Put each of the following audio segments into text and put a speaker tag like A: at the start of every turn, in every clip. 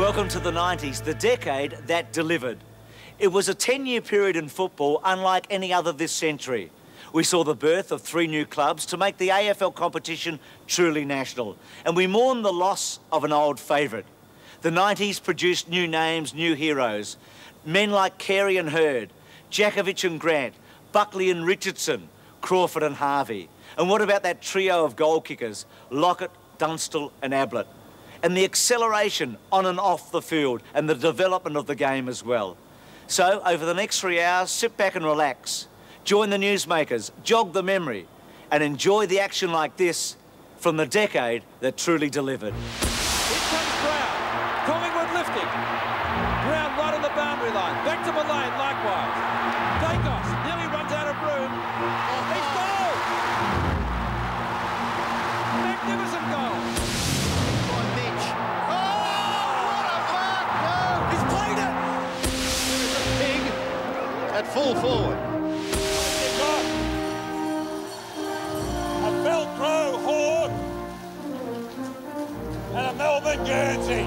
A: Welcome to the 90s, the decade that delivered. It was a 10-year period in football unlike any other this century. We saw the birth of 3 new clubs to make the AFL competition truly national, and we mourned the loss of an old favourite. The 90s produced new names, new heroes. Men like Carey and Hurd, Jakovich and Grant, Buckley and Richardson, Crawford and Harvey. And what about that trio of goal kickers, Lockett, Dunstall and Ablett? And the acceleration on and off the field and the development of the game as well. So, over the next 3 hours, sit back and relax. Join the newsmakers, jog the memory, and enjoy the action like this from the decade that truly delivered.
B: Here comes Brown. Collingwood lifting. Brown right on the boundary line. Back to Mullane, likewise. Dacos nearly runs out of room. He's goal! Magnificent goal.
C: By Mitch. Oh, what a mark! No.
B: He's played it!
C: Pig at full forward.
B: A Velcro Hawk and a Melbourne Guernsey.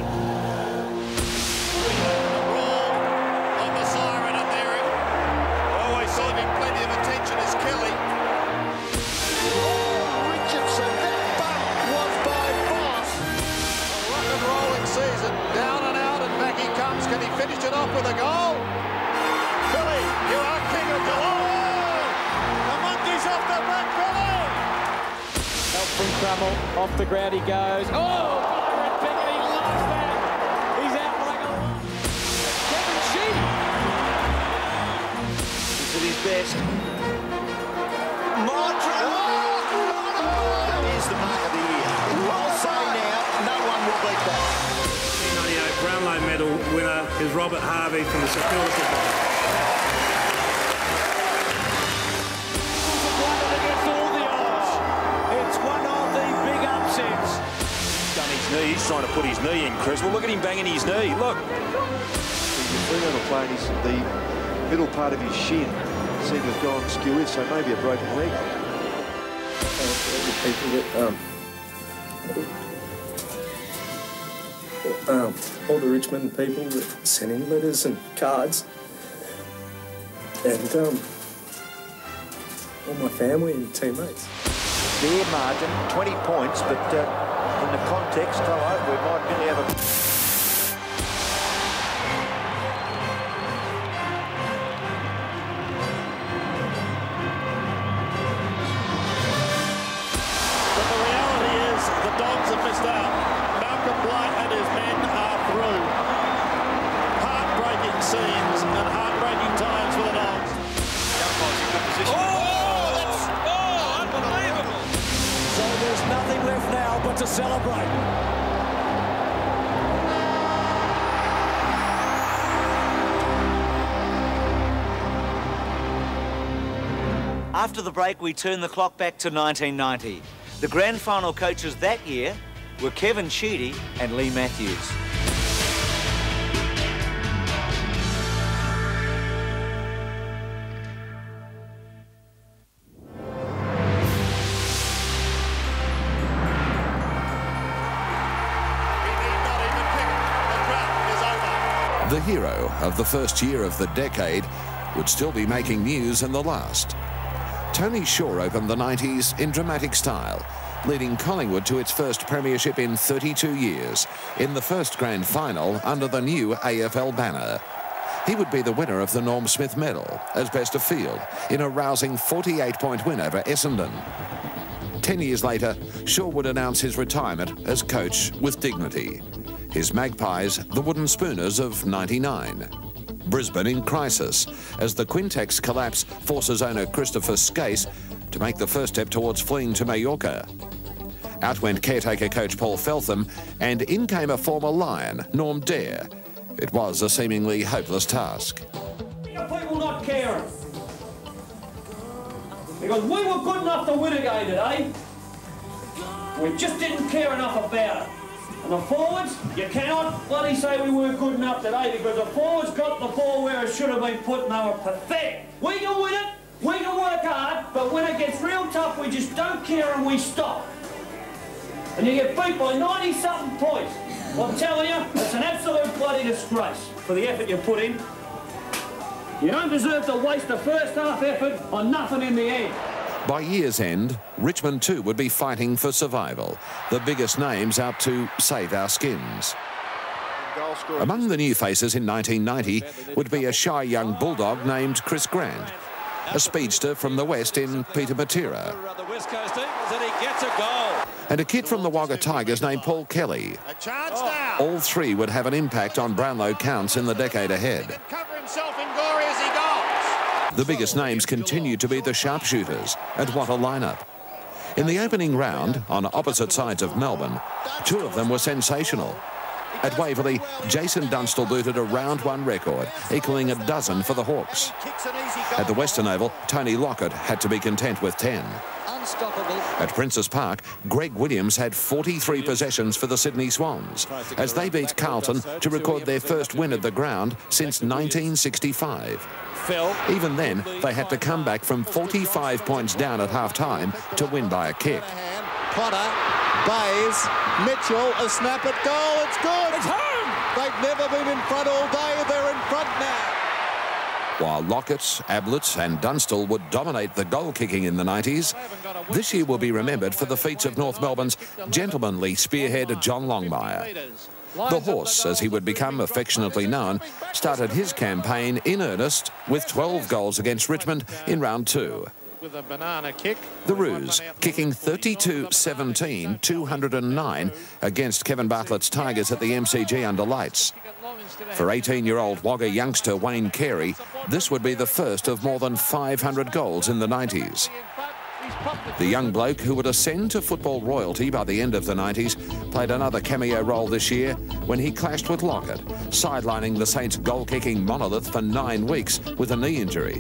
C: On the siren up there. Always saving plenty of attention is Kelly. Oh, Richardson, that bump was by Boss. A rock and rolling season, down and out, and back he comes. Can he finish it off with a goal? Billy, you are king of Geelong. The monkey's off the back, Billy.
B: Help from Crummell, off the ground he goes. Oh, Byron Pickett, he loves that. He's out like a lion. Kevin Sheedy.
A: He's at his best.
C: Here's the mark of the year. I'll say now, no one will beat that.
D: 1998 Brownlow medal winner is Robert Harvey from the St Kilda Football.
B: Against all the odds. It's one of the big upsets.
E: Done his knee. He's trying to put his knee in, Chris. Well, look at him banging his knee. Look.
F: The Fremantle player, the middle part of his shin seemed to have gone skew with, so maybe a broken leg.
G: All the Richmond people that sent in letters and cards, and all my family and teammates.
F: Their margin, 20 points, but in the context, hello, we might really have a...
C: But the reality is the Dogs have missed out. Malcolm Blight and his men are through. Heartbreaking scenes and heartbreaking times for the Dogs.
B: Unbelievable. So there's nothing left now but to celebrate.
A: After the break, we turn the clock back to 1990. The grand final coaches that year were Kevin Sheedy and Lee Matthews.
H: The hero of the first year of the decade would still be making news in the last. Tony Shaw opened the 90s in dramatic style, leading Collingwood to its first premiership in 32 years, in the first grand final under the new AFL banner. He would be the winner of the Norm Smith Medal as best of field in a rousing 48-point win over Essendon. 10 years later, Shaw would announce his retirement as coach with dignity. His Magpies, the Wooden Spooners of '99. Brisbane in crisis, as the Quintex collapse forces owner Christopher Skase to make the first step towards fleeing to Mallorca. Out went caretaker coach Paul Feltham, and in came a former Lion, Norm Dare. It was a seemingly hopeless task.
I: People not caring. Because we were good enough to win a game today. We just didn't care enough about it. And the forwards, you cannot bloody say we weren't good enough today, because the forwards got the ball where it should have been put and they were pathetic. We can win it, we can work hard, but when it gets real tough, we just don't care and we stop. And you get beat by 90-something points. I'm telling you, it's an absolute bloody disgrace for the effort you put in. You don't deserve to waste the first half effort on nothing in the end.
H: By year's end, Richmond too would be fighting for survival. The biggest names out to save our skins. Among the new faces in 1990 would be a shy young bulldog named Chris Grant, a speedster from the West in Peter Matera, and a kid from the Wagga Tigers named Paul Kelly. All three would have an impact on Brownlow counts in the decade ahead. The biggest names continue to be the sharpshooters, and what a lineup. In the opening round, on opposite sides of Melbourne, two of them were sensational. At Waverley, Jason Dunstall booted a round one record, equalling a dozen for the Hawks. At the Western Oval, Tony Lockett had to be content with 10. At Princes Park, Greg Williams had 43 possessions for the Sydney Swans, as they beat Carlton to record their first win at the ground since 1965. Even then, they had to come back from 45 points down at half-time to win by a kick.
C: Potter, Bays, Mitchell, a snap at goal, it's good! It's home! They've never been in front all day, they're in front now.
H: While Lockett, Ablett and Dunstall would dominate the goal-kicking in the 90s, this year will be remembered for the feats of North Melbourne's gentlemanly spearhead John Longmire. The Horse, as he would become affectionately known, started his campaign in earnest with 12 goals against Richmond in round 2.
C: With a banana kick.
H: The Roos, kicking 32-17, 209 against Kevin Bartlett's Tigers at the MCG under lights. For 18-year-old Wagga youngster Wayne Carey, this would be the first of more than 500 goals in the 90s. The young bloke who would ascend to football royalty by the end of the 90s played another cameo role this year when he clashed with Lockett, sidelining the Saints' goal-kicking monolith for 9 weeks with a knee injury.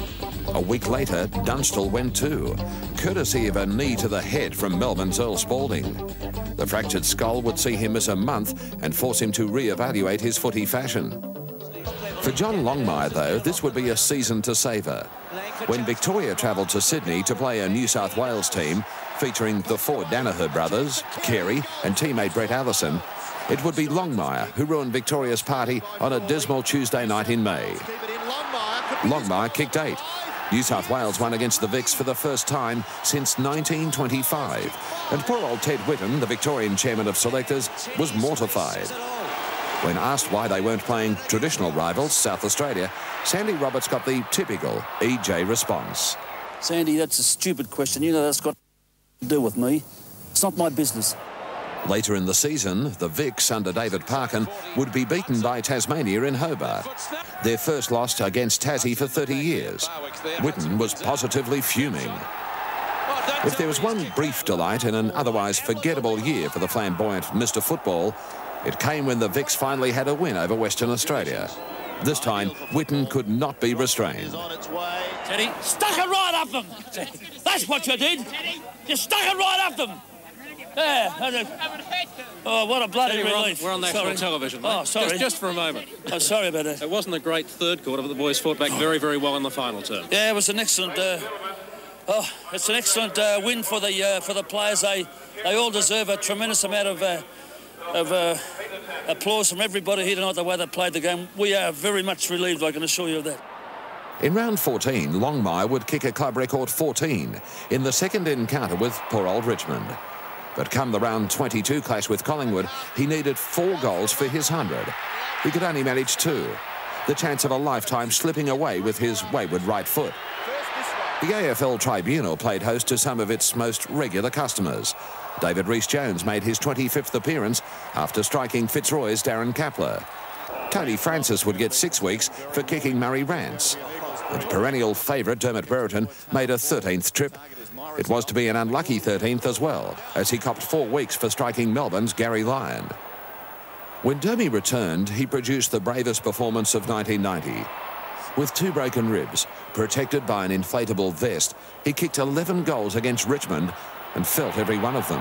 H: A week later, Dunstall went too, courtesy of a knee to the head from Melbourne's Earl Spalding. The fractured skull would see him miss a month and force him to re-evaluate his footy fashion. For John Longmire, though, this would be a season to savour. When Victoria travelled to Sydney to play a New South Wales team featuring the four Danaher brothers, Carey and teammate Brett Allison, it would be Longmire who ruined Victoria's party on a dismal Tuesday night in May. Longmire kicked 8. New South Wales won against the Vics for the first time since 1925. And poor old Ted Whitten, the Victorian chairman of selectors, was mortified. When asked why they weren't playing traditional rivals, South Australia, Sandy Roberts got the typical EJ response.
J: Sandy, that's a stupid question. You know that's got to do with me. It's not my business.
H: Later in the season, the Vics under David Parkin would be beaten by Tasmania in Hobart. Their first loss against Tassie for 30 years. Whitten was positively fuming. If there was one brief delight in an otherwise forgettable year for the flamboyant Mr. Football, it came when the Vics finally had a win over Western Australia. This time, Whitten could not be restrained.
I: Teddy, stuck it right up them. That's what you did. You stuck it right up them. Yeah. Oh, what a bloody relief.
K: We're on national television, mate.
I: Oh, sorry.
K: Just for a moment.
I: Oh, sorry about that.
K: It wasn't a great third quarter, but the boys fought back very, very well in the final term.
I: Yeah, it was an excellent... it's an excellent win for the players. They all deserve a tremendous amount of applause from everybody here tonight, the way they played the game. We are very much relieved, I can assure you of that.
H: In round 14, Longmire would kick a club record 14 in the second encounter with poor old Richmond. But come the round 22 clash with Collingwood, he needed 4 goals for his 100. He could only manage 2. The chance of a lifetime slipping away with his wayward right foot. The AFL Tribunal played host to some of its most regular customers. David Rhys-Jones made his 25th appearance after striking Fitzroy's Darren Kapler. Tony Francis would get 6 weeks for kicking Murray Rance. And perennial favourite Dermot Brereton made a 13th trip. It was to be an unlucky 13th as well, as he copped 4 weeks for striking Melbourne's Gary Lyon. When Dermy returned, he produced the bravest performance of 1990. With 2 broken ribs, protected by an inflatable vest, he kicked 11 goals against Richmond and felt every one of them.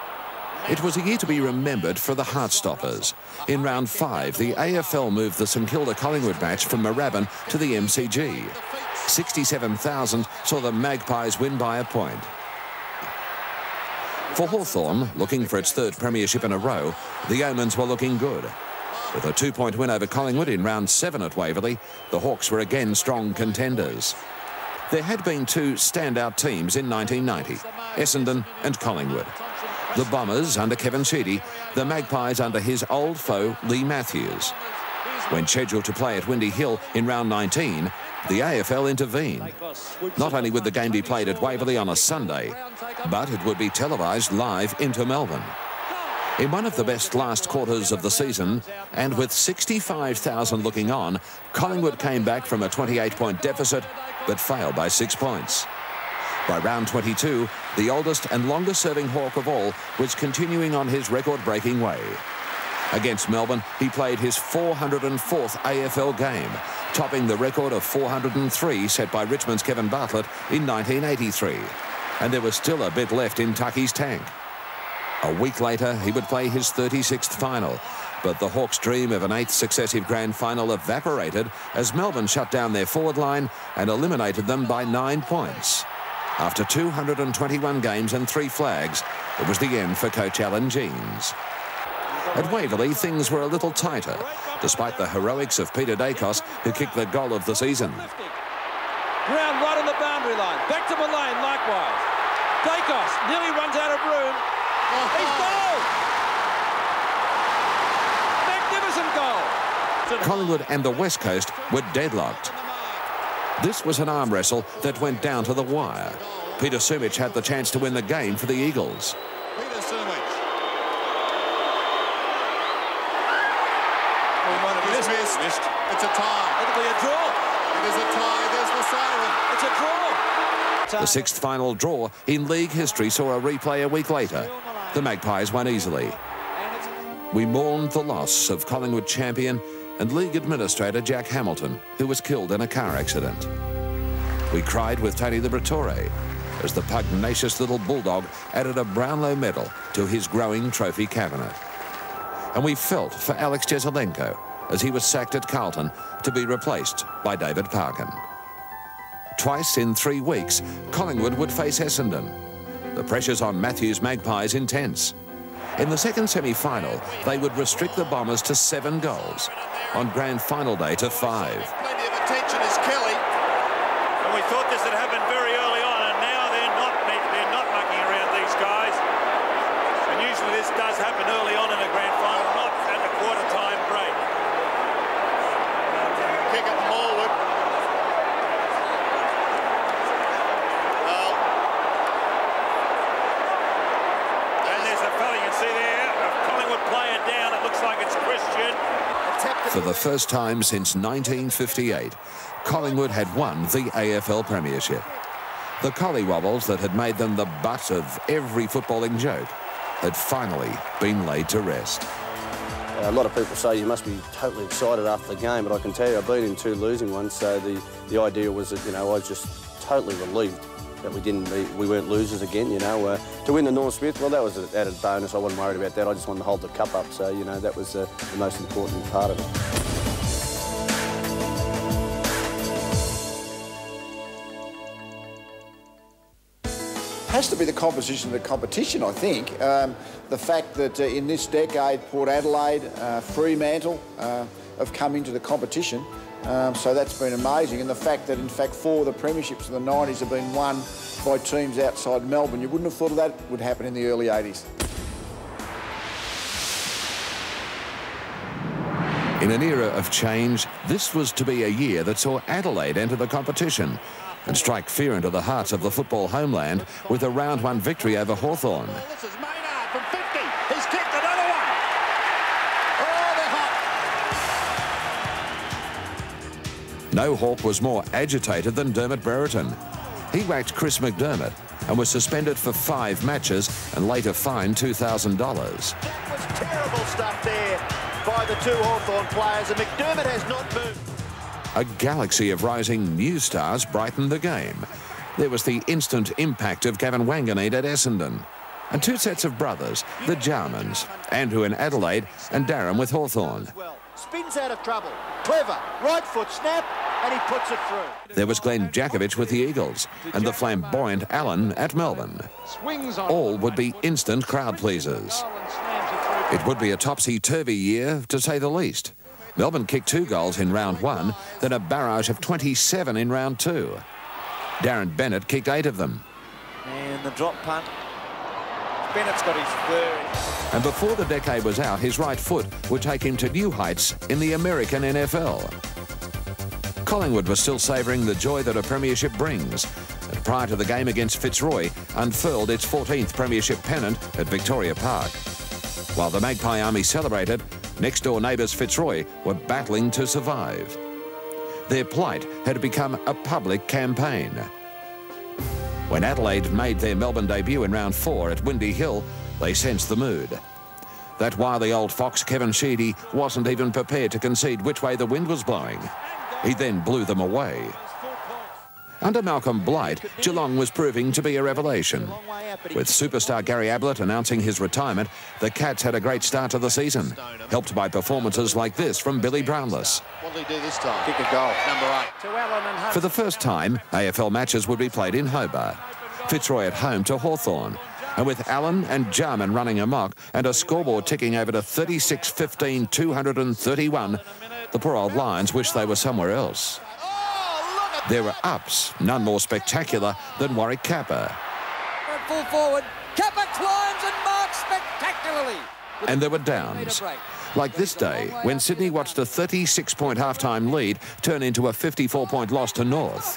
H: It was a year to be remembered for the Heartstoppers. In round 5, the AFL moved the St Kilda Collingwood match from Moorabbin to the MCG. 67,000 saw the Magpies win by a point. For Hawthorn, looking for its third premiership in a row, the omens were looking good. With a 2-point win over Collingwood in round 7 at Waverley, the Hawks were again strong contenders. There had been two standout teams in 1990, Essendon and Collingwood. The Bombers under Kevin Sheedy, the Magpies under his old foe Lee Matthews. When scheduled to play at Windy Hill in round 19, the AFL intervened. Not only would the game be played at Waverley on a Sunday, but it would be televised live into Melbourne. In one of the best last quarters of the season, and with 65,000 looking on, Collingwood came back from a 28-point deficit, but failed by 6 points. By round 22, the oldest and longest-serving Hawk of all was continuing on his record-breaking way. Against Melbourne, he played his 404th AFL game, topping the record of 403 set by Richmond's Kevin Bartlett in 1983. And there was still a bit left in Tucky's tank. A week later, he would play his 36th final, but the Hawks' dream of an 8th successive grand final evaporated as Melbourne shut down their forward line and eliminated them by 9 points. After 221 games and 3 flags, it was the end for coach Alan Jeans. At Waverley, things were a little tighter, despite the heroics of Peter Dacos, who kicked the goal of the season.
B: Ground right on the boundary line. Back to Mullane, likewise. Dacos nearly runs out of room. He's goal! Magnificent goal!
H: Collingwood and the West Coast were deadlocked. This was an arm wrestle that went down to the wire. Peter Sumich had the chance to win the game for the Eagles.
C: Peter Sumich. Missed. It's a tie.
B: It'll be a draw.
C: It is a tie. There's the siren.
B: It's a draw.
H: The 6th final draw in league history saw a replay a week later. The Magpies won easily. We mourned the loss of Collingwood champion and league administrator Jack Hamilton, who was killed in a car accident. We cried with Tony Lockett as the pugnacious little bulldog added a Brownlow medal to his growing trophy cabinet. And we felt for Alex Jesaulenko as he was sacked at Carlton to be replaced by David Parkin. Twice in 3 weeks, Collingwood would face Essendon. The pressures on Matthews' Magpies intense. In the second semi-final, they would restrict the Bombers to 7 goals. On grand final day to 5.
C: Plenty of attention is Kelly.
E: And we thought this had happened very early on, and now they're not mucking around these guys. And usually this does happen early on in a grand final, not at the quarter-time break.
C: Kick it forward.
E: And there's a fella you can see there, a Collingwood player down. It looks like it's Christian.
H: For the first time since 1958, Collingwood had won the AFL premiership. The collywobbles that had made them the butt of every footballing joke had finally been laid to rest.
L: A lot of people say you must be totally excited after the game, but I can tell you I've been in 2 losing ones, so the idea was that, I was just totally relieved that we weren't losers again, To win the Norm Smith, well, that was an added bonus. I wasn't worried about that. I just wanted to hold the cup up, so, that was the most important part of it.
M: Has to be the composition of the competition, I think. The fact that in this decade, Port Adelaide, Fremantle have come into the competition, so that's been amazing. And the fact that, in fact, 4 of the premierships of the 90s have been won by teams outside Melbourne. You wouldn't have thought of that would happen in the early 80s.
H: In an era of change, this was to be a year that saw Adelaide enter the competition and strike fear into the hearts of the football homeland with a round 1 victory over Hawthorn.
C: This is Maynard from 50. He's kicked another one. Oh, they're hot.
H: No Hawk was more agitated than Dermot Brereton. He whacked Chris McDermott and was suspended for 5 matches and later fined $2,000.
C: That was terrible stuff there by the 2 Hawthorn players, and McDermott has not moved.
H: A galaxy of rising new stars brightened the game. There was the instant impact of Gavin Wanganeen at Essendon. And 2 sets of brothers, the Jarmans, Andrew in Adelaide and Darren with Hawthorn.
C: Spins out of trouble. Clever. Right foot snap. and he puts it through.
H: There was Glenn Jakovich with the Eagles and the flamboyant Allen at Melbourne. All would be instant crowd pleasers. It would be a topsy-turvy year, to say the least. Melbourne kicked 2 goals in round 1, then a barrage of 27 in round 2. Darren Bennett kicked 8 of them.
A: And the drop punt. Bennett's got his third.
H: And before the decade was out, his right foot would take him to new heights in the American NFL. Collingwood was still savouring the joy that a premiership brings, and prior to the game against Fitzroy, unfurled its 14th premiership pennant at Victoria Park. While the Magpie Army celebrated, next-door neighbours Fitzroy were battling to survive. Their plight had become a public campaign. When Adelaide made their Melbourne debut in round 4 at Windy Hill, they sensed the mood. That wily old fox, Kevin Sheedy, wasn't even prepared to concede which way the wind was blowing. He then blew them away. Under Malcolm Blight, Geelong was proving to be a revelation. With superstar Gary Ablett announcing his retirement, the Cats had a great start to the season, helped by performances like this from Billy Brownless.
C: What did he do this time? Kick a goal, number 8.
H: For the first time, AFL matches would be played in Hobart. Fitzroy at home to Hawthorn. And with Allen and Jarman running amok and a scoreboard ticking over to 36-15, 231, the poor old Lions wished they were somewhere else. There were ups, none more spectacular than Warwick Kappa.
N: Full forward, Kappa climbs and marks spectacularly.
H: And there were downs. Like this day, when Sydney watched a 36-point half-time lead turn into a 54-point loss to North.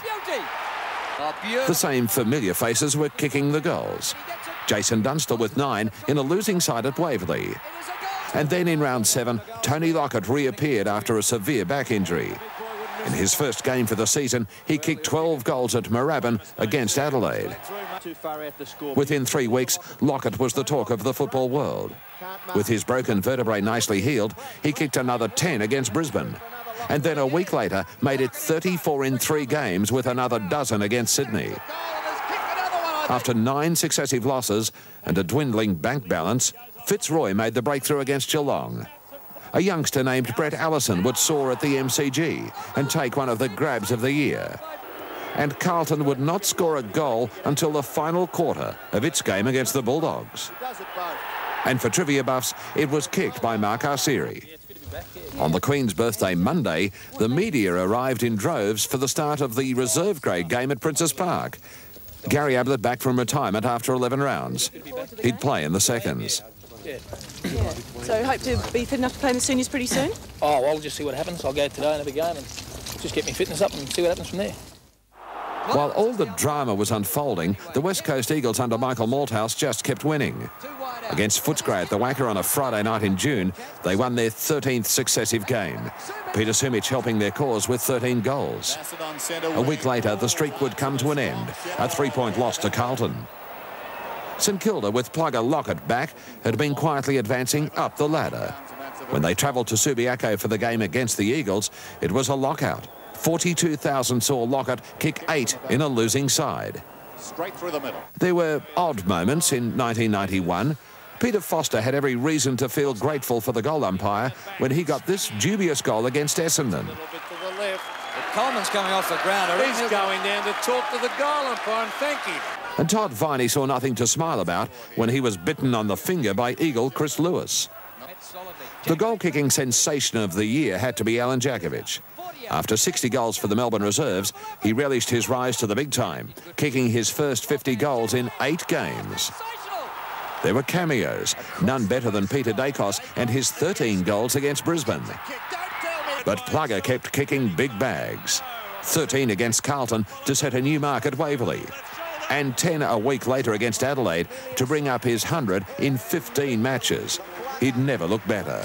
H: The same familiar faces were kicking the goals. Jason Dunstall with 9 in a losing side at Waverley. And then in round 7, Tony Lockett reappeared after a severe back injury. In his first game for the season, he kicked 12 goals at Moorabbin against Adelaide. Within 3 weeks, Lockett was the talk of the football world. With his broken vertebrae nicely healed, he kicked another 10 against Brisbane. And then a week later, made it 34 in 3 games with another dozen against Sydney. After 9 successive losses and a dwindling bank balance, Fitzroy made the breakthrough against Geelong. A youngster named Brett Allison would soar at the MCG and take one of the grabs of the year. And Carlton would not score a goal until the final quarter of its game against the Bulldogs. And for trivia buffs, it was kicked by Mark Arsieri. On the Queen's birthday Monday, the media arrived in droves for the start of the reserve grade game at Princes Park. Gary Ablett back from retirement after 11 rounds. He'd play in the seconds.
O: Yeah. So hope to be fit enough to play in the seniors pretty soon?
P: Oh, well, I'll just see what happens. I'll go today and have a game and just get my fitness up and see what happens from there.
H: While all the drama was unfolding, the West Coast Eagles under Michael Malthouse just kept winning. Against Footscray at the Wacker on a Friday night in June, they won their 13th successive game. Peter Sumich helping their cause with 13 goals. A week later, the streak would come to an end, a 3-point loss to Carlton. St Kilda, with plugger Lockett back, had been quietly advancing up the ladder. When they travelled to Subiaco for the game against the Eagles, it was a lockout. 42,000 saw Lockett kick 8 in a losing side.
C: Straight through the middle.
H: There were odd moments in 1991. Peter Foster had every reason to feel grateful for the goal umpire when he got this dubious goal against Essendon.
N: Coleman's coming off the ground.
B: He's going down to talk to the goal umpire and thank him.
H: And Todd Viney saw nothing to smile about when he was bitten on the finger by Eagle Chris Lewis. The goal-kicking sensation of the year had to be Alan Jakovich. After 60 goals for the Melbourne Reserves, he relished his rise to the big time, kicking his first 50 goals in 8 games. There were cameos, none better than Peter Dacos and his 13 goals against Brisbane. But Plugger kept kicking big bags. 13 against Carlton to set a new mark at Waverley. And 10 a week later against Adelaide to bring up his 100 in 15 matches. He'd never looked better.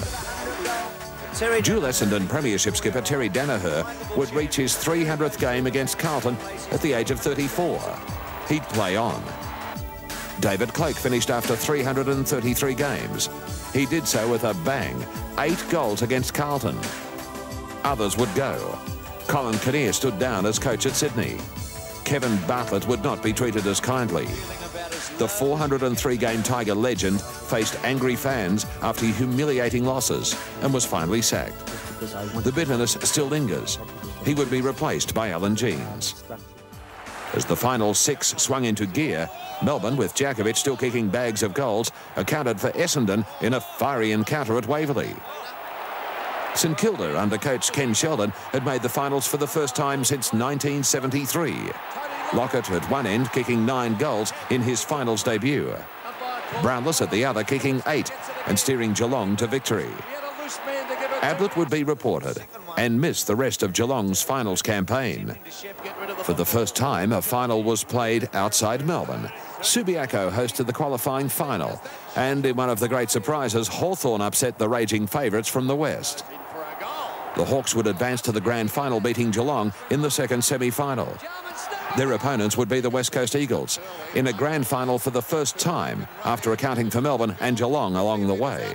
H: Dual Essendon Premiership skipper Terry Danaher would reach his 300th game against Carlton at the age of 34. He'd play on. David Cloke finished after 333 games. He did so with a bang, 8 goals against Carlton. Others would go. Colin Kinnear stood down as coach at Sydney. Kevin Bartlett would not be treated as kindly. The 403-game Tiger legend faced angry fans after humiliating losses and was finally sacked. The bitterness still lingers. he would be replaced by Alan Jeans. As the final 6 swung into gear, Melbourne, with Djakovic still kicking bags of goals, accounted for Essendon in a fiery encounter at Waverley. St Kilda, under coach Ken Sheldon, had made the finals for the first time since 1973. Lockett at one end kicking 9 goals in his finals debut. Brownless at the other kicking 8 and steering Geelong to victory. Ablett would be reported and miss the rest of Geelong's finals campaign. For the first time, a final was played outside Melbourne. Subiaco hosted the qualifying final, and in one of the great surprises, Hawthorn upset the raging favourites from the west. The Hawks would advance to the grand final, beating Geelong in the second semi-final. Their opponents would be the West Coast Eagles, in a grand final for the first time, after accounting for Melbourne and Geelong along the way.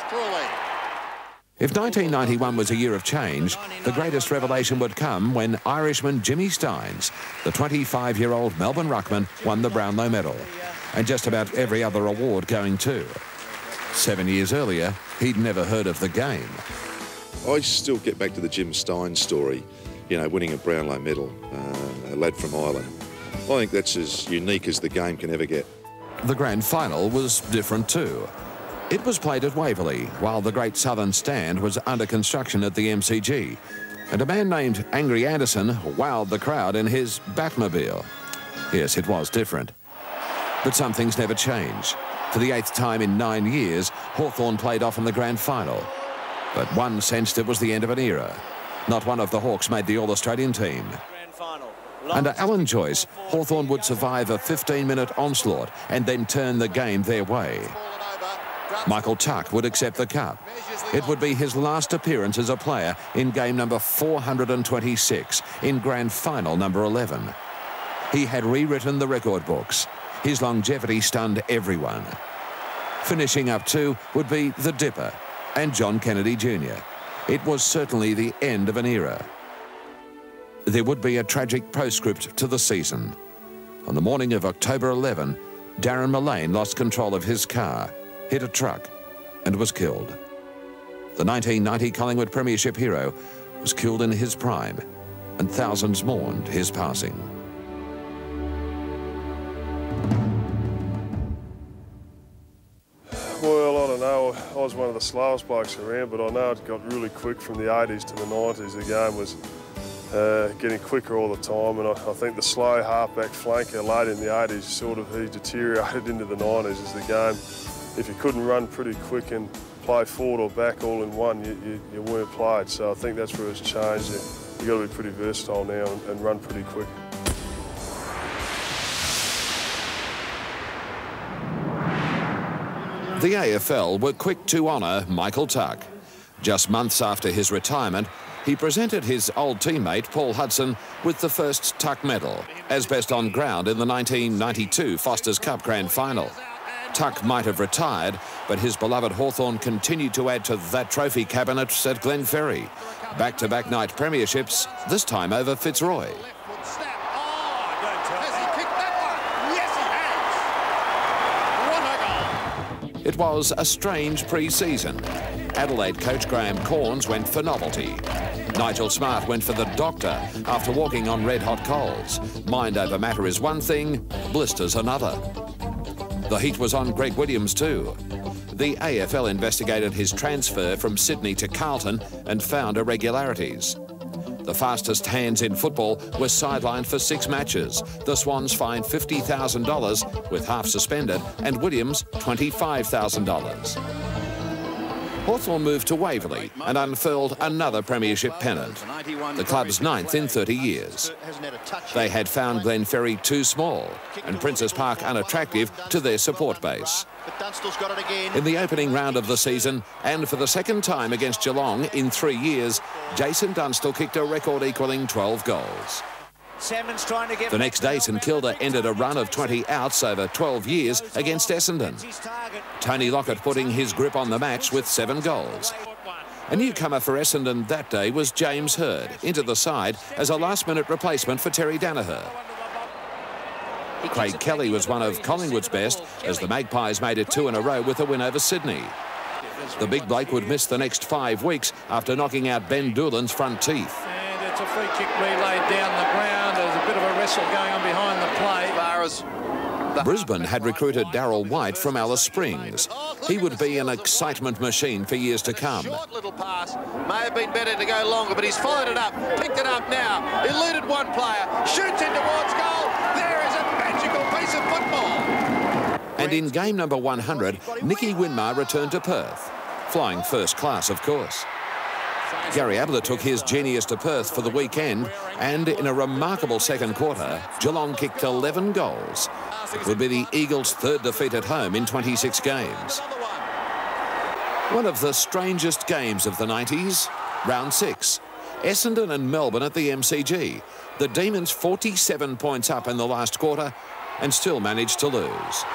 H: If 1991 was a year of change, the greatest revelation would come when Irishman Jimmy Steins, the 25-year-old Melbourne ruckman, won the Brownlow medal, and just about every other award going too. 7 years earlier, he'd never heard of the game.
Q: I still get back to the Jim Steins story, you know, winning a Brownlow medal, a lad from Ireland. I think that's as unique as the game can ever get.
H: The grand final was different too. It was played at Waverley, while the Great Southern Stand was under construction at the MCG. And a man named Angry Anderson wowed the crowd in his Batmobile. Yes, it was different. But some things never change. For the 8th time in 9 years, Hawthorn played off in the grand final. But one sensed it was the end of an era. Not one of the Hawks made the All-Australian team. Under Alan Joyce, Hawthorn would survive a 15-minute onslaught and then turn the game their way. Michael Tuck would accept the cup. It would be his last appearance as a player in game number 426, in grand final number 11. He had rewritten the record books. His longevity stunned everyone. Finishing up too would be the Dipper and John Kennedy Jr. It was certainly the end of an era. There would be a tragic postscript to the season. On the morning of October 11, Darren Mullane lost control of his car, hit a truck and was killed. The 1990 Collingwood premiership hero was killed in his prime, and thousands mourned his passing.
R: Well, I don't know. I was one of the slowest blokes around, but I know it got really quick from the 80s to the 90s. The game was getting quicker all the time, and I think the slow halfback flanker late in the 80s he deteriorated into the 90s as the game. If you couldn't run pretty quick and play forward or back all in one, you weren't played. So I think that's where it's changed. You've got to be pretty versatile now and run pretty quick.
H: The AFL were quick to honour Michael Tuck. Just months after his retirement, he presented his old teammate Paul Hudson with the first Tuck medal, as best on ground in the 1992 Foster's Cup Grand Final. Tuck might have retired, but his beloved Hawthorn continued to add to that trophy cabinet at Glenferrie. Back-to-back night premierships, this time over Fitzroy. It was a strange pre-season. Adelaide coach Graham Corns went for novelty. Nigel Smart went for the doctor after walking on red-hot coals. Mind over matter is one thing, blisters another. The heat was on Greg Williams too. The AFL investigated his transfer from Sydney to Carlton and found irregularities. The fastest hands in football were sidelined for 6 matches. The Swans fined $50,000 with half suspended, and Williams $25,000. Hawthorn moved to Waverley and unfurled another premiership pennant, the club's 9th in 30 years. They had found Glenferrie too small and Princes Park unattractive to their support base. In the opening round of the season, and for the second time against Geelong in 3 years, Jason Dunstall kicked a record-equalling 12 goals. The next day, St Kilda ended a run of 20 outs over 12 years against Essendon. Tony Lockett putting his grip on the match with 7 goals. A newcomer for Essendon that day was James Hird, into the side as a last-minute replacement for Terry Danaher. Craig Kelly was one of Collingwood's best as the Magpies made it 2 in a row with a win over Sydney. The big bloke would miss the next 5 weeks after knocking out Ben Doolan's front teeth.
B: It's a free kick relayed down the ground. There's a bit of a wrestle going on behind the play.
H: Brisbane had recruited Darryl White from Alice Springs. He would be an excitement machine for years to come.
C: Short little pass. May have been better to go longer, but he's followed it up, picked it up now, eluded one player, shoots in towards goal. There is a magical piece of football.
H: And in game number 100, Nicky Winmar returned to Perth. Flying first class, of course. Gary Ablett took his genius to Perth for the weekend, and in a remarkable second quarter, Geelong kicked 11 goals. It would be the Eagles' third defeat at home in 26 games. One of the strangest games of the 90s, round 6. Essendon and Melbourne at the MCG. The Demons 47 points up in the last quarter and still managed to lose.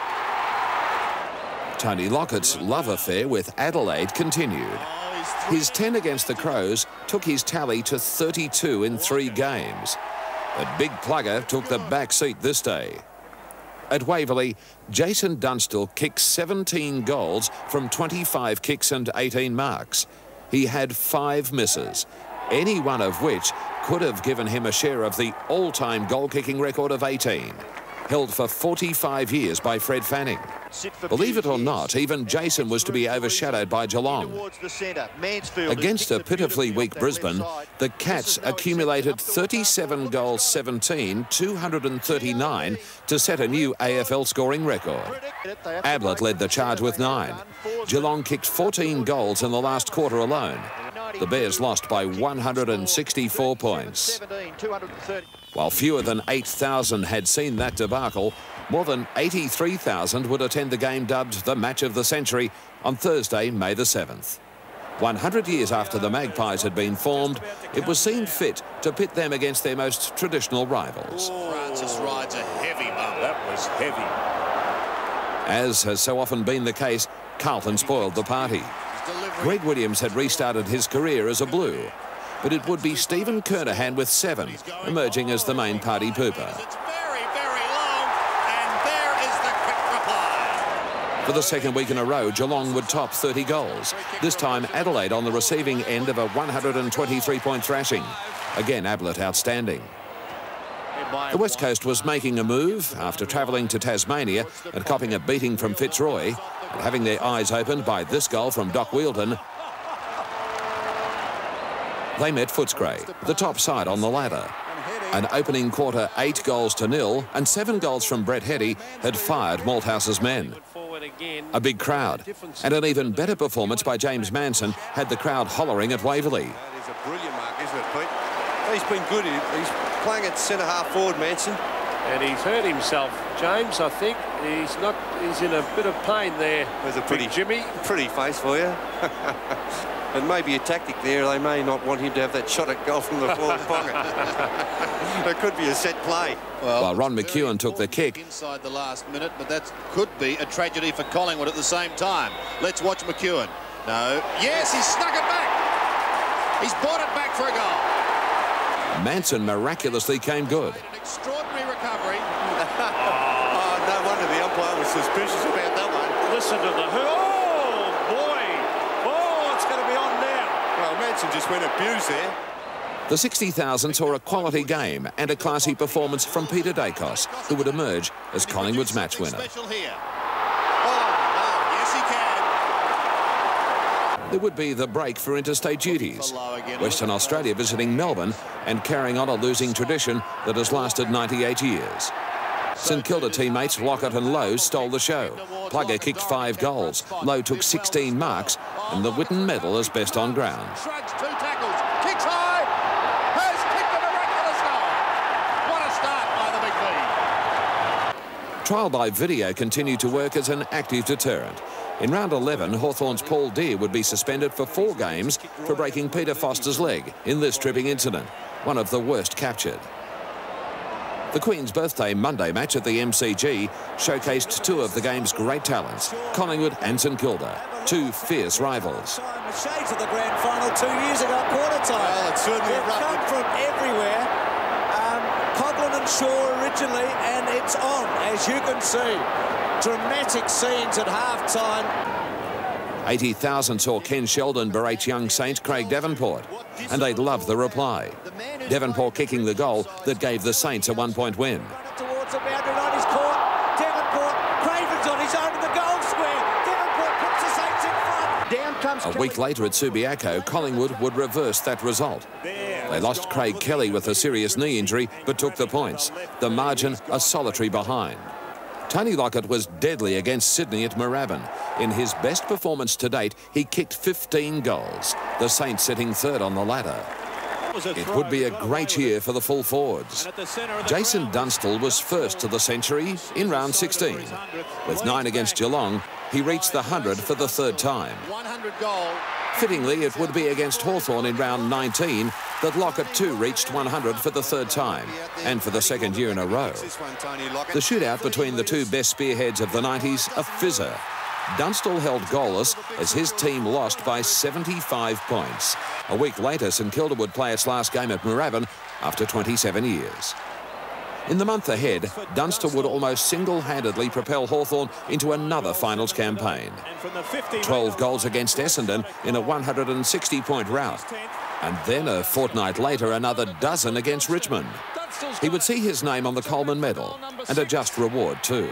H: Tony Lockett's love affair with Adelaide continued. His 10 against the Crows took his tally to 32 in 3 games. But Big Plugger took the back seat this day. At Waverley, Jason Dunstall kicked 17 goals from 25 kicks and 18 marks. He had 5 misses, any one of which could have given him a share of the all-time goal-kicking record of 18, held for 45 years by Fred Fanning. Believe it or not, even Jason was to be overshadowed by Geelong. Against a pitifully weak Brisbane, the Cats accumulated 37 goals 17, 239 to set a new AFL scoring record. Ablett led the charge with 9. Geelong kicked 14 goals in the last quarter alone. The Bears lost by 164 points. While fewer than 8,000 had seen that debacle, more than 83,000 would attend the game dubbed the Match of the Century on Thursday, May the 7th. 100 years after the Magpies had been formed, it was seen fit to pit them against their most traditional rivals.
C: Francis rides a heavy bump.
E: That was heavy.
H: As has so often been the case, Carlton spoiled the party. Greg Williams had restarted his career as a Blue, but it would be Stephen Kernahan with 7, emerging as the main party pooper. For the second week in a row, Geelong would top 30 goals. This time, Adelaide on the receiving end of a 123-point thrashing. Again, Ablett outstanding. The West Coast was making a move after travelling to Tasmania and copping a beating from Fitzroy, and having their eyes opened by this goal from Doc Wheeldon. They met Footscray, the top side on the ladder. An opening quarter 8 goals to 0 and 7 goals from Brett Heddy had fired Malthouse's men. A big crowd and an even better performance by James Manson had the crowd hollering at Waverley.
F: That is a brilliant mark, isn't it, Pete? He's been good. He's playing at centre-half forward, Manson.
B: And he's hurt himself, James, I think. He's in a bit of pain there.
F: There's a pretty face for you.
S: And maybe a tactic there. They may not want him to have that shot at goal from the forward pocket. It could be a set play.
H: While Ron McEwen took the kick.
C: Inside the last minute, but that could be a tragedy for Collingwood at the same time. Let's watch McEwen. No. Yes, he's snuck it back. He's brought it back for a goal.
H: Manson miraculously came good.
C: An extraordinary recovery.
S: Oh, no wonder the umpire was suspicious about that one.
E: Listen to the... Oh, boy. Oh, it's going to be on now.
S: Well, Manson just went abused there.
H: The 60,000 saw a quality game and a classy performance from Peter Dacos, who would emerge as Collingwood's match winner. There would be the break for interstate duties. Western Australia visiting Melbourne and carrying on a losing tradition that has lasted 98 years. St Kilda teammates Lockett and Lowe stole the show. Plugger kicked 5 goals. Lowe took 16 marks and the Whitten medal as best on ground.
C: Shrugs 2 tackles, kicks high, has kicked a miraculous goal. What a start by the Big V.
H: Trial by video continued to work as an active deterrent. In round 11, Hawthorn's Paul Deere would be suspended for 4 games for breaking Peter Foster's leg in this tripping incident, one of the worst captured. The Queen's Birthday Monday match at the MCG showcased 2 of the game's great talents, Collingwood and St Kilda, 2 fierce rivals.
A: The shades of the grand final 2 years ago, quarter time.
C: Well, it's certainly
A: They've come from everywhere. Coghlan and Shaw originally, and it's on, as you can see. Dramatic scenes at half-time.
H: 80,000 saw Ken Sheldon berate young Saints Craig Davenport, and they'd love the reply. Devonport kicking the goal that gave the Saints a 1-point win.
N: Towards the boundary line is caught. Devonport, Craven's on his own in the goal square. Devonport puts the Saints in front. Down comes
H: A week later at Subiaco, Collingwood would reverse that result. They lost Craig Kelly with a serious knee injury, but took the points. The margin a solitary behind. Tony Lockett was deadly against Sydney at Moorabbin. In his best performance to date, he kicked 15 goals, the Saints sitting third on the ladder. It would be a great year for the full forwards. Jason Dunstall was first to the century in round 16. With 9 against Geelong, he reached the 100 for the third time.
C: 100 goal.
H: Fittingly, it would be against Hawthorn in round 19 that Lockett too reached 100 for the third time, and for the second year in a row. The shootout between the two best spearheads of the 90s, a fizzer. Dunstall held goalless as his team lost by 75 points. A week later, St Kilda would play its last game at Moorabbin after 27 years. In the month ahead, Dunstall would almost single-handedly propel Hawthorn into another finals campaign. 12 goals against Essendon in a 160-point rout. And then a fortnight later, another dozen against Richmond. He would see his name on the Coleman Medal, and a just reward too.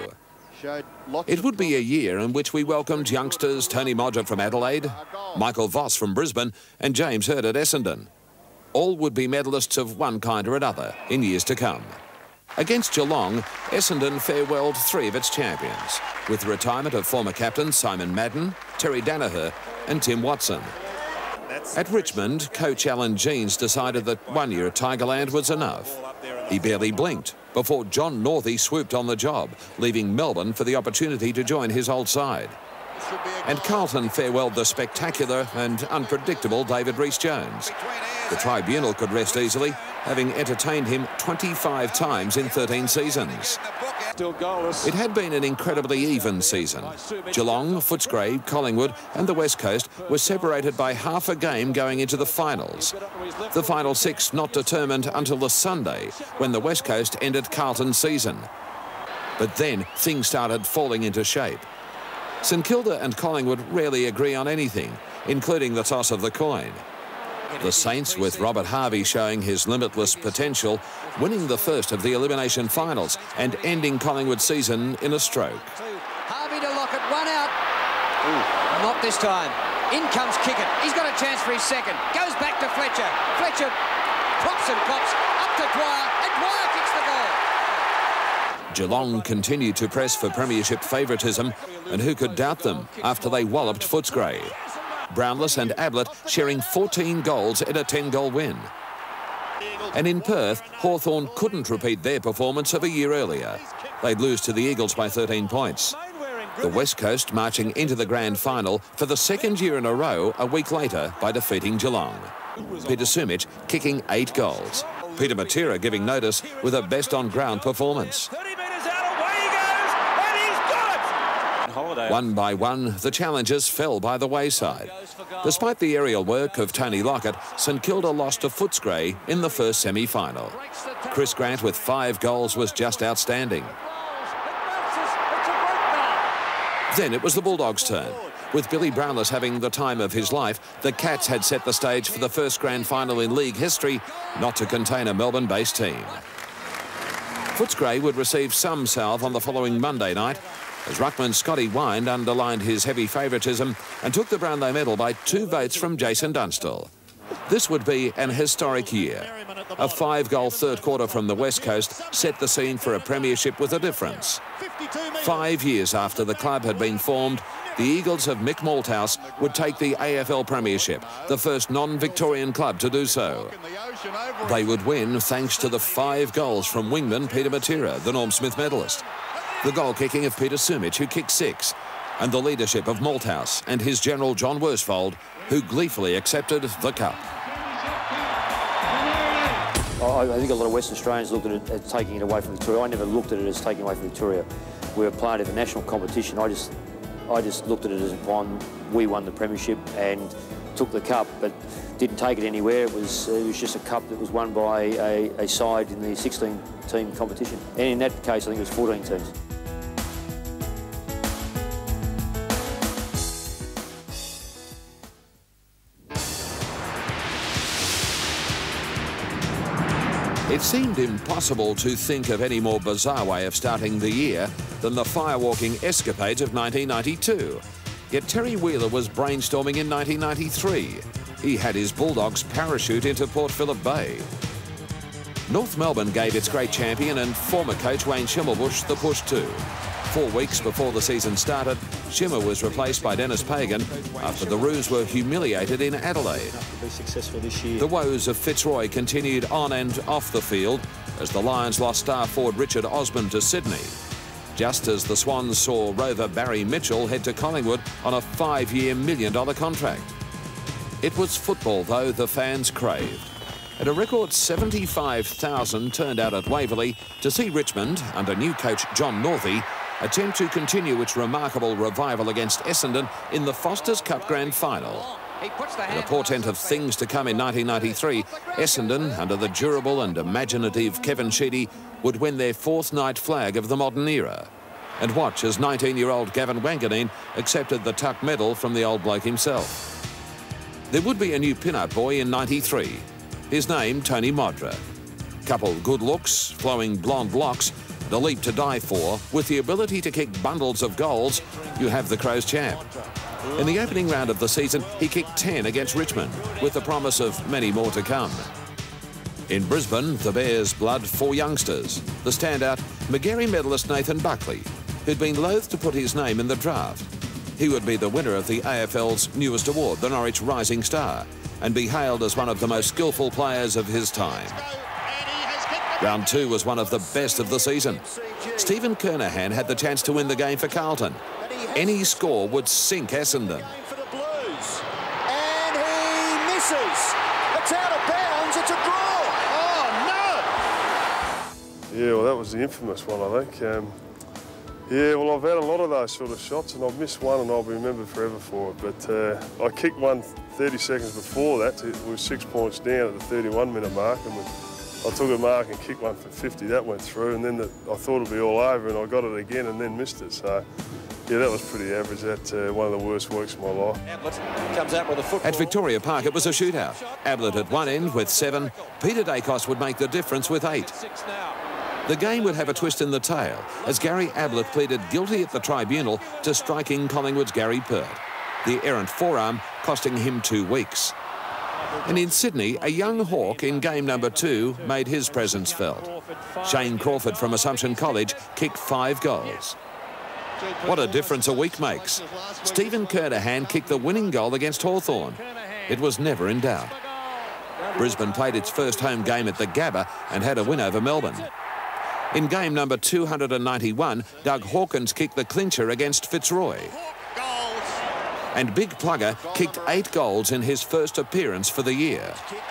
H: It would be a year in which we welcomed youngsters Tony Lockett from Adelaide, Michael Voss from Brisbane, and James Hird at Essendon. All would be medalists of one kind or another in years to come. Against Geelong, Essendon farewelled 3 of its champions, with the retirement of former captains Simon Madden, Terry Danaher and Tim Watson. At Richmond, coach Alan Jeans decided that 1 year at Tigerland was enough. He barely blinked before John Northey swooped on the job, leaving Melbourne for the opportunity to join his old side. And Carlton farewelled the spectacular and unpredictable David Rhys-Jones. The tribunal could rest easily, having entertained him 25 times in 13 seasons. It had been an incredibly even season. Geelong, Footscray, Collingwood and the West Coast were separated by half a game going into the finals. The final 6 not determined until the Sunday, when the West Coast ended Carlton's season. But then things started falling into shape. St Kilda and Collingwood rarely agree on anything, including the toss of the coin. The Saints, with Robert Harvey showing his limitless potential, winning the first of the elimination finals and ending Collingwood's season in a stroke.
N: Harvey to Lockett, 1 out. Ooh. Not this time. In comes Kickett. He's got a chance for his second. Goes back to Fletcher. Fletcher props and pops up to Dwyer, and Dwyer kicks the goal.
H: Geelong continued to press for premiership favouritism, and who could doubt them after they walloped Footscray. Brownless and Ablett sharing 14 goals in a 10-goal win. And in Perth, Hawthorn couldn't repeat their performance of a year earlier. They'd lose to the Eagles by 13 points. The West Coast marching into the grand final for the second year in a row a week later by defeating Geelong. Peter Sumich kicking 8 goals. Peter Matera giving notice with a best-on-ground performance. One by one, the challengers fell by the wayside. Despite the aerial work of Tony Lockett, St Kilda lost to Footscray in the first semi-final. Chris Grant with 5 goals was just outstanding. Then it was the Bulldogs' turn. With Billy Brownless having the time of his life, the Cats had set the stage for the first grand final in league history, not to contain a Melbourne-based team. Footscray would receive some salve on the following Monday night, as Ruckman's Scotty Wind underlined his heavy favouritism and took the Brownlow medal by 2 votes from Jason Dunstall. This would be an historic year. A 5-goal third quarter from the West Coast set the scene for a premiership with a difference. 5 years after the club had been formed, the Eagles of Mick Malthouse would take the AFL premiership, the first non-Victorian club to do so. They would win thanks to the 5 goals from wingman Peter Matera, the Norm Smith medalist, the goal-kicking of Peter Sumich, who kicked 6, and the leadership of Malthouse and his general John Worsfold, who gleefully accepted the cup.
T: I think a lot of Western Australians looked at it as taking it away from Victoria. I never looked at it as taking it away from Victoria. We were part of a national competition. I just looked at it as we won the premiership and took the cup, but didn't take it anywhere. It was just a cup that was won by a side in the 16-team competition. And in that case, I think it was 14 teams.
H: It seemed impossible to think of any more bizarre way of starting the year than the firewalking escapades of 1992. Yet Terry Wheeler was brainstorming in 1993. He had his Bulldogs parachute into Port Phillip Bay. North Melbourne gave its great champion and former coach Wayne Schimmelbusch the push too. 4 weeks before the season started, Schimmer was replaced by Dennis Pagan after the Roos were humiliated in Adelaide. The woes of Fitzroy continued on and off the field as the Lions lost star forward Richard Osman to Sydney, just as the Swans saw rover Barry Mitchell head to Collingwood on a 5-year $1 million contract. It was football, though, the fans craved. And a record 75,000 turned out at Waverley to see Richmond, under new coach John Northey, attempt to continue its remarkable revival against Essendon in the Foster's Cup Grand Final. In a portent of things to come in 1993, Essendon, under the durable and imaginative Kevin Sheedy, would win their 4th night flag of the modern era. And watch as 19-year-old Gavin Wanganeen accepted the Tuck medal from the old bloke himself. There would be a new pin-up boy in 93. His name, Tony Modra. Couple good looks, flowing blonde locks, and a leap to die for. With the ability to kick bundles of goals, you have the Crows champ. In the opening round of the season, he kicked 10 against Richmond, with the promise of many more to come. In Brisbane, the Bears blood 4 youngsters. The standout, Magarey medalist Nathan Buckley, who'd been loath to put his name in the draft. He would be the winner of the AFL's newest award, the Norwich Rising Star, and be hailed as one of the most skillful players of his time. Round 2 was one of the best of the season. Stephen Kernahan had the chance to win the game for Carlton. Any score would sink Essendon.
C: And he misses. It's out of bounds. It's a draw. Oh, no!
R: Yeah, well, that was the infamous one, I think. Yeah, well, I've had a lot of those sort of shots, and I've missed one, and I'll be remembered forever for it. But I kicked one 30 seconds before that. It was 6 points down at the 31-minute mark, and I took a mark and kicked one for 50. That went through, and then I thought it'd be all over, and I got it again and then missed it. So, yeah, that was pretty average. That's one of the worst weeks of my life.
B: Ablett comes out with a football.
H: At Victoria Park, it was a shootout. Ablett at one end with 7. Peter Dacos would make the difference with 8. The game would have a twist in the tail as Gary Ablett pleaded guilty at the tribunal to striking Collingwood's Gary Pert, the errant forearm costing him 2 weeks. And in Sydney, a young hawk in game number 2 made his presence felt. Shane Crawford from Assumption College kicked 5 goals. What a difference a week makes. Stephen Kernahan kicked the winning goal against Hawthorn. It was never in doubt. Brisbane played its first home game at the Gabba and had a win over Melbourne. In game number 291, Doug Hawkins kicked the clincher against Fitzroy. And Big Plugger kicked 8 goals in his first appearance for the year.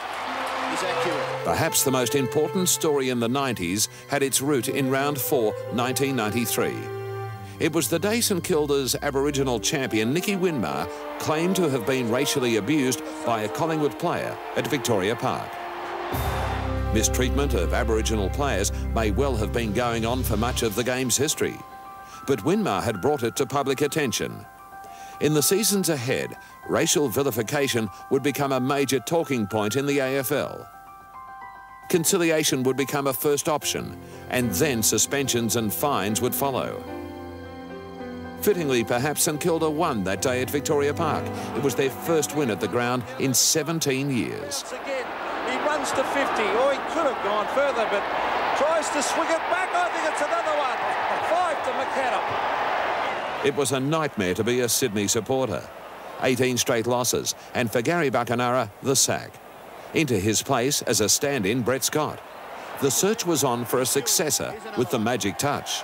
H: Perhaps the most important story in the 90s had its root in round 4, 1993. It was the day St Kilda's Aboriginal champion Nicky Winmar claimed to have been racially abused by a Collingwood player at Victoria Park. Mistreatment of Aboriginal players may well have been going on for much of the game's history, but Winmar had brought it to public attention. In the seasons ahead, racial vilification would become a major talking point in the AFL. Conciliation would become a first option, and then suspensions and fines would follow. Fittingly, perhaps St Kilda won that day at Victoria Park. It was their first win at the ground in 17 years.
B: He runs to 50. Oh, he could have gone further, but tries to swing it back. I think it's another one. 5 to McAdam.
H: It was a nightmare to be a Sydney supporter. 18 straight losses, and for Gary Buckenara, the sack. Into his place as a stand-in, Brett Scott. The search was on for a successor with the magic touch.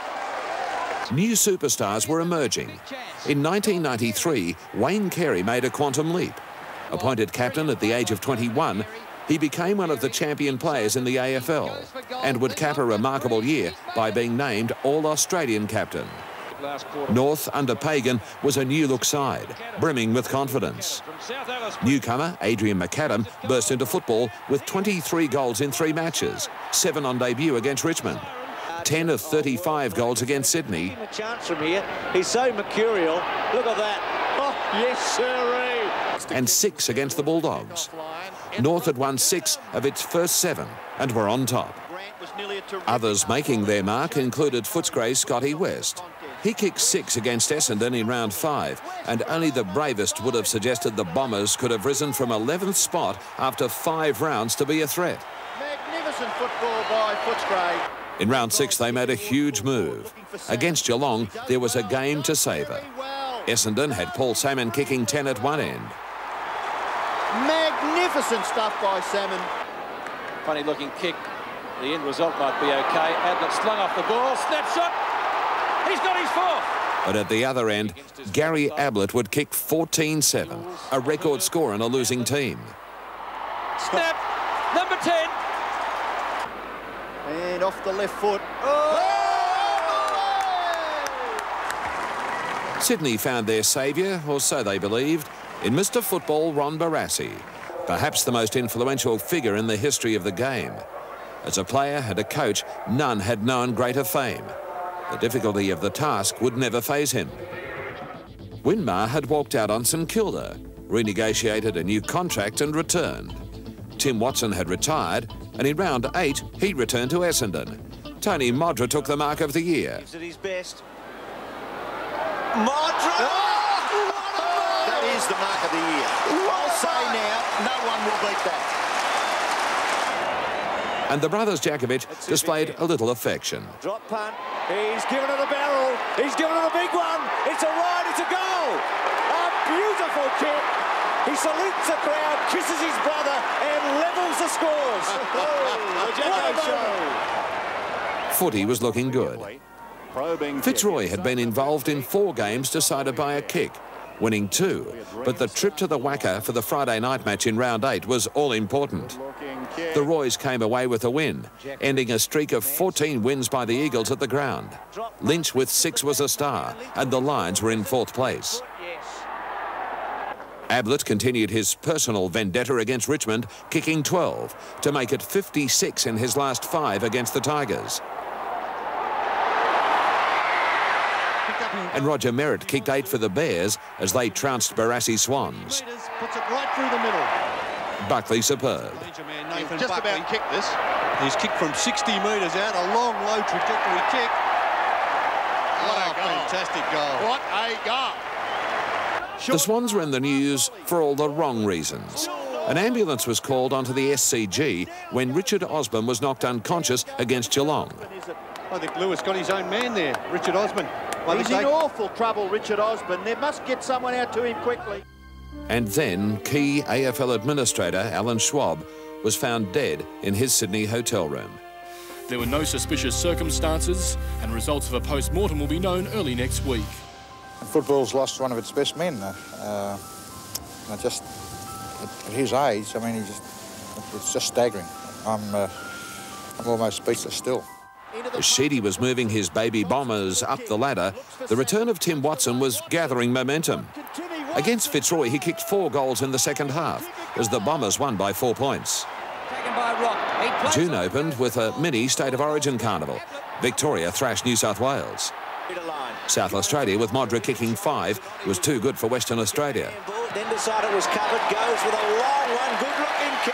H: New superstars were emerging. In 1993, Wayne Carey made a quantum leap. Appointed captain at the age of 21, he became one of the champion players in the AFL and would cap a remarkable year by being named All-Australian captain. North under Pagan was a new-look side, brimming with confidence. Newcomer Adrian McAdam burst into football with 23 goals in 3 matches, 7 on debut against Richmond, 10 of 35 goals against Sydney.
A: A chance from here. He's so mercurial. Look at that. Oh, yes, sirree.
H: and 6 against the Bulldogs. North had won 6 of its first 7 and were on top. Others making their mark included Footscray's Scotty West. He kicked 6 against Essendon in round 5, and only the bravest would have suggested the Bombers could have risen from 11th spot after 5 rounds to be a threat.
C: Magnificent football by Footscray.
H: In round 6, they made a huge move. Against Geelong, there was a game to savour. Essendon had Paul Salmon kicking 10 at one end.
C: Magnificent stuff by Salmon.
B: Funny looking kick. The end result might be okay. Ablett slung off the ball. Snapshot. He's got his 4th.
H: But at the other end, Gary Ablett would kick 14-7, a record score in a losing team.
B: Snap. Number 10.
C: And off the left foot.
H: Sydney found their saviour, or so they believed, in Mr. Football Ron Barassi, perhaps the most influential figure in the history of the game. As a player and a coach, none had known greater fame. The difficulty of the task would never faze him. Winmar had walked out on St Kilda, renegotiated a new contract and returned. Tim Watson had retired, and in round 8, he returned to Essendon. Tony Modra took the mark of the year.
A: Gives it his best. Modra!
C: That is the mark of the year. I'll say now, no one will beat that.
H: And the brothers Jakovic displayed a little affection.
A: Drop punt. He's given it a barrel. He's given it a big one. It's a ride. It's a goal. A beautiful kick. He salutes the crowd, kisses his brother, and levels the scores. What a show.
H: Footy was looking good. Fitzroy had been involved in 4 games decided by a kick, winning 2. But the trip to the Wacker for the Friday night match in round 8 was all important. The Roys came away with a win, ending a streak of 14 wins by the Eagles at the ground. Lynch with 6 was a star, and the Lions were in 4th place. Ablett continued his personal vendetta against Richmond, kicking 12 to make it 56 in his last 5 against the Tigers. And Roger Merritt kicked 8 for the Bears as they trounced Barassi Swans.
C: Puts it right through the middle.
H: Buckley superb.
C: He's just about kicked this.
S: He's kicked from 60 metres out, a long, low trajectory kick. What a goal. Fantastic goal.
C: What a goal.
H: The Swans were in the news for all the wrong reasons. An ambulance was called onto the SCG when Richard Osborne was knocked unconscious against Geelong.
S: I think Lewis got his own man there, Richard Osborne.
C: He's in awful trouble, Richard Osborne. They must get someone out to him quickly.
H: And then key AFL administrator Alan Schwab was found dead in his Sydney hotel room.
U: There were no suspicious circumstances, and results of a post-mortem will be known early next week.
M: Football's lost one of its best men. Just at his age, I mean, it's just staggering. I'm almost speechless still.
H: As Sheedy was moving his baby Bombers up the ladder, the return of Tim Watson was gathering momentum. Against Fitzroy, he kicked 4 goals in the second half as the Bombers won by 4 points. June opened with a mini State of Origin carnival. Victoria thrashed New South Wales. South Australia, with Modra kicking 5, was too good for Western Australia.
A: Then decided it was covered, goes with a long one, good-looking kick.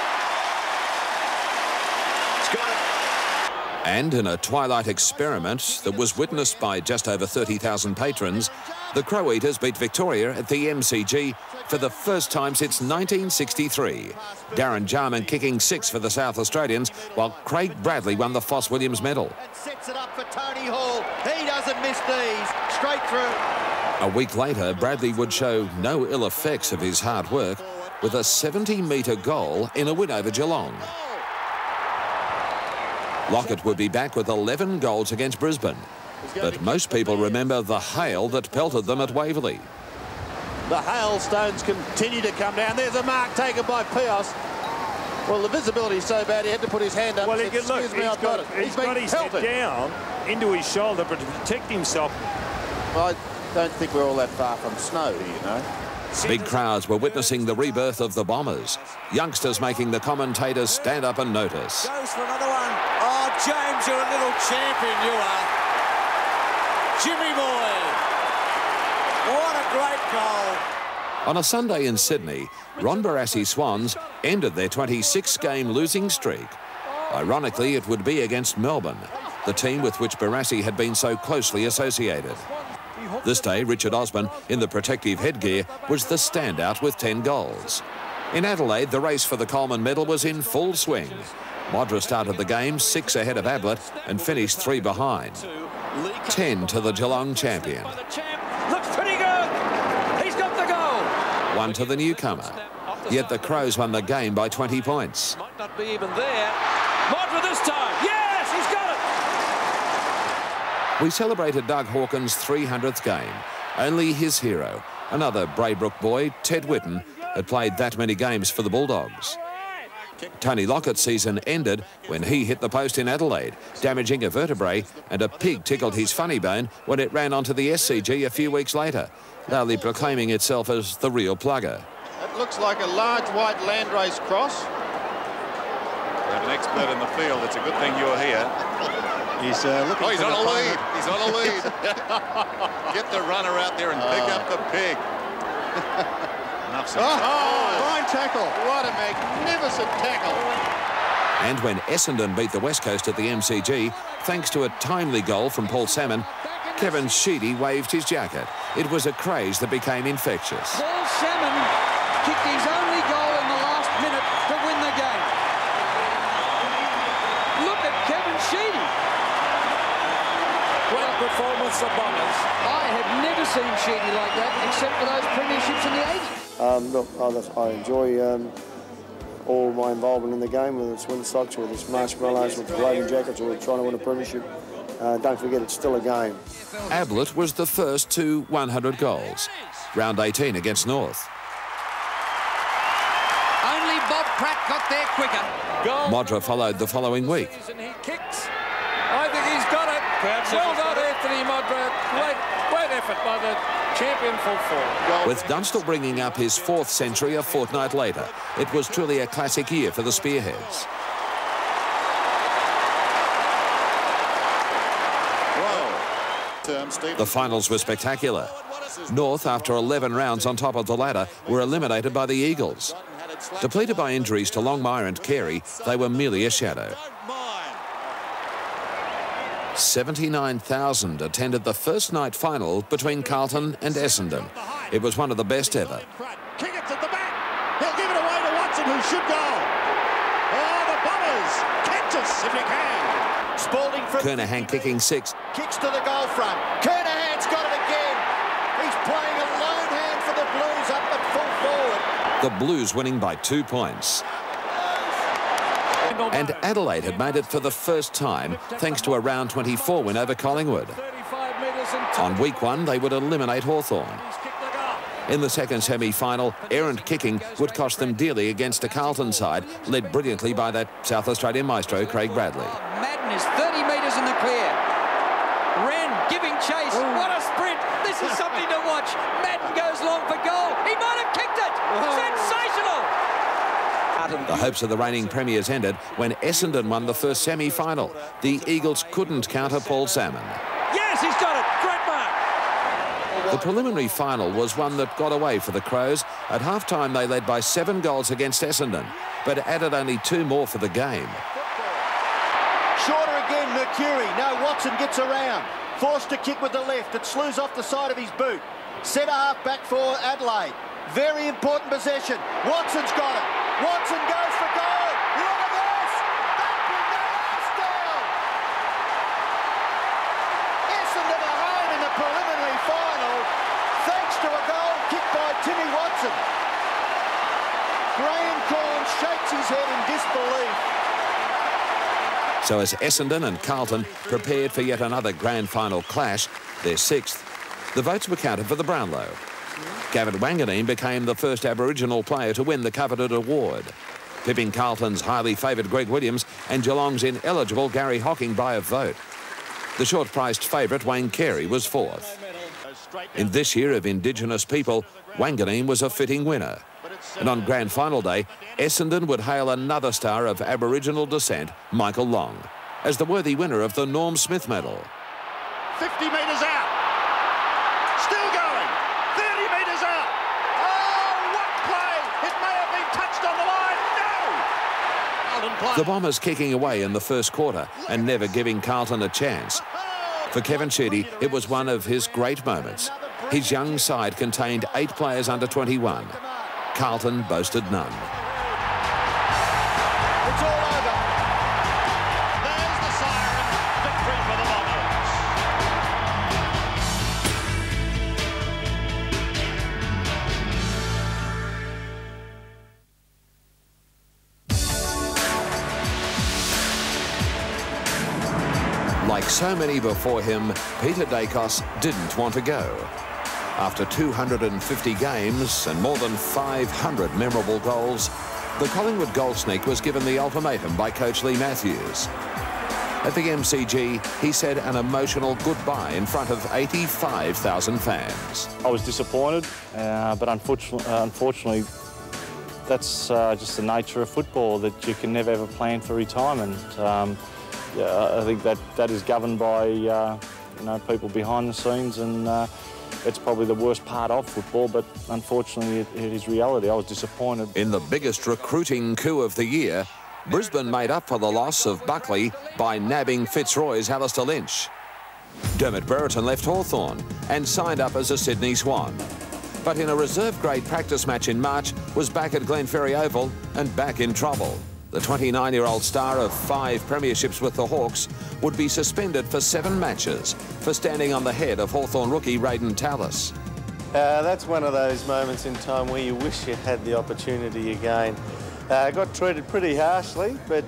A: It's got it.
H: And in a twilight experiment that was witnessed by just over 30,000 patrons, the Crow Eaters beat Victoria at the MCG for the first time since 1963. Darren Jarman kicking 6 for the South Australians, while Craig Bradley won the Foss Williams medal.
C: And sets it up for Tony Hall. He doesn't miss these. Straight through.
H: A week later, Bradley would show no ill effects of his hard work with a 70-metre goal in a win over Geelong. Lockett would be back with 11 goals against Brisbane. But most people remember the hail that pelted them at Waverley.
C: The hailstones continue to come down. There's a mark taken by Pios. Well, the visibility is so bad he had to put his hand up.
E: Well,
C: He said, "Excuse me, I've got it."
E: He's got his head down into his shoulder, but to protect himself.
C: I don't think we're all that far from snow, you know.
H: Big crowds were witnessing the rebirth of the Bombers. Youngsters making the commentators stand up and notice.
A: Goes for another one. Oh, James, you're a little champion, you are. Jimmy boy. What a great goal.
H: On a Sunday in Sydney, Ron Barassi Swans ended their 26-game losing streak. Ironically, it would be against Melbourne, the team with which Barassi had been so closely associated. This day, Richard Osman, in the protective headgear, was the standout with 10 goals. In Adelaide, the race for the Coleman medal was in full swing. Modra started the game 6 ahead of Ablett and finished 3 behind. 10 to the Geelong champion.
B: Looks pretty good. He's got the goal.
H: 1 to the newcomer. Yet the Crows won the game by 20 points.
B: Might not be even there. Modra this time. Yes, he's got it.
H: We celebrated Doug Hawkins' 300th game. Only his hero, another Braybrook boy, Ted Whitten, had played that many games for the Bulldogs. Tony Lockett's season ended when he hit the post in Adelaide, damaging a vertebrae, and a pig tickled his funny bone when it ran onto the SCG a few weeks later, loudly proclaiming itself as the real plugger.
C: It looks like a large white landrace cross. We have an expert in the field. It's a good thing you're here.
D: He's looking.
C: Oh, he's on a lead. He's on a lead. Get the runner out there and pick up the pig.
D: Fine tackle.
C: What a magnificent tackle.
H: And when Essendon beat the West Coast at the MCG, thanks to a timely goal from Paul Salmon, Kevin Sheedy waved his jacket. It was a craze that became infectious.
N: Paul Salmon kicked his only goal in the last minute to win the game. Look at Kevin Sheedy.
B: Great performance of Bombers.
N: I have never seen Sheedy like that, except for those premierships in the 80s.
D: Look, I enjoy all my involvement in the game, whether it's win socks, whether it's marshmallows, whether it's blading jackets, or trying to win a premiership. Don't forget, it's still a game.
H: Ablett was the first to 100 goals. Round 18 against North.
N: Only Bob Pratt got there quicker.
H: Modra followed the following week.
B: And he kicks. I think he's got it. Well done, Anthony Modra. Great effort by the champion full forward.
H: With Dunstall bringing up his 4th century a fortnight later, it was truly a classic year for the Spearheads. The finals were spectacular. North, after 11 rounds on top of the ladder, were eliminated by the Eagles. Depleted by injuries to Longmire and Carey, they were merely a shadow. 79,000 attended the first night final between Carlton and Essendon. It was one of the best ever.
C: Kick it to the back. He'll give it away to Watson, who should go. Oh, the Bombers. Catch us if you can. Spalding from
H: Kernahan kicking 6.
C: Kicks to the goal front. Kernahan's got it again. He's playing a lone hand for the Blues up at full forward.
H: The Blues winning by 2 points. And Adelaide had made it for the first time thanks to a round 24 win over Collingwood. On week 1, they would eliminate Hawthorn. In the second semi-final, errant kicking would cost them dearly against a Carlton side led brilliantly by that South Australian maestro, Craig Bradley.
N: Madden is 30 metres in the clear. Wren giving chase. What a sprint. This is something to watch. Madden goes long for goal. He might have kicked it. Sensational.
H: The hopes of the reigning premiers ended when Essendon won the first semi-final. The Eagles couldn't counter Paul Salmon.
B: Yes, he's got it. Great mark.
H: The preliminary final was one that got away for the Crows. At half-time, they led by 7 goals against Essendon, but added only 2 more for the game.
C: Shorter again, Mercury. No, Watson gets around. Forced to kick with the left. It slews off the side of his boot. Centre half back for Adelaide. Very important possession. Watson's got it. Watson goes for goal. Look at this. That big last down. Essendon are home in the preliminary final thanks to a goal kicked by Timmy Watson. Graham Corn shakes his head in disbelief.
H: So as Essendon and Carlton prepared for yet another grand final clash, their 6th, the votes were counted for the Brownlow. Gavin Wanganeen became the first Aboriginal player to win the coveted award, pipping Carlton's highly favoured Greg Williams and Geelong's ineligible Gary Hocking by a vote. The short-priced favourite Wayne Carey was 4th. In this year of Indigenous people, Wanganeen was a fitting winner. And on grand final day, Essendon would hail another star of Aboriginal descent, Michael Long, as the worthy winner of the Norm Smith medal.
C: 50 metres out. Still going. 30 metres out. Oh,
H: The Bombers kicking away in the first quarter and never giving Carlton a chance. For Kevin Sheedy, it was one of his great moments. His young side contained 8 players under 21. Carlton boasted none.
C: It's all over. There's the siren. Victory for the Bombers.
H: Like so many before him, Peter Dacos didn't want to go. After 250 games and more than 500 memorable goals, the Collingwood goal sneak was given the ultimatum by coach Lee Matthews. At the MCG, he said an emotional goodbye in front of 85,000 fans.
G: I was disappointed, but unfortunately, that's just the nature of football, that you can never ever plan for retirement. Yeah, I think that is governed by you know, people behind the scenes, and it's probably the worst part of football, but unfortunately it is reality. I was disappointed.
H: In the biggest recruiting coup of the year, Brisbane made up for the loss of Buckley by nabbing Fitzroy's Alistair Lynch. Dermot Brereton left Hawthorn and signed up as a Sydney Swan. But in a reserve-grade practice match in March, was back at Glenferrie Oval and back in trouble. The 29-year-old star of 5 premierships with the Hawks would be suspended for 7 matches for standing on the head of Hawthorn rookie Raiden Tallis.
V: That's one of those moments in time where you wish you had the opportunity again. I got treated pretty harshly, but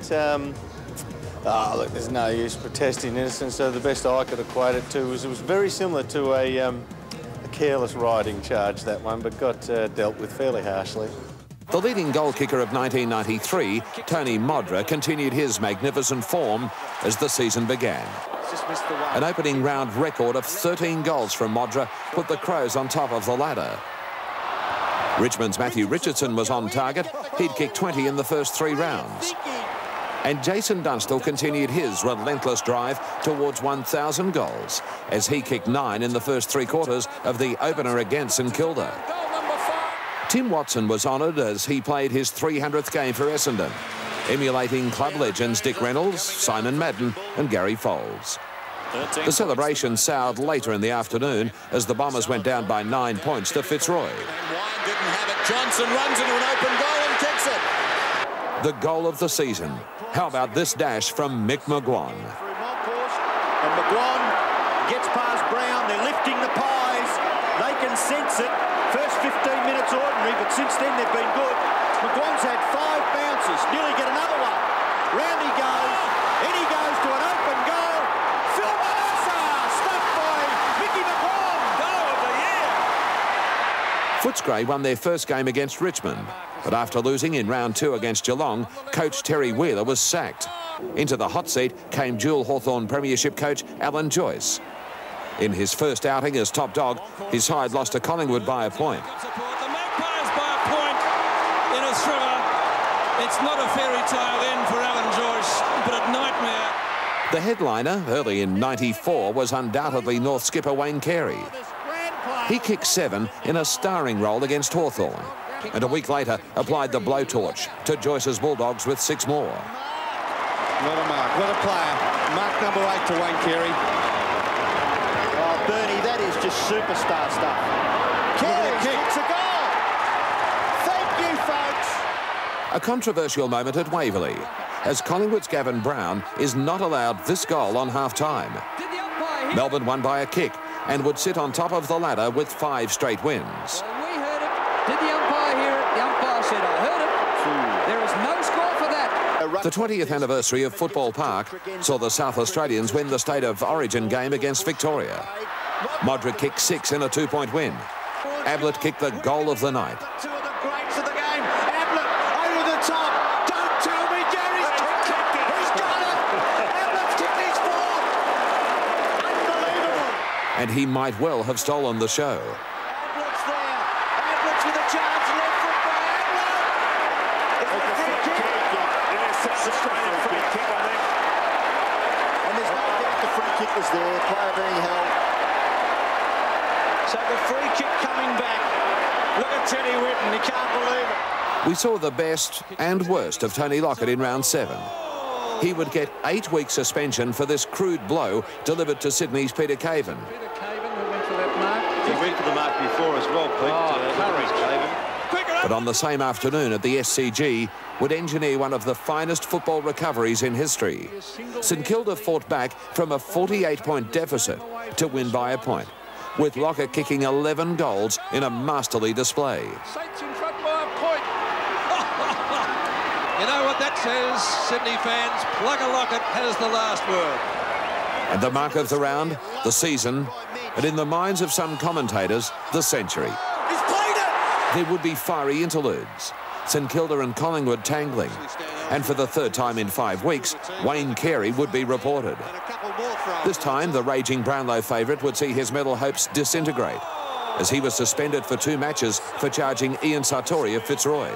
V: look, there's no use protesting innocence, so the best I could equate it to was it was very similar to a careless riding charge, that one, but got dealt with fairly harshly.
H: The leading goal kicker of 1993, Tony Modra, continued his magnificent form as the season began. An opening round record of 13 goals from Modra put the Crows on top of the ladder. Richmond's Matthew Richardson was on target. He'd kicked 20 in the first 3 rounds. And Jason Dunstall continued his relentless drive towards 1,000 goals as he kicked 9 in the first 3 quarters of the opener against St Kilda. Tim Watson was honoured as he played his 300th game for Essendon, emulating club legends Dick Reynolds, Simon Madden and Gary Foles. The celebration soured later in the afternoon as the Bombers went down by 9 points to Fitzroy.
C: Johnson runs into an open goal and kicks it.
H: The goal of the season. How about this dash from Mick McGuan?
C: And McGuan gets past Brown. They're lifting the pies. They can sense it. First 15 minutes ordinary, but since then they've been good. McGuan's had 5 bounces. Nearly get another one. Round he goes. In he goes to an open goal. Phil Manasseh, stuffed by Mickey McGuan. Goal of the year.
H: Footscray won their first game against Richmond, but after losing in round 2 against Geelong, coach Terry Wheeler was sacked. Into the hot seat came dual Hawthorn premiership coach Alan Joyce. In his first outing as top dog, his side lost to Collingwood by a point.
B: The Magpies by a point in a thriller. It's not a fairy tale end for Alan Joyce, but a nightmare.
H: The headliner, early in '94, was undoubtedly North skipper Wayne Carey. He kicked 7 in a starring role against Hawthorn, and a week later applied the blowtorch to Joyce's Bulldogs with 6 more.
C: What a mark, what a player. Mark number 8 to Wayne Carey. Oh, Bernie, that is just superstar stuff. Carey kicks a goal. Thank you, folks.
H: A controversial moment at Waverley, as Collingwood's Gavin Brown is not allowed this goal on half-time. Melbourne won by a kick and would sit on top of the ladder with 5 straight wins.
N: We heard it. Did the umpire hear it? The umpire said, I heard it. There is no score for that.
H: The 20th anniversary of Football Park saw the South Australians win the State of Origin game against Victoria. Modric kicked 6 in a 2-point win. Ablett kicked the goal of the night.
C: 2 of the greats of the game. Ablett over the top. Don't tell me Gary's kicked it. He's got it. Ablett's kicked his 4th. Unbelievable.
H: And he might well have stolen the show.
C: Ablett's there. Ablett's with a chance. Left foot by Ablett. It's a free kick. It is such a Australian free kick, I think. And there's no doubt the free kick was there. Player being held. So the free kick coming back. Look at Teddy Whitten. He can't believe it.
H: We saw the best and worst of Tony Lockett in round 7. He would get 8-week suspension for this crude blow delivered to Sydney's Peter Caven.
F: He went for the mark before as well, Pete.
H: But on the same afternoon at the SCG would engineer one of the finest football recoveries in history. St Kilda fought back from a 48-point deficit to win by a point, with Lockett kicking 11 goals in a masterly display.
B: Saints in front by a point. You know what that says, Sydney fans? Plugger Lockett has the last word.
H: And the mark of the round, the season, and in the minds of some commentators, the century.
B: He's played it!
H: There would be fiery interludes, St Kilda and Collingwood tangling, and for the third time in 5 weeks, Wayne Carey would be reported. This time, the raging Brownlow favourite would see his medal hopes disintegrate, as he was suspended for 2 matches for charging Ian Sartori of Fitzroy.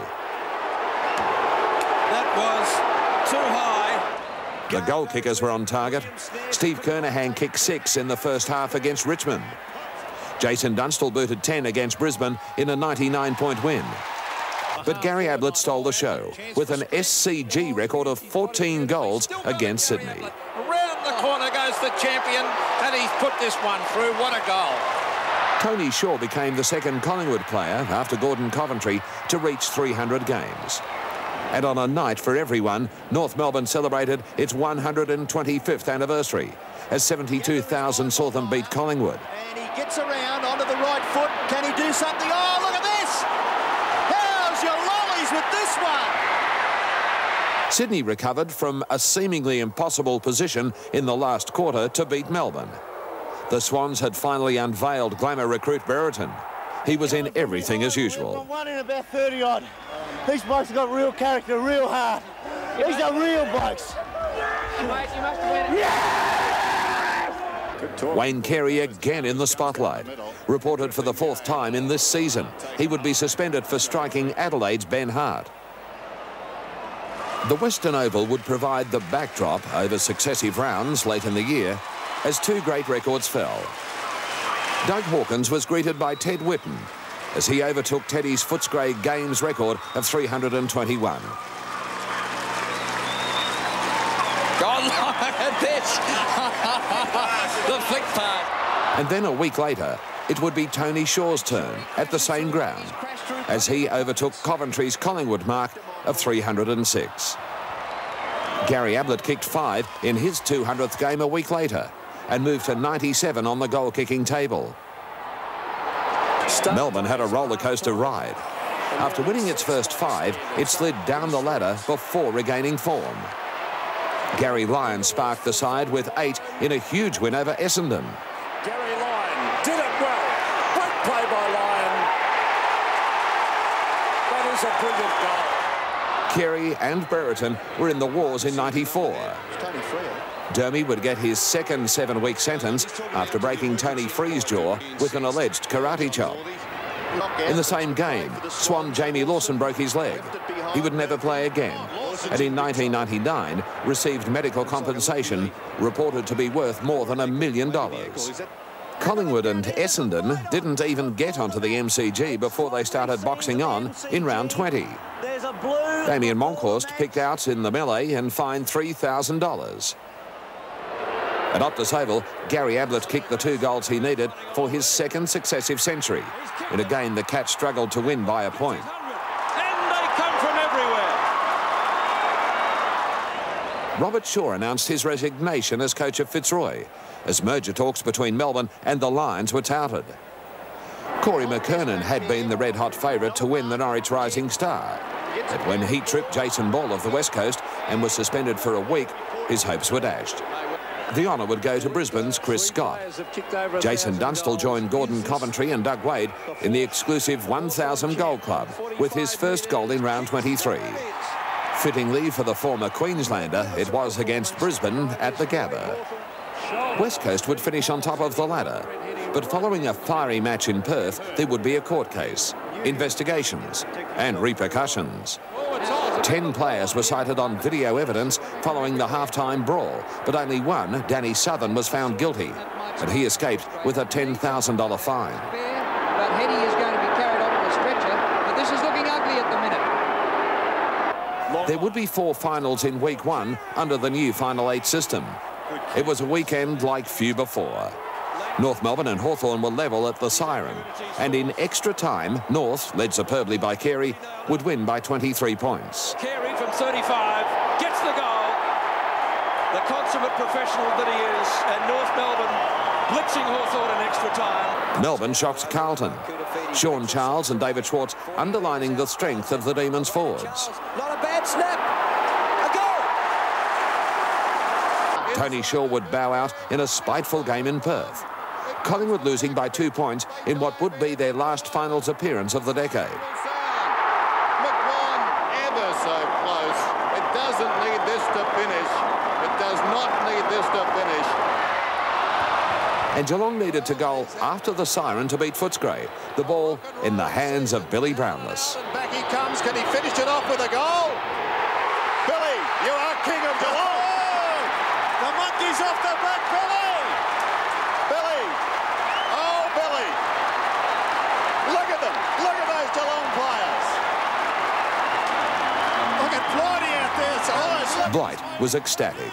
B: That was too high.
H: The goal kickers were on target. Steve Kernahan kicked 6 in the first half against Richmond. Jason Dunstall booted 10 against Brisbane in a 99-point win. But Gary Ablett stole the show with an SCG record of 14 goals against Sydney.
B: Around the corner goes the champion, and he's put this one through. What a goal.
H: Tony Shaw became the second Collingwood player after Gordon Coventry to reach 300 games. And on a night for everyone, North Melbourne celebrated its 125th anniversary as 72,000 saw them beat Collingwood.
C: And he gets around onto the right foot. Can he do something? Oh, look at this! How's your lollies with this one?
H: Sydney recovered from a seemingly impossible position in the last quarter to beat Melbourne. The Swans had finally unveiled glamour recruit Brereton. He was in everything as usual.
J: One in about 30-odd. These blokes have got real character, real heart. These are real blokes.
H: Wayne Carey again in the spotlight. Reported for the 4th time in this season. He would be suspended for striking Adelaide's Ben Hart. The Western Oval would provide the backdrop over successive rounds late in the year as 2 great records fell. Doug Hawkins was greeted by Ted Whitten as he overtook Teddy's Footscray games record of 321.
B: God, look at this. The flick part.
H: And then a week later, it would be Tony Shaw's turn at the same ground as he overtook Coventry's Collingwood mark of 306. Gary Ablett kicked 5 in his 200th game a week later and moved to 97 on the goal-kicking table. Melbourne had a roller coaster ride. After winning its first 5, it slid down the ladder before regaining form. Gary Lyon sparked the side with 8 in a huge win over Essendon.
B: Gary Lyon did it well. Great play by Lyon. That is a brilliant goal.
H: Carey and Brereton were in the wars in '94. Dermy would get his second 7-week sentence after breaking Tony Free's jaw with an alleged karate chop. In the same game, Swan Jamie Lawson broke his leg. He would never play again, and in 1999 received medical compensation reported to be worth more than $1 million. Collingwood and Essendon didn't even get onto the MCG before they started boxing on in round 20. Damien Monkhorst picked out in the melee and fined $3,000. At Optus Oval, Gary Ablett kicked the 2 goals he needed for his 2nd successive century in a game the Cats struggled to win by a point.
B: And they come from everywhere.
H: Robert Shaw announced his resignation as coach of Fitzroy as merger talks between Melbourne and the Lions were touted. Corey McKernan had been the red-hot favourite to win the Norwich Rising Star. But when he tripped Jason Ball of the West Coast and was suspended for a week, his hopes were dashed. The honour would go to Brisbane's Chris Scott. Jason Dunstall joined Gordon Coventry and Doug Wade in the exclusive 1,000 goal club with his first goal in round 23. Fittingly for the former Queenslander, it was against Brisbane at the Gabba. West Coast would finish on top of the ladder, but following a fiery match in Perth, there would be a court case, investigations and repercussions. 10 players were cited on video evidence following the half-time brawl, but only one, Danny Southern, was found guilty, and he escaped with a $10,000 fine.
N: But Hetty is going to be carried off to a stretcher, but this is looking ugly at the minute.
H: There would be 4 finals in week 1 under the new Final 8 system. It was a weekend like few before. North Melbourne and Hawthorn were level at the siren, and in extra time, North, led superbly by Carey, would win by 23 points.
B: Carey from 35 gets the goal. The consummate professional that he is, and North Melbourne blitzing Hawthorn in extra time.
H: Melbourne shocked Carlton. Sean Charles and David Schwartz underlining the strength of the Demons forwards.
N: Not a bad snap. A goal.
H: Tony Shaw would bow out in a spiteful game in Perth. Collingwood losing by 2 points in what would be their last finals appearance of the decade.
C: McGuan ever so close. It doesn't need this to finish. It does not need this to finish.
H: And Geelong needed to goal after the siren to beat Footscray. The ball in the hands of Billy Brownless.
C: Back he comes. Can he finish it off with a goal? Billy, you are king of Geelong. The monkey's off the back, Billy. Billy. Oh, Billy. Look at them. Look at those Geelong players. Look at Blighty out there. So
H: Blight was ecstatic.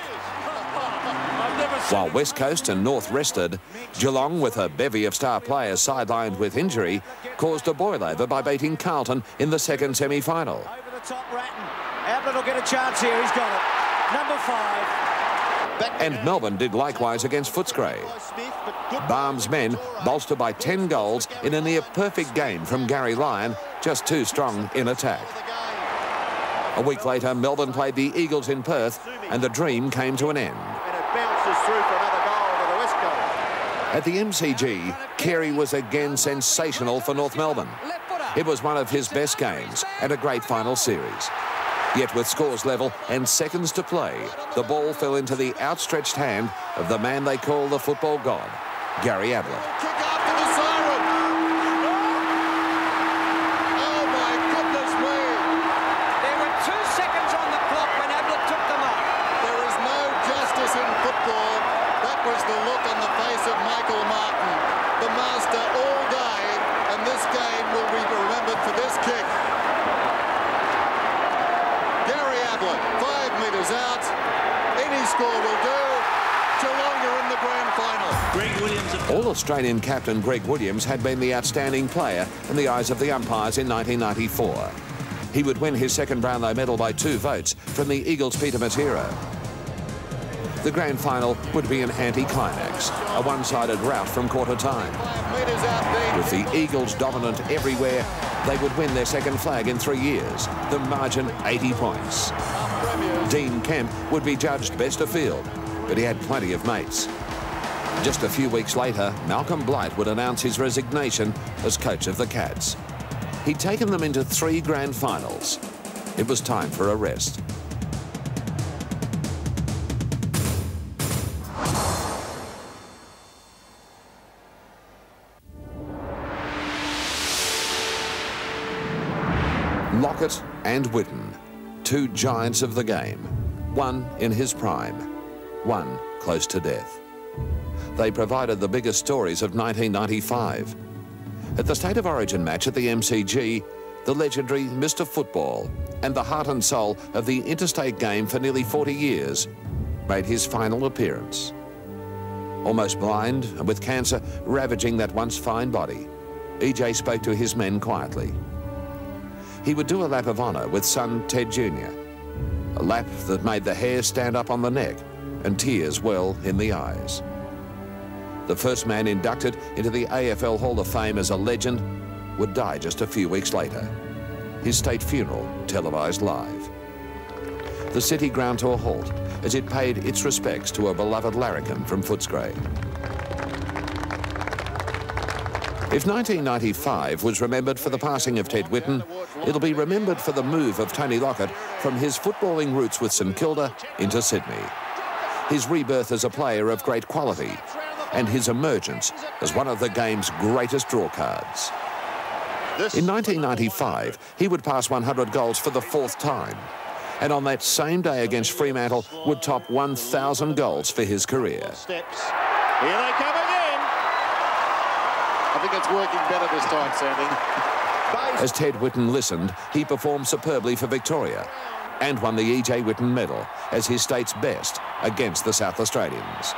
H: While West Coast and North rested, Geelong, with a bevy of star players sidelined with injury, caused a boil-over by beating Carlton in the second semi-final.
A: Over the top, Ratton. Ablett will get a chance here. He's got it. Number 5.
H: And Melbourne did likewise against Footscray. Barnes' men bolstered by 10 goals in a near-perfect game from Gary Lyon, just too strong in attack. A week later, Melbourne played the Eagles in Perth, and the dream came to an end.
C: through for another goal to the West Coast.
H: At the MCG, Carey was again sensational for North Melbourne. It was one of his best games and a great final series. Yet with scores level and seconds to play, the ball fell into the outstretched hand of the man they call the football god, Gary Ablett.
C: Kick after the siren. Oh my goodness me.
N: There were 2 seconds on the clock when Ablett took them up.
C: There is no justice in football. That was the look on the face of Michael Martin, the master all day, and this game will be remembered for this kick. Gary Ablett, 5 metres out. Any score will do. Geelong are in the grand final.
A: Greg Williams.
H: All-Australian captain Greg Williams had been the outstanding player in the eyes of the umpires in 1994. He would win his second Brownlow medal by 2 votes from the Eagles' Peter Matera. The grand final would be an anti-climax, a one-sided rout from quarter time. With the Eagles dominant everywhere, they would win their second flag in 3 years, the margin 80 points. Dean Kemp would be judged best of field, but he had plenty of mates. Just a few weeks later, Malcolm Blight would announce his resignation as coach of the Cats. He'd taken them into 3 grand finals. It was time for a rest. Lockett and Whitten, 2 giants of the game, one in his prime, one close to death. They provided the biggest stories of 1995. At the State of Origin match at the MCG, the legendary Mr. Football and the heart and soul of the interstate game for nearly 40 years made his final appearance. Almost blind and with cancer ravaging that once fine body, EJ spoke to his men quietly. He would do a lap of honour with son Ted Jr., a lap that made the hair stand up on the neck and tears well in the eyes. The first man inducted into the AFL Hall of Fame as a legend would die just a few weeks later. His state funeral televised live. The city ground to a halt as it paid its respects to a beloved larrikin from Footscray. If 1995 was remembered for the passing of Ted Whitten, it'll be remembered for the move of Tony Lockett from his footballing roots with St Kilda into Sydney. His rebirth as a player of great quality and his emergence as one of the game's greatest draw cards. In 1995, he would pass 100 goals for the 4th time, and on that same day against Fremantle would top 1,000 goals for his career.
C: Steps. Here they come again. I think it's working better this time, Sandy.
H: As Ted Whitten listened, he performed superbly for Victoria. and won the E.J. Whitten medal as his state's best against the South Australians.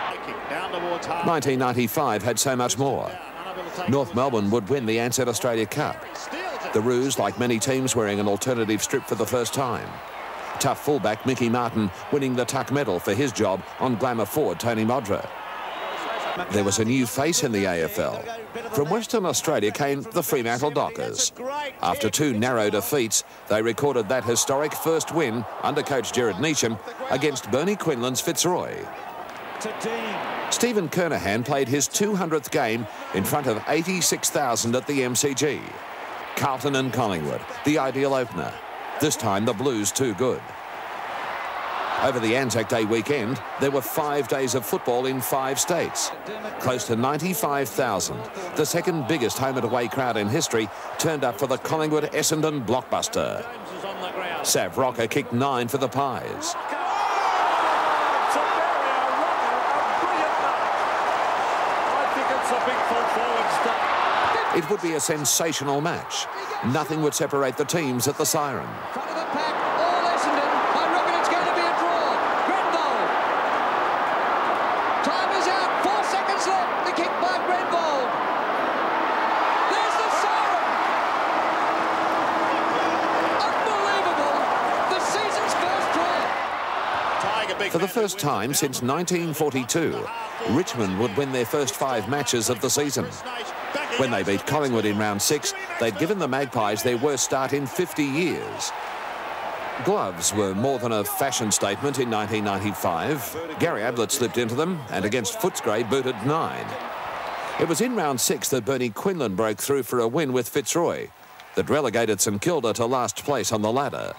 H: 1995 had so much more. North Melbourne would win the Ansett Australia Cup. The Roos, like many teams, wearing an alternative strip for the first time. Tough fullback Mickey Martin winning the Tuck medal for his job on glamour forward Tony Modra. There was a new face in the AFL. From Western Australia came the Fremantle Dockers. After 2 narrow defeats, they recorded that historic first win under coach Gerard Neesham against Bernie Quinlan's Fitzroy. Stephen Kernahan played his 200th game in front of 86,000 at the MCG. Carlton and Collingwood, the ideal opener. This time the Blues too good. Over the Anzac Day weekend, there were 5 days of football in 5 states. Close to 95,000, the second biggest home and away crowd in history, turned up for the Collingwood-Essendon blockbuster. Sav Rocker kicked 9 for the Pies. It would be a sensational match. Nothing would separate the teams at the siren. For the first time since 1942, Richmond would win their first 5 matches of the season. When they beat Collingwood in round 6, they'd given the Magpies their worst start in 50 years. Gloves were more than a fashion statement in 1995. Gary Ablett slipped into them and against Footscray booted 9. It was in round 6 that Bernie Quinlan broke through for a win with Fitzroy that relegated St Kilda to last place on the ladder.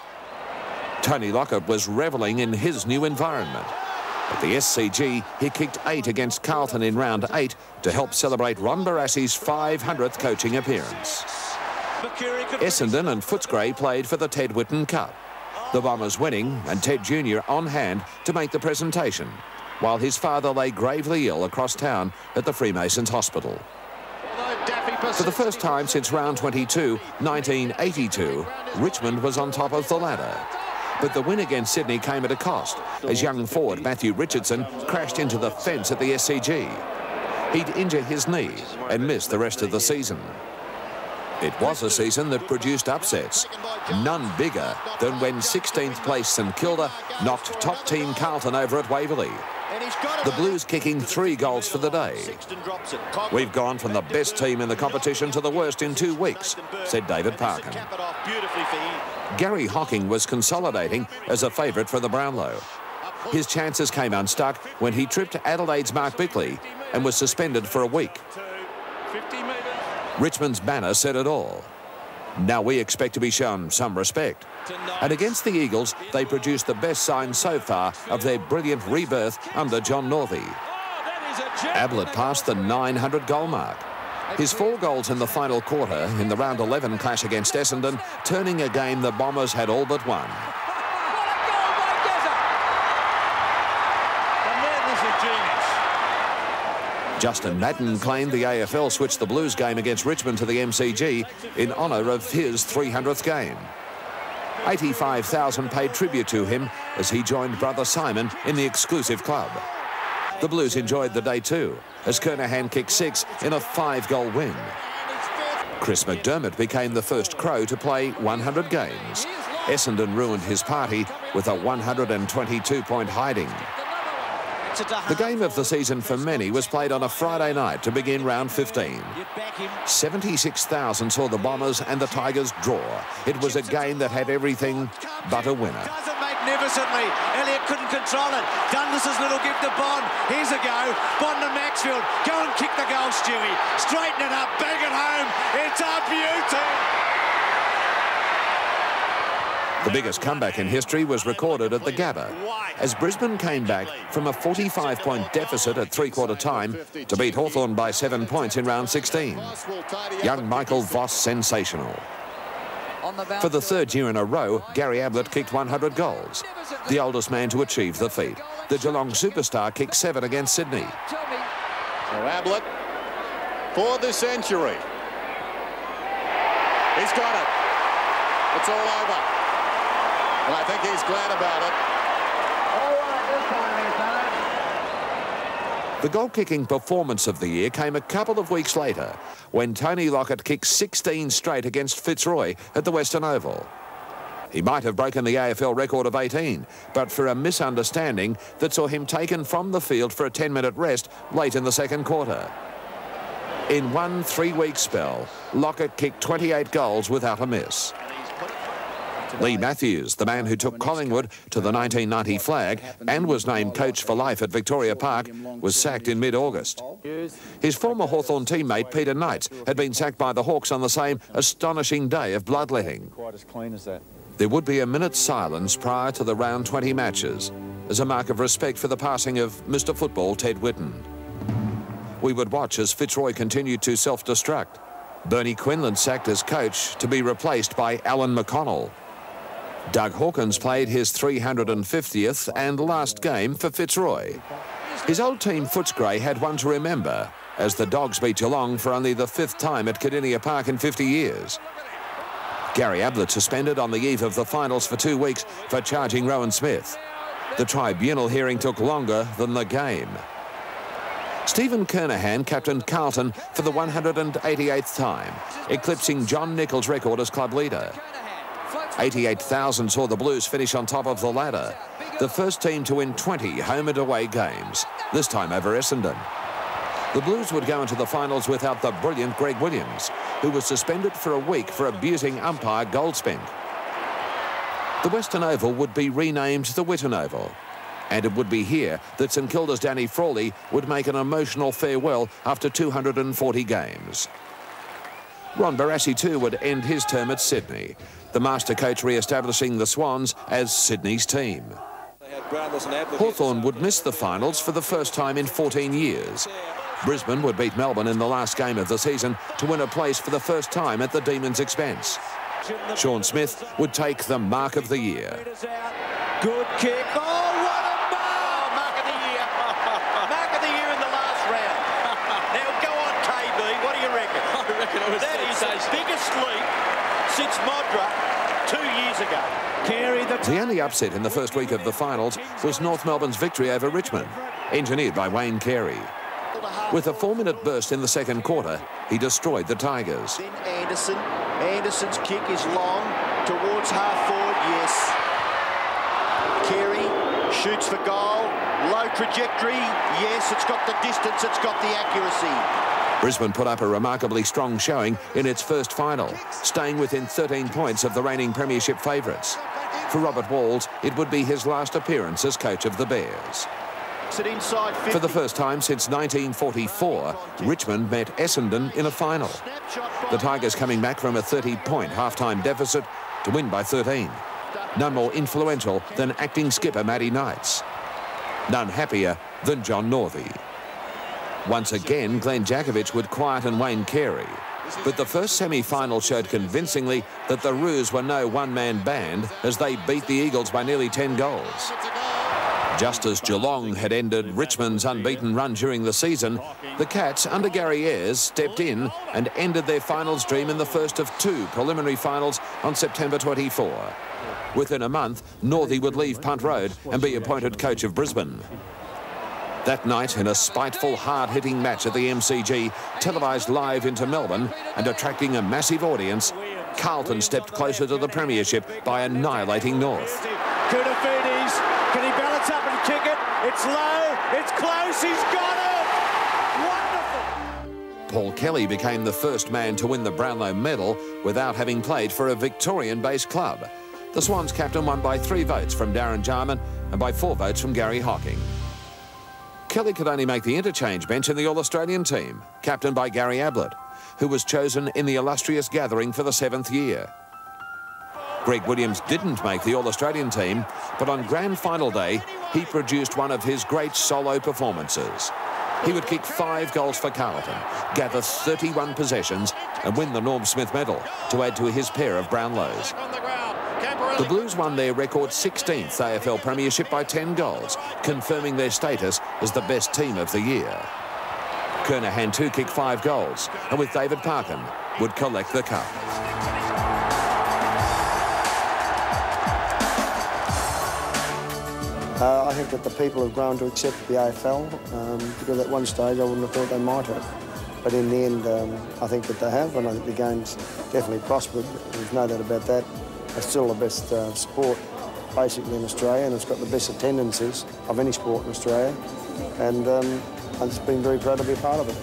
H: Tony Lockett was revelling in his new environment. At the SCG, he kicked 8 against Carlton in round 8 to help celebrate Ron Barassi's 500th coaching appearance. Essendon and Footscray played for the Ted Whitten Cup. The Bombers winning and Ted Jr. on hand to make the presentation, while his father lay gravely ill across town at the Freemasons Hospital. For the first time since round 22, 1982, Richmond was on top of the ladder. But the win against Sydney came at a cost, as young forward Matthew Richardson crashed into the fence at the SCG. He'd injured his knee and missed the rest of the season. It was a season that produced upsets, none bigger than when 16th place St Kilda knocked top team Carlton over at Waverley. The Blues kicking 3 goals for the day. We've gone from the best team in the competition to the worst in 2 weeks, said David Parkin. Gary Hocking was consolidating as a favourite for the Brownlow. His chances came unstuck when he tripped Adelaide's Mark Bickley and was suspended for a week. Richmond's banner said it all. Now we expect to be shown some respect. And against the Eagles, they produced the best sign so far of their brilliant rebirth under John Northey. Ablett passed the 900 goal mark. His 4 goals in the final quarter in the round 11 clash against Essendon, turning a game the Bombers had all but won. Justin Madden claimed the AFL switched the Blues game against Richmond to the MCG in honour of his 300th game. 85,000 paid tribute to him as he joined brother Simon in the exclusive club. The Blues enjoyed the day too, as Kernahan kicked 6 in a 5-goal win. Chris McDermott became the first Crow to play 100 games. Essendon ruined his party with a 122-point hiding. The game of the season for many was played on a Friday night to begin round 15. 76,000 saw the Bombers and the Tigers draw. It was a game that had everything but a winner.
A: Magnificently. Elliott couldn't control it. Dundas' little give to Bond. Here's a go. Bond to Maxfield. Go and kick the goal, Stewie. Straighten it up. Bang it home. It's a beauty.
H: The biggest comeback in history was recorded at the Gabba, as Brisbane came back from a 45-point deficit at 3/4 time to beat Hawthorn by 7 points in round 16. Young Michael Voss sensational. For the 3rd year in a row, Gary Ablett kicked 100 goals, the oldest man to achieve the feat. The Geelong superstar kicked 7 against Sydney.
C: So Ablett for the century. He's got it. It's all over. And I think he's glad about it.
H: The goal-kicking performance of the year came a couple of weeks later when Tony Lockett kicked 16 straight against Fitzroy at the Western Oval. He might have broken the AFL record of 18, but for a misunderstanding that saw him taken from the field for a 10-minute rest late in the second quarter. In one 3-week spell, Lockett kicked 28 goals without a miss. Lee Matthews, the man who took Collingwood to the 1990 flag and was named coach for life at Victoria Park, was sacked in mid-August. His former Hawthorn teammate Peter Knights had been sacked by the Hawks on the same astonishing day of bloodletting.
I: Quite as clean as that.
H: There would be a minute's silence prior to the round 20 matches as a mark of respect for the passing of Mr. Football Ted Whitten. We would watch as Fitzroy continued to self-destruct. Bernie Quinlan sacked as coach to be replaced by Alan McConnell. Doug Hawkins played his 350th and last game for Fitzroy. His old team Footscray had one to remember as the Dogs beat Geelong for only the 5th time at Cardinia Park in 50 years. Gary Ablett suspended on the eve of the finals for 2 weeks for charging Rowan Smith. The tribunal hearing took longer than the game. Stephen Kernahan captained Carlton for the 188th time, eclipsing John Nicholls' record as club leader. 88,000 saw the Blues finish on top of the ladder, the first team to win 20 home and away games, this time over Essendon. The Blues would go into the finals without the brilliant Greg Williams, who was suspended for a week for abusing umpire Goldspink. The Western Oval would be renamed the Whitten Oval, and it would be here that St Kilda's Danny Frawley would make an emotional farewell after 240 games. Ron Barassi too would end his term at Sydney, the master coach re-establishing the Swans as Sydney's team. Hawthorn would miss the finals for the first time in 14 years. Brisbane would beat Melbourne in the last game of the season to win a place for the first time at the Demons' expense. Sean Smith would take the mark of the year.
B: Good kick. Oh, what a mark! Mark of the year. Mark of the year in the last round. Now go on, KB. What do you reckon? I reckon it was that is the biggest leap since Modra 2 years ago.
H: The only upset in the first week of the finals was North Melbourne's victory over Richmond, engineered by Wayne Carey. With a 4-minute burst in the second quarter, he destroyed the Tigers.
K: Then Anderson. Anderson's kick is long towards half forward, yes. Carey shoots for goal. Low trajectory, yes. It's got the distance, it's got the accuracy.
H: Brisbane put up a remarkably strong showing in its first final, staying within 13 points of the reigning premiership favourites. For Robert Walls, it would be his last appearance as coach of the Bears. For the first time since 1944, Richmond met Essendon in a final. The Tigers coming back from a 30-point half-time deficit to win by 13. None more influential than acting skipper Matty Knights. None happier than John Northey. Once again, Glenn Jakovich would quieten Wayne Carey. But the first semi-final showed convincingly that the Roos were no one-man band as they beat the Eagles by nearly 10 goals. Just as Geelong had ended Richmond's unbeaten run during the season, the Cats, under Gary Ayres, stepped in and ended their finals dream in the first of 2 preliminary finals on September 24. Within a month, Northey would leave Punt Road and be appointed coach of Brisbane. That night, in a spiteful, hard-hitting match at the MCG, televised live into Melbourne and attracting a massive audience, Carlton stepped closer to the premiership by annihilating North.
B: Kudafides, can he balance up and kick it? It's low, it's close, he's got it! Wonderful!
H: Paul Kelly became the first man to win the Brownlow medal without having played for a Victorian-based club. The Swans captain won by 3 votes from Darren Jarman and by 4 votes from Gary Hocking. Kelly could only make the interchange bench in the All-Australian team, captained by Gary Ablett, who was chosen in the illustrious gathering for the 7th year. Greg Williams didn't make the All-Australian team, but on grand final day, he produced one of his great solo performances. He would kick 5 goals for Carlton, gather 31 possessions and win the Norm Smith medal to add to his pair of Brownlows. The Blues won their record 16th AFL premiership by 10 goals, confirming their status as the best team of the year. Kernahan too kicked 5 goals, and with David Parkin, would collect the cup.
D: I think that the people have grown to accept the AFL, because at one stage I wouldn't have thought they might have. But in the end, I think that they have, and I think the game's definitely prospered. There's no doubt about that. It's still the best sport, basically, in Australia, and it's got the best attendances of any sport in Australia. And I've just been very proud to be a part of it.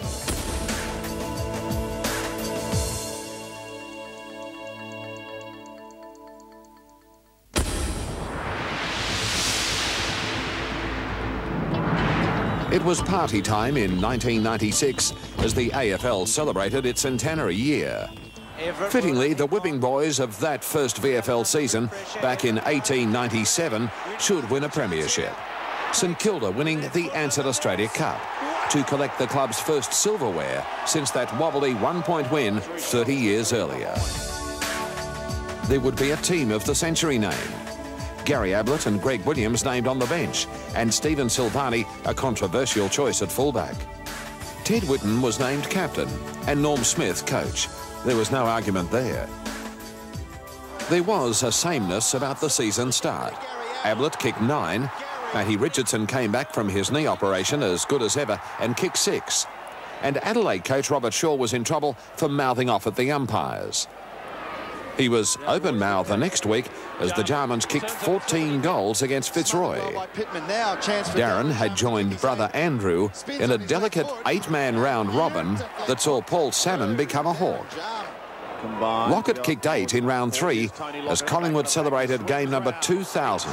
H: It was party time in 1996 as the AFL celebrated its centenary year. Fittingly, the whipping boys of that first VFL season back in 1897 should win a premiership. St Kilda winning the Ansett Australia Cup to collect the club's first silverware since that wobbly one-point win 30 years earlier. There would be a team of the century named. Gary Ablett and Greg Williams named on the bench, and Stephen Silvani a controversial choice at fullback. Ted Whitten was named captain and Norm Smith coach. There was no argument there. There was a sameness about the season start. Ablett kicked 9, Matty Richardson came back from his knee operation as good as ever and kicked 6. And Adelaide coach Robert Shaw was in trouble for mouthing off at the umpires. He was open-mouthed the next week as the Jarmans kicked 14 goals against Fitzroy. Darren had joined brother Andrew in a delicate 8-man round robin that saw Paul Salmon become a hawk. Lockett kicked 8 in round 3 as Collingwood celebrated game number 2000.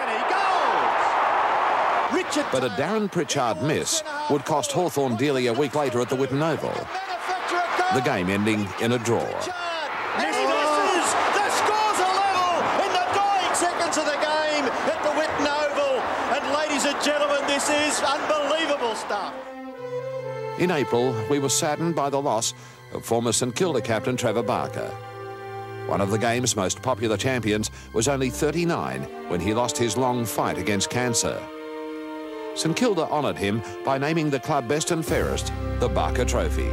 H: But a Darren Pritchard miss would cost Hawthorn dearly a week later at the Whitten Oval. The game ending in a draw.
K: Of the game at the Whitten Oval, and ladies and gentlemen, this is unbelievable stuff.
H: In April, we were saddened by the loss of former St Kilda captain Trevor Barker. One of the game's most popular champions was only 39 when he lost his long fight against cancer. St Kilda honoured him by naming the club best and fairest the Barker Trophy.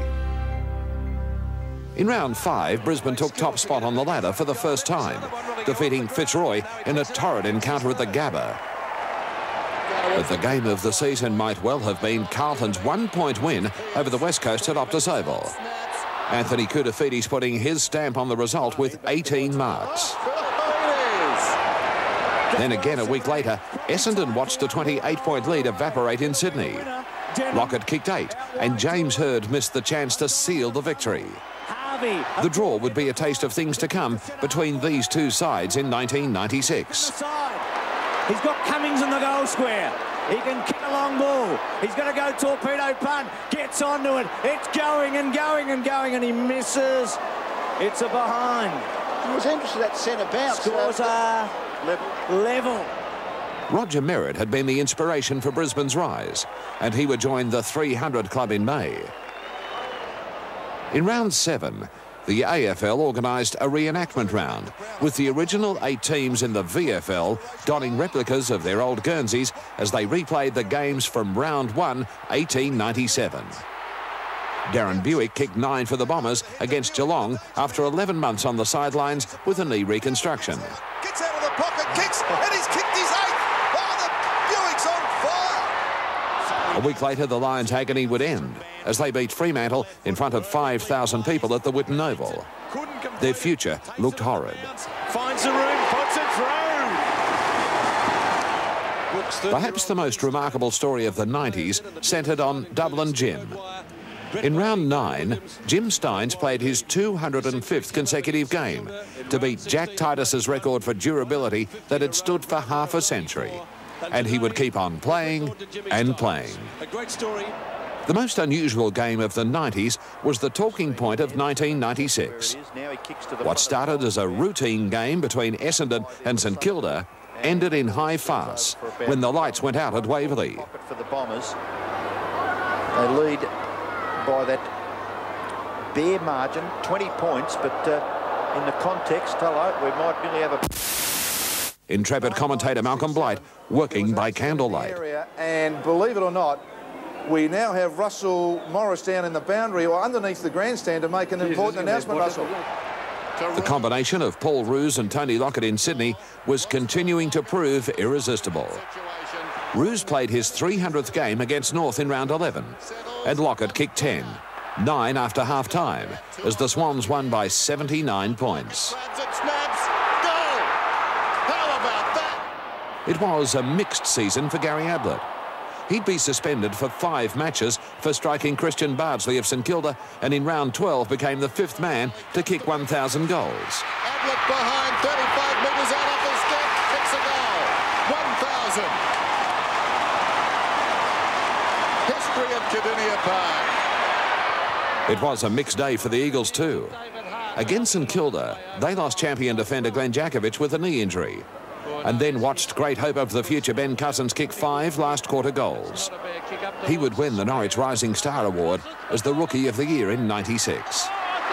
H: In round 5, Brisbane took top spot on the ladder for the first time, defeating Fitzroy in a torrid encounter at the Gabba. But the game of the season might well have been Carlton's one-point win over the West Coast at Optus Oval. Anthony Koutafidis putting his stamp on the result with 18 marks. Then again a week later, Essendon watched a 28-point lead evaporate in Sydney. Lockett kicked 8 and James Hird missed the chance to seal the victory. The draw would be a taste of things to come between these two sides in 1996.
B: He's got Cummings in the goal square. He can kick a long ball. He's going to go torpedo punt. Gets onto it. It's going and going and going, and he misses. It's a behind.
K: It was interesting that centre bounce.
B: Scores are level.
H: Roger Merritt had been the inspiration for Brisbane's rise, and he would join the 300 club in May. In round 7, the AFL organised a reenactment round, with the original 8 teams in the VFL donning replicas of their old Guernseys as they replayed the games from round 1, 1897. Darren Buick kicked 9 for the Bombers against Geelong after 11 months on the sidelines with a knee reconstruction.
C: Gets out of the pocket, kicks, and he's kicked his 8th. Oh, the Buick's on fire.
H: A week later, the Lions' agony would end as they beat Fremantle in front of 5,000 people at the Whitten Oval. Their future looked horrid.
B: Finds the room, puts it through.
H: Perhaps the most remarkable story of the 90s centred on Dublin Jim. In round 9, Jim Steins played his 205th consecutive game to beat Jack Titus's record for durability that had stood for half a century. And he would keep on playing and playing.
B: A great story.
H: The most unusual game of the 90s was the talking point of 1996. What started as a routine game between Essendon and St Kilda ended in high farce when the lights went out at Waverley.
K: For the Bombers, they lead by that bare margin, 20 points, but in the context, hello, we might really have a...
H: Intrepid commentator Malcolm Blight working by candlelight.
M: And believe it or not, we now have Russell Morris down in the boundary or underneath the grandstand to make an important announcement, Russell.
H: The combination of Paul Roos and Tony Lockett in Sydney was continuing to prove irresistible. Roos played his 300th game against North in round 11, and Lockett kicked 10, 9 after half-time, as the Swans won by 79 points. It was a mixed season for Gary Ablett. He'd be suspended for 5 matches for striking Christian Bardsley of St Kilda, and in round 12 became the 5th man to kick 1,000 goals.
C: Ablett behind, 35 metres out off the step, kicks a goal. 1,000. History at Cardinia Park.
H: It was a mixed day for the Eagles too. Against St Kilda, they lost champion defender Glenn Jakovich with a knee injury, and then watched great hope of the future Ben Cousins kick 5 last quarter goals. He would win the Norwich Rising Star Award as the Rookie of the Year in '96.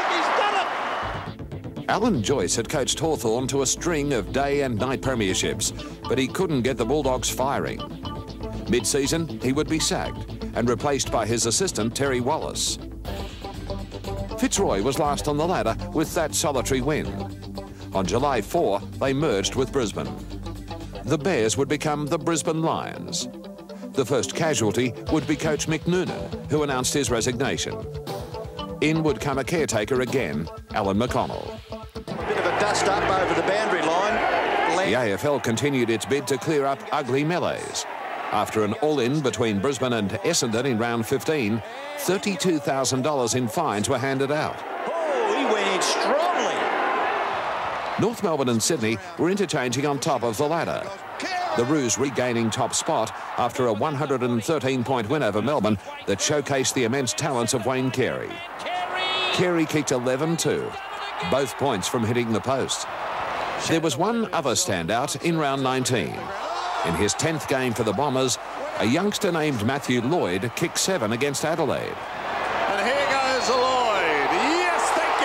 H: Alan Joyce had coached Hawthorn to a string of day and night premierships, but he couldn't get the Bulldogs firing. Mid-season, he would be sacked and replaced by his assistant Terry Wallace. Fitzroy was last on the ladder with that solitary win. On July 4, they merged with Brisbane. The Bears would become the Brisbane Lions. The first casualty would be coach Mick Noonan, who announced his resignation. In would come a caretaker again, Alan McConnell.
K: Bit of a dust-up over the boundary line.
H: The AFL continued its bid to clear up ugly melees. After an all-in between Brisbane and Essendon in round 15, $32,000 in fines were handed out.
K: Oh, he went in strongly.
H: North Melbourne and Sydney were interchanging on top of the ladder. The Roos regaining top spot after a 113-point win over Melbourne that showcased the immense talents of Wayne Carey. Carey kicked 11 too, both points from hitting the post. There was one other standout in round 19. In his 10th game for the Bombers, a youngster named Matthew Lloyd kicked 7 against Adelaide.
C: And here goes Lloyd. Yes, thank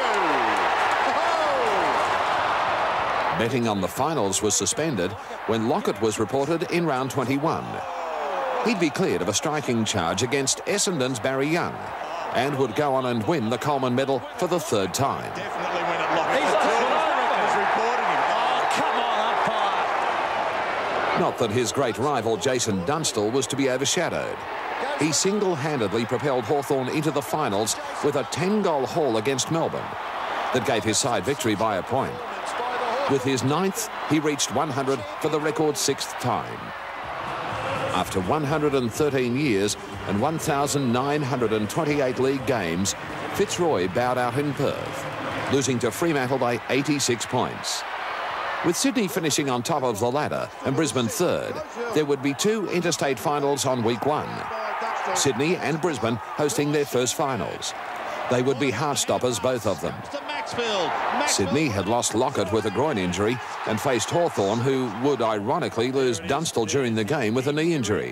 C: you. Oh.
H: Betting on the finals was suspended when Lockett was reported in round 21. He'd be cleared of a striking charge against Essendon's Barry Young and would go on and win the Coleman medal for the 3rd time.
C: Definitely win at Lockett.
H: Not that his great rival Jason Dunstall was to be overshadowed. He single-handedly propelled Hawthorn into the finals with a 10-goal haul against Melbourne that gave his side victory by a point. With his 9th, he reached 100 for the record 6th time. After 113 years and 1,928 league games, Fitzroy bowed out in Perth, losing to Fremantle by 86 points. With Sydney finishing on top of the ladder and Brisbane 3rd, there would be 2 interstate finals on week 1. Sydney and Brisbane hosting their first finals. They would be heartstoppers, both of them. Sydney had lost Lockett with a groin injury and faced Hawthorn, who would ironically lose Dunstall during the game with a knee injury.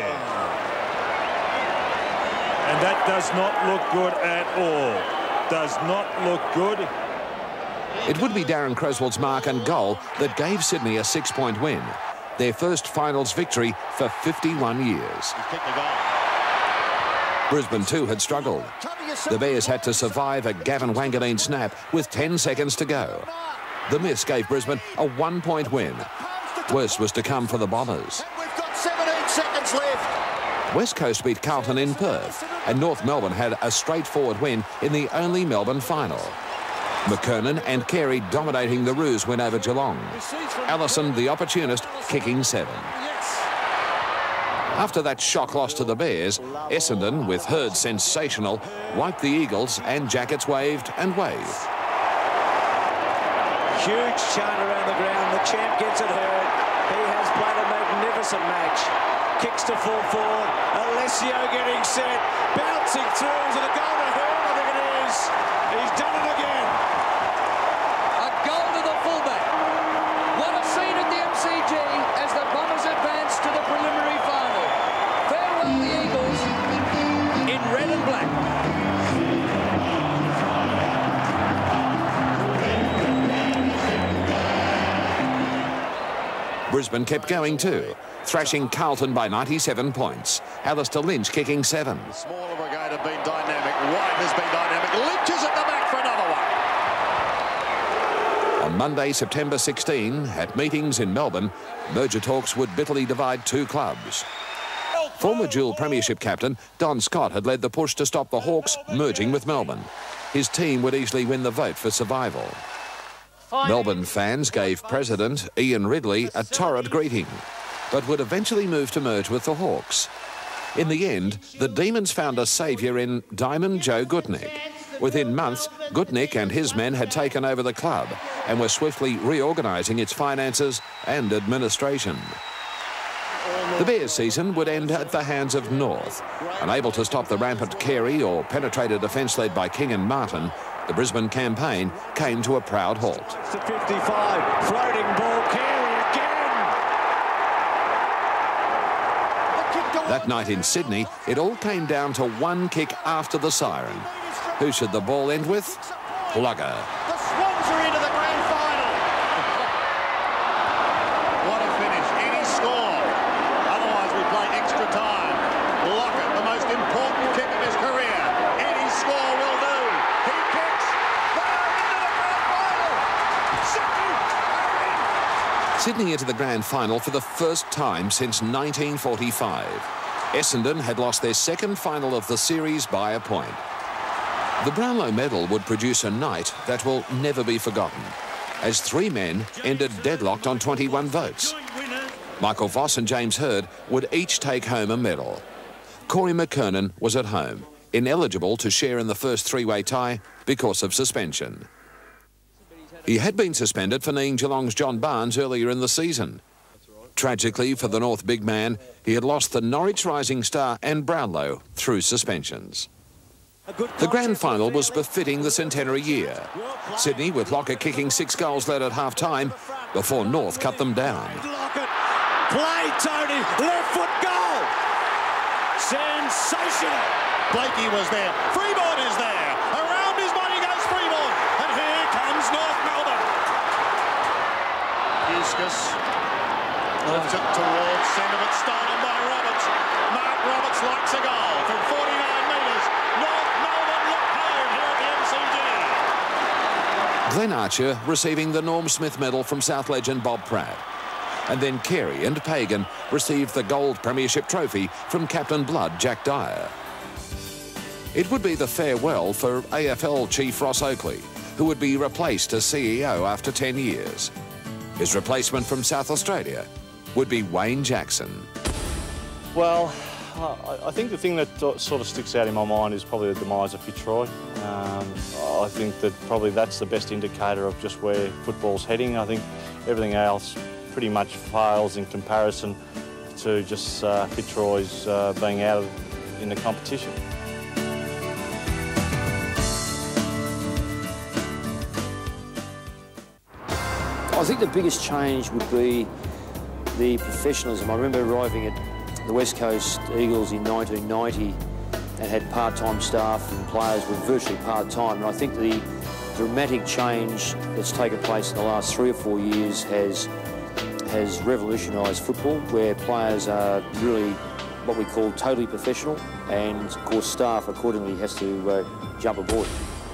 E: And that does not look good at all. Does not look good.
H: It would be Darren Cresswell's mark and goal that gave Sydney a 6-point win, their first finals victory for 51 years. Brisbane too had struggled. The Bears had to survive a Gavin Wanganeen snap with 10 seconds to go. The miss gave Brisbane a 1-point win. Worse was to come for the Bombers.
C: We've got 17 seconds left.
H: West Coast beat Carlton in Perth, and North Melbourne had a straightforward win in the only Melbourne final. McKernan and Carey dominating the Roos win over Geelong. Allison, the opportunist, kicking 7. After that shock loss to the Bears, Essendon, with Hurd sensational, wiped the Eagles and Jackets waved and waved.
B: Huge chant around the ground. The champ gets it Hurd. He has played a magnificent match. Kicks to full forward. Alessio getting set. Bouncing through. Is it a goal to Hurd? I think it is. He's done it again.
N: A goal to the fullback. What a scene at the MCG as the Bombers advance to the preliminary final. Farewell the Eagles in red and black.
H: Brisbane kept going too, thrashing Carlton by 97 points. Alistair Lynch kicking 7.
C: The smaller brigade have been dynamic. White has been dynamic. Lynch is at the back for another one.
H: On Monday, September 16, at meetings in Melbourne, merger talks would bitterly divide two clubs. Former dual premiership captain Don Scott had led the push to stop the Hawks merging with Melbourne. His team would easily win the vote for survival. Melbourne fans gave President Ian Ridley a torrid greeting, but would eventually move to merge with the Hawks. In the end, the Demons found a saviour in Diamond Joe Gutnick. Within months, Gutnick and his men had taken over the club and were swiftly reorganising its finances and administration. The Bears' season would end at the hands of North. Unable to stop the rampant Carey or penetrate a defence led by King and Martin, the Brisbane campaign came to a proud halt.
B: It's the 55, floating ball, Carey again.
H: That night in Sydney, it all came down to one kick after the siren. Who should the ball end with? Plugger.
C: The Swans are into the grand final. What a finish. Any score. Otherwise we play extra time. Lockett, the most important kick of his career. Any score will do. He kicks. They're into the grand final.
H: Sydney into the grand final for the first time since 1945. Essendon had lost their second final of the series by a point. The Brownlow medal would produce a night that will never be forgotten, as three men ended deadlocked on 21 votes. Michael Voss and James Hird would each take home a medal. Corey McKernan was at home, ineligible to share in the first three-way tie because of suspension. He had been suspended for kneeing Geelong's John Barnes earlier in the season. Tragically for the North big man, he had lost the Norwich Rising Star and Brownlow through suspensions. The grand final was befitting the centenary year. Sydney with Lockett kicking 6 goals led at half-time before North cut them down.
B: Lockett, play Tony, left foot goal. Sensational.
C: Blakey was there. Freeborn is there. Around his body goes Freeborn. And here comes North Melbourne. Eustace left it towards centre, but stolen by Roberts. Mark Roberts likes a goal from 49 metres. North Melbourne look home here at the MCG.
H: Glenn Archer receiving the Norm Smith medal from South legend Bob Pratt. And then Carey and Pagan received the gold premiership trophy from Captain Blood Jack Dyer. It would be the farewell for AFL chief Ross Oakley, who would be replaced as CEO after 10 years. His replacement from South Australia would be Wayne Jackson.
G: Well, I think the thing that sort of sticks out in my mind is probably the demise of Fitzroy. I think that probably that's the best indicator of just where football's heading. I think everything else pretty much fails in comparison to just Fitzroy's being out in the competition.
T: I think the biggest change would be the professionalism. I remember arriving at the West Coast Eagles in 1990 and had part-time staff and players were virtually part-time. And I think the dramatic change that's taken place in the last 3 or 4 years has revolutionised football, where players are really what we call totally professional, and of course staff accordingly has to jump aboard.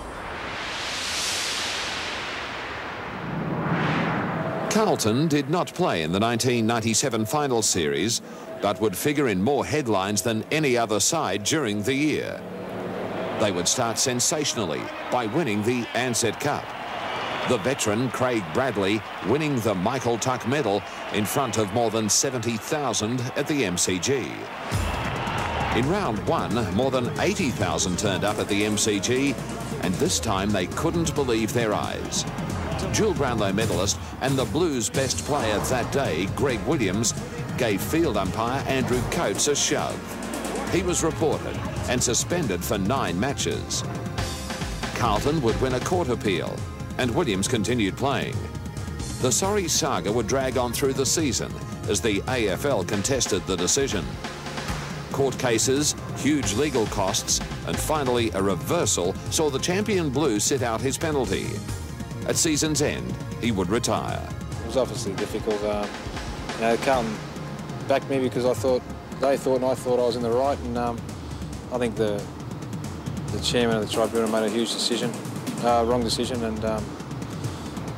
H: Carlton did not play in the 1997 final series, but would figure in more headlines than any other side during the year. They would start sensationally by winning the Ansett Cup. The veteran Craig Bradley winning the Michael Tuck medal in front of more than 70,000 at the MCG. In round 1, more than 80,000 turned up at the MCG, and this time they couldn't believe their eyes. Dual Brownlow medalist and the Blues' best player that day, Greg Williams, gave field umpire Andrew Coates a shove. He was reported and suspended for 9 matches. Carlton would win a court appeal, and Williams continued playing. The sorry saga would drag on through the season as the AFL contested the decision. Court cases, huge legal costs, and finally a reversal saw the champion Blue sit out his penalty. At season's end, he would retire.
P: It was obviously difficult. Carlton backed me because they thought and I thought I was in the right, and I think the chairman of the tribunal made a huge decision, wrong decision, and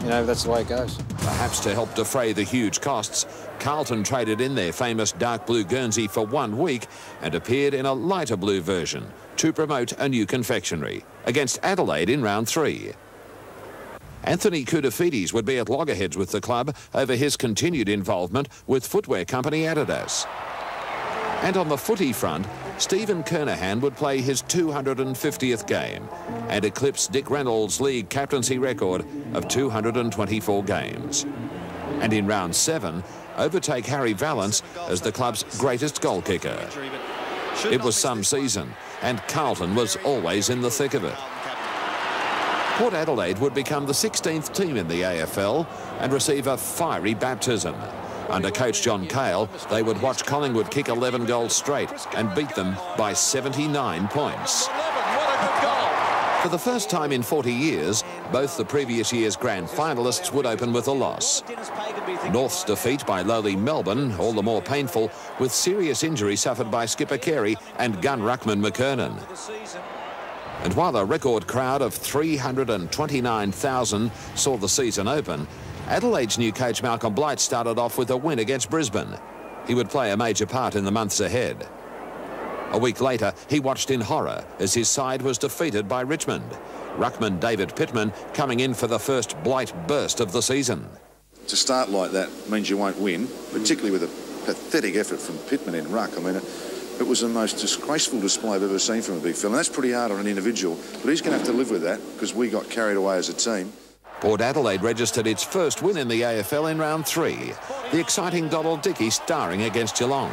P: you know, that's the way it goes.
H: Perhaps to help defray the huge costs, Carlton traded in their famous dark blue Guernsey for 1 week and appeared in a lighter blue version to promote a new confectionery against Adelaide in round 3. Anthony Koudafidis would be at loggerheads with the club over his continued involvement with footwear company Adidas. And on the footy front, Stephen Kernahan would play his 250th game and eclipse Dick Reynolds' league captaincy record of 224 games. And in round 7, overtake Harry Vallance as the club's greatest goal kicker. It was some season, and Carlton was always in the thick of it. Port Adelaide would become the 16th team in the AFL and receive a fiery baptism. Under coach John Cale, they would watch Collingwood kick 11 goals straight and beat them by 79 points. For the first time in 40 years, both the previous year's grand finalists would open with a loss. North's defeat by lowly Melbourne, all the more painful, with serious injury suffered by skipper Carey and gun ruckman McKernan. And while a record crowd of 329,000 saw the season open, Adelaide's new coach Malcolm Blight started off with a win against Brisbane. He would play a major part in the months ahead. A week later, he watched in horror as his side was defeated by Richmond. Ruckman David Pittman coming in for the first Blight burst of the season.
Q: To start like that means you won't win, particularly with a pathetic effort from Pittman in ruck. I mean, it was the most disgraceful display I've ever seen from a big fella. And that's pretty hard on an individual, but he's going to have to live with that because we got carried away as a team.
H: Port Adelaide registered its first win in the AFL in round 3. The exciting Donald Dickey starring against Geelong.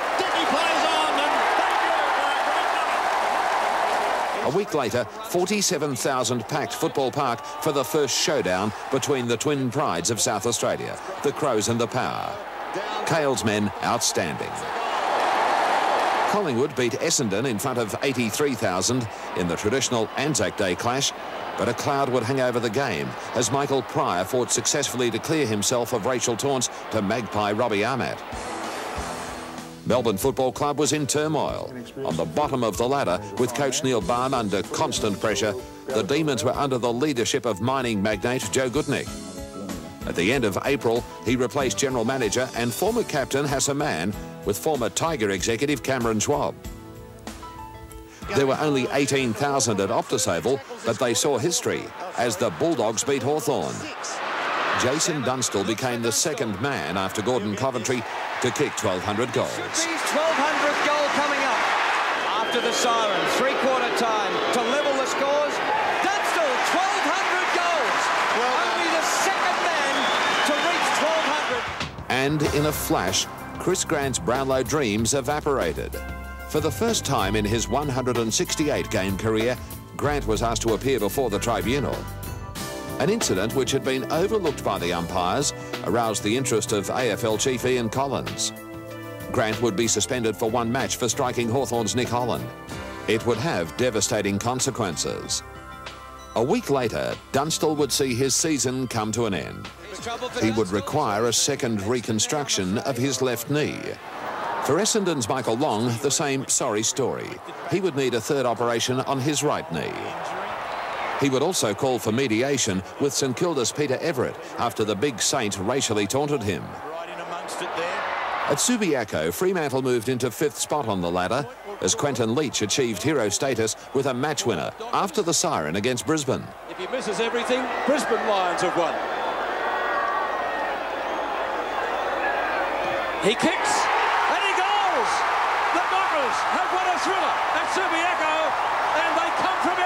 H: A week later, 47,000 packed Football Park for the first showdown between the twin prides of South Australia, the Crows and the Power. Cale's men outstanding. Collingwood beat Essendon in front of 83,000 in the traditional Anzac Day clash, but a cloud would hang over the game as Michael Pryor fought successfully to clear himself of racial taunts to Magpie Robbie Armat. Melbourne Football Club was in turmoil. On the bottom of the ladder, with coach Neil Baum under constant pressure, the Demons were under the leadership of mining magnate Joe Goodnick. At the end of April, he replaced general manager and former captain Hassan Mann with former Tiger executive Cameron Schwab. There were only 18,000 at Optus Oval, but they saw history as the Bulldogs beat Hawthorn. Jason Dunstall became the second man after Gordon Coventry to kick 1,200 goals.
N: 1,200th goal coming up after the siren. Three-quarter time to level the scores. Dunstall, 1,200 goals. Only the second man to reach 1,200.
H: And in a flash, Chris Grant's Brownlow dreams evaporated. For the first time in his 168-game career, Grant was asked to appear before the tribunal. An incident which had been overlooked by the umpires aroused the interest of AFL chief Ian Collins. Grant would be suspended for 1 match for striking Hawthorn's Nick Holland. It would have devastating consequences. A week later, Dunstall would see his season come to an end. He would require a second reconstruction of his left knee. For Essendon's Michael Long, the same sorry story. He would need a third operation on his right knee. He would also call for mediation with St Kilda's Peter Everett after the Big Saint racially taunted him. At Subiaco, Fremantle moved into 5th spot on the ladder as Quentin Leach achieved hero status with a match winner after the siren against Brisbane.
B: If he misses everything, Brisbane Lions have won. He kicks and he goes. The Dockers have won a thriller at Subiaco and they come from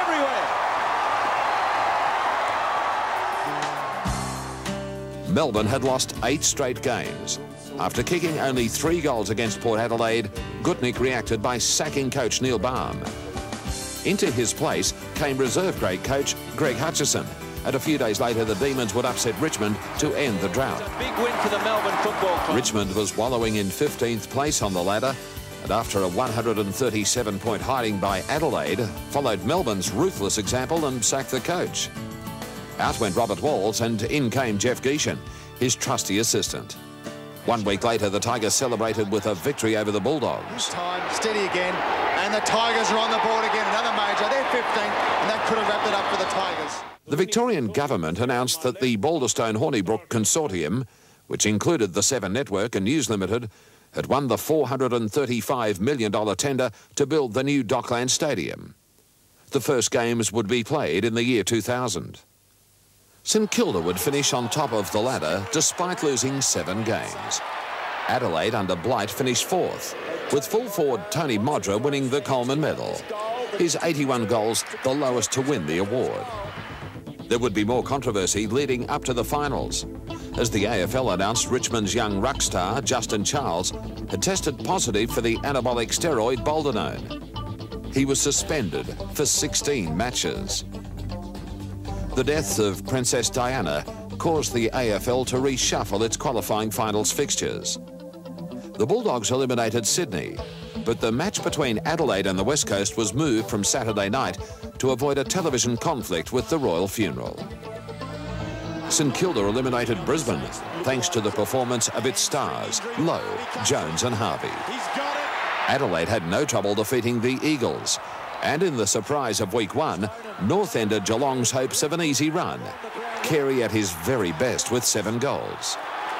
B: everywhere.
H: Melbourne had lost 8 straight games. After kicking only 3 goals against Port Adelaide, Goodnick reacted by sacking coach Neil Baum. Into his place came reserve grade coach Greg Hutchison, and a few days later the Demons would upset Richmond to end the drought.
B: Big win for the Melbourne Football Club.
H: Richmond was wallowing in 15th place on the ladder, and after a 137-point hiding by Adelaide, followed Melbourne's ruthless example and sacked the coach. Out went Robert Walls and in came Jeff Geeshan, his trusty assistant. 1 week later, the Tigers celebrated with a victory over the Bulldogs.
C: Time, steady again, and the Tigers are on the board again. Another major, they're 15th, and that could have wrapped it up for the Tigers.
H: The Victorian government announced that the Balderstone-Hornibrook Consortium, which included the Seven Network and News Limited, had won the $435 million tender to build the new Dockland Stadium. The first games would be played in the year 2000. St Kilda would finish on top of the ladder despite losing 7 games. Adelaide under Blight finished 4th, with full forward Tony Lockett winning the Coleman Medal. His 81 goals, the lowest to win the award. There would be more controversy leading up to the finals, as the AFL announced Richmond's young ruck star, Justin Charles, had tested positive for the anabolic steroid boldenone. He was suspended for 16 matches. The death of Princess Diana caused the AFL to reshuffle its qualifying finals fixtures. The Bulldogs eliminated Sydney, but the match between Adelaide and the West Coast was moved from Saturday night to avoid a television conflict with the royal funeral. St Kilda eliminated Brisbane thanks to the performance of its stars, Lowe, Jones and Harvey. Adelaide had no trouble defeating the Eagles, and in the surprise of week 1, North ended Geelong's hopes of an easy run. Carey at his very best with 7 goals.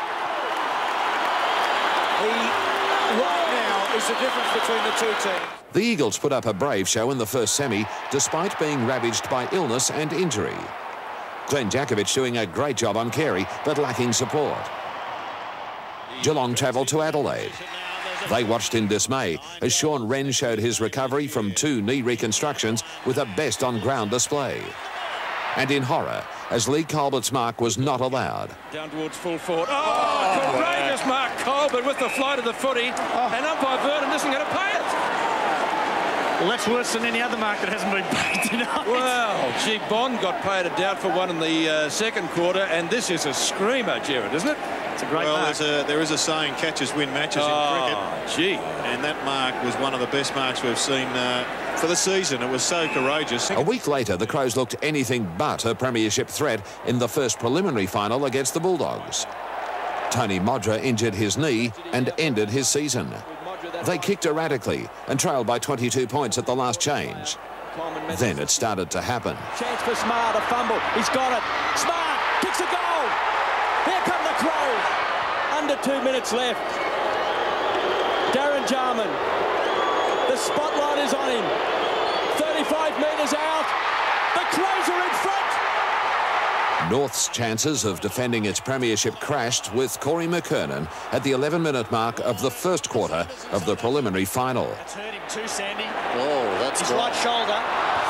B: Right now is the difference between the two teams.
H: The Eagles put up a brave show in the first semi, despite being ravaged by illness and injury. Glenn Jakovich doing a great job on Carey, but lacking support. Geelong travelled to Adelaide. They watched in dismay as Sean Wren showed his recovery from 2 knee reconstructions with a best on-ground display. And in horror, as Lee Colbert's mark was not allowed.
B: Down towards full forward. Oh, courageous mark, Colbert with the flight of the footy. And umpire Verdon isn't going to pay it.
I: Well, that's worse than any other mark that hasn't been paid tonight.
B: Well, gee, Bond got paid a doubtful one in the second quarter, and this is a screamer, Gerard, isn't it?
I: It's a great mark.
L: There is a saying, catches win matches in cricket.
I: Gee.
L: And that mark was one of the best marks we've seen for the season. It was so courageous.
H: A week later, the Crows looked anything but a premiership threat in the first preliminary final against the Bulldogs. Tony Lockett injured his knee and ended his season. They kicked erratically and trailed by 22 points at the last change. Then it started to happen.
B: Chance for Smart, a fumble. He's got it. Smart kicks a goal. Here come the Crows. Under 2 minutes left. Darren Jarman. The spotlight is on him. 35 metres out. The Crows are in front.
H: North's chances of defending its premiership crashed with Corey McKernan at the 11-minute mark of the first quarter of the preliminary final.
I: That's hurt him too, Sandy.
L: Oh, that's
I: his right shoulder.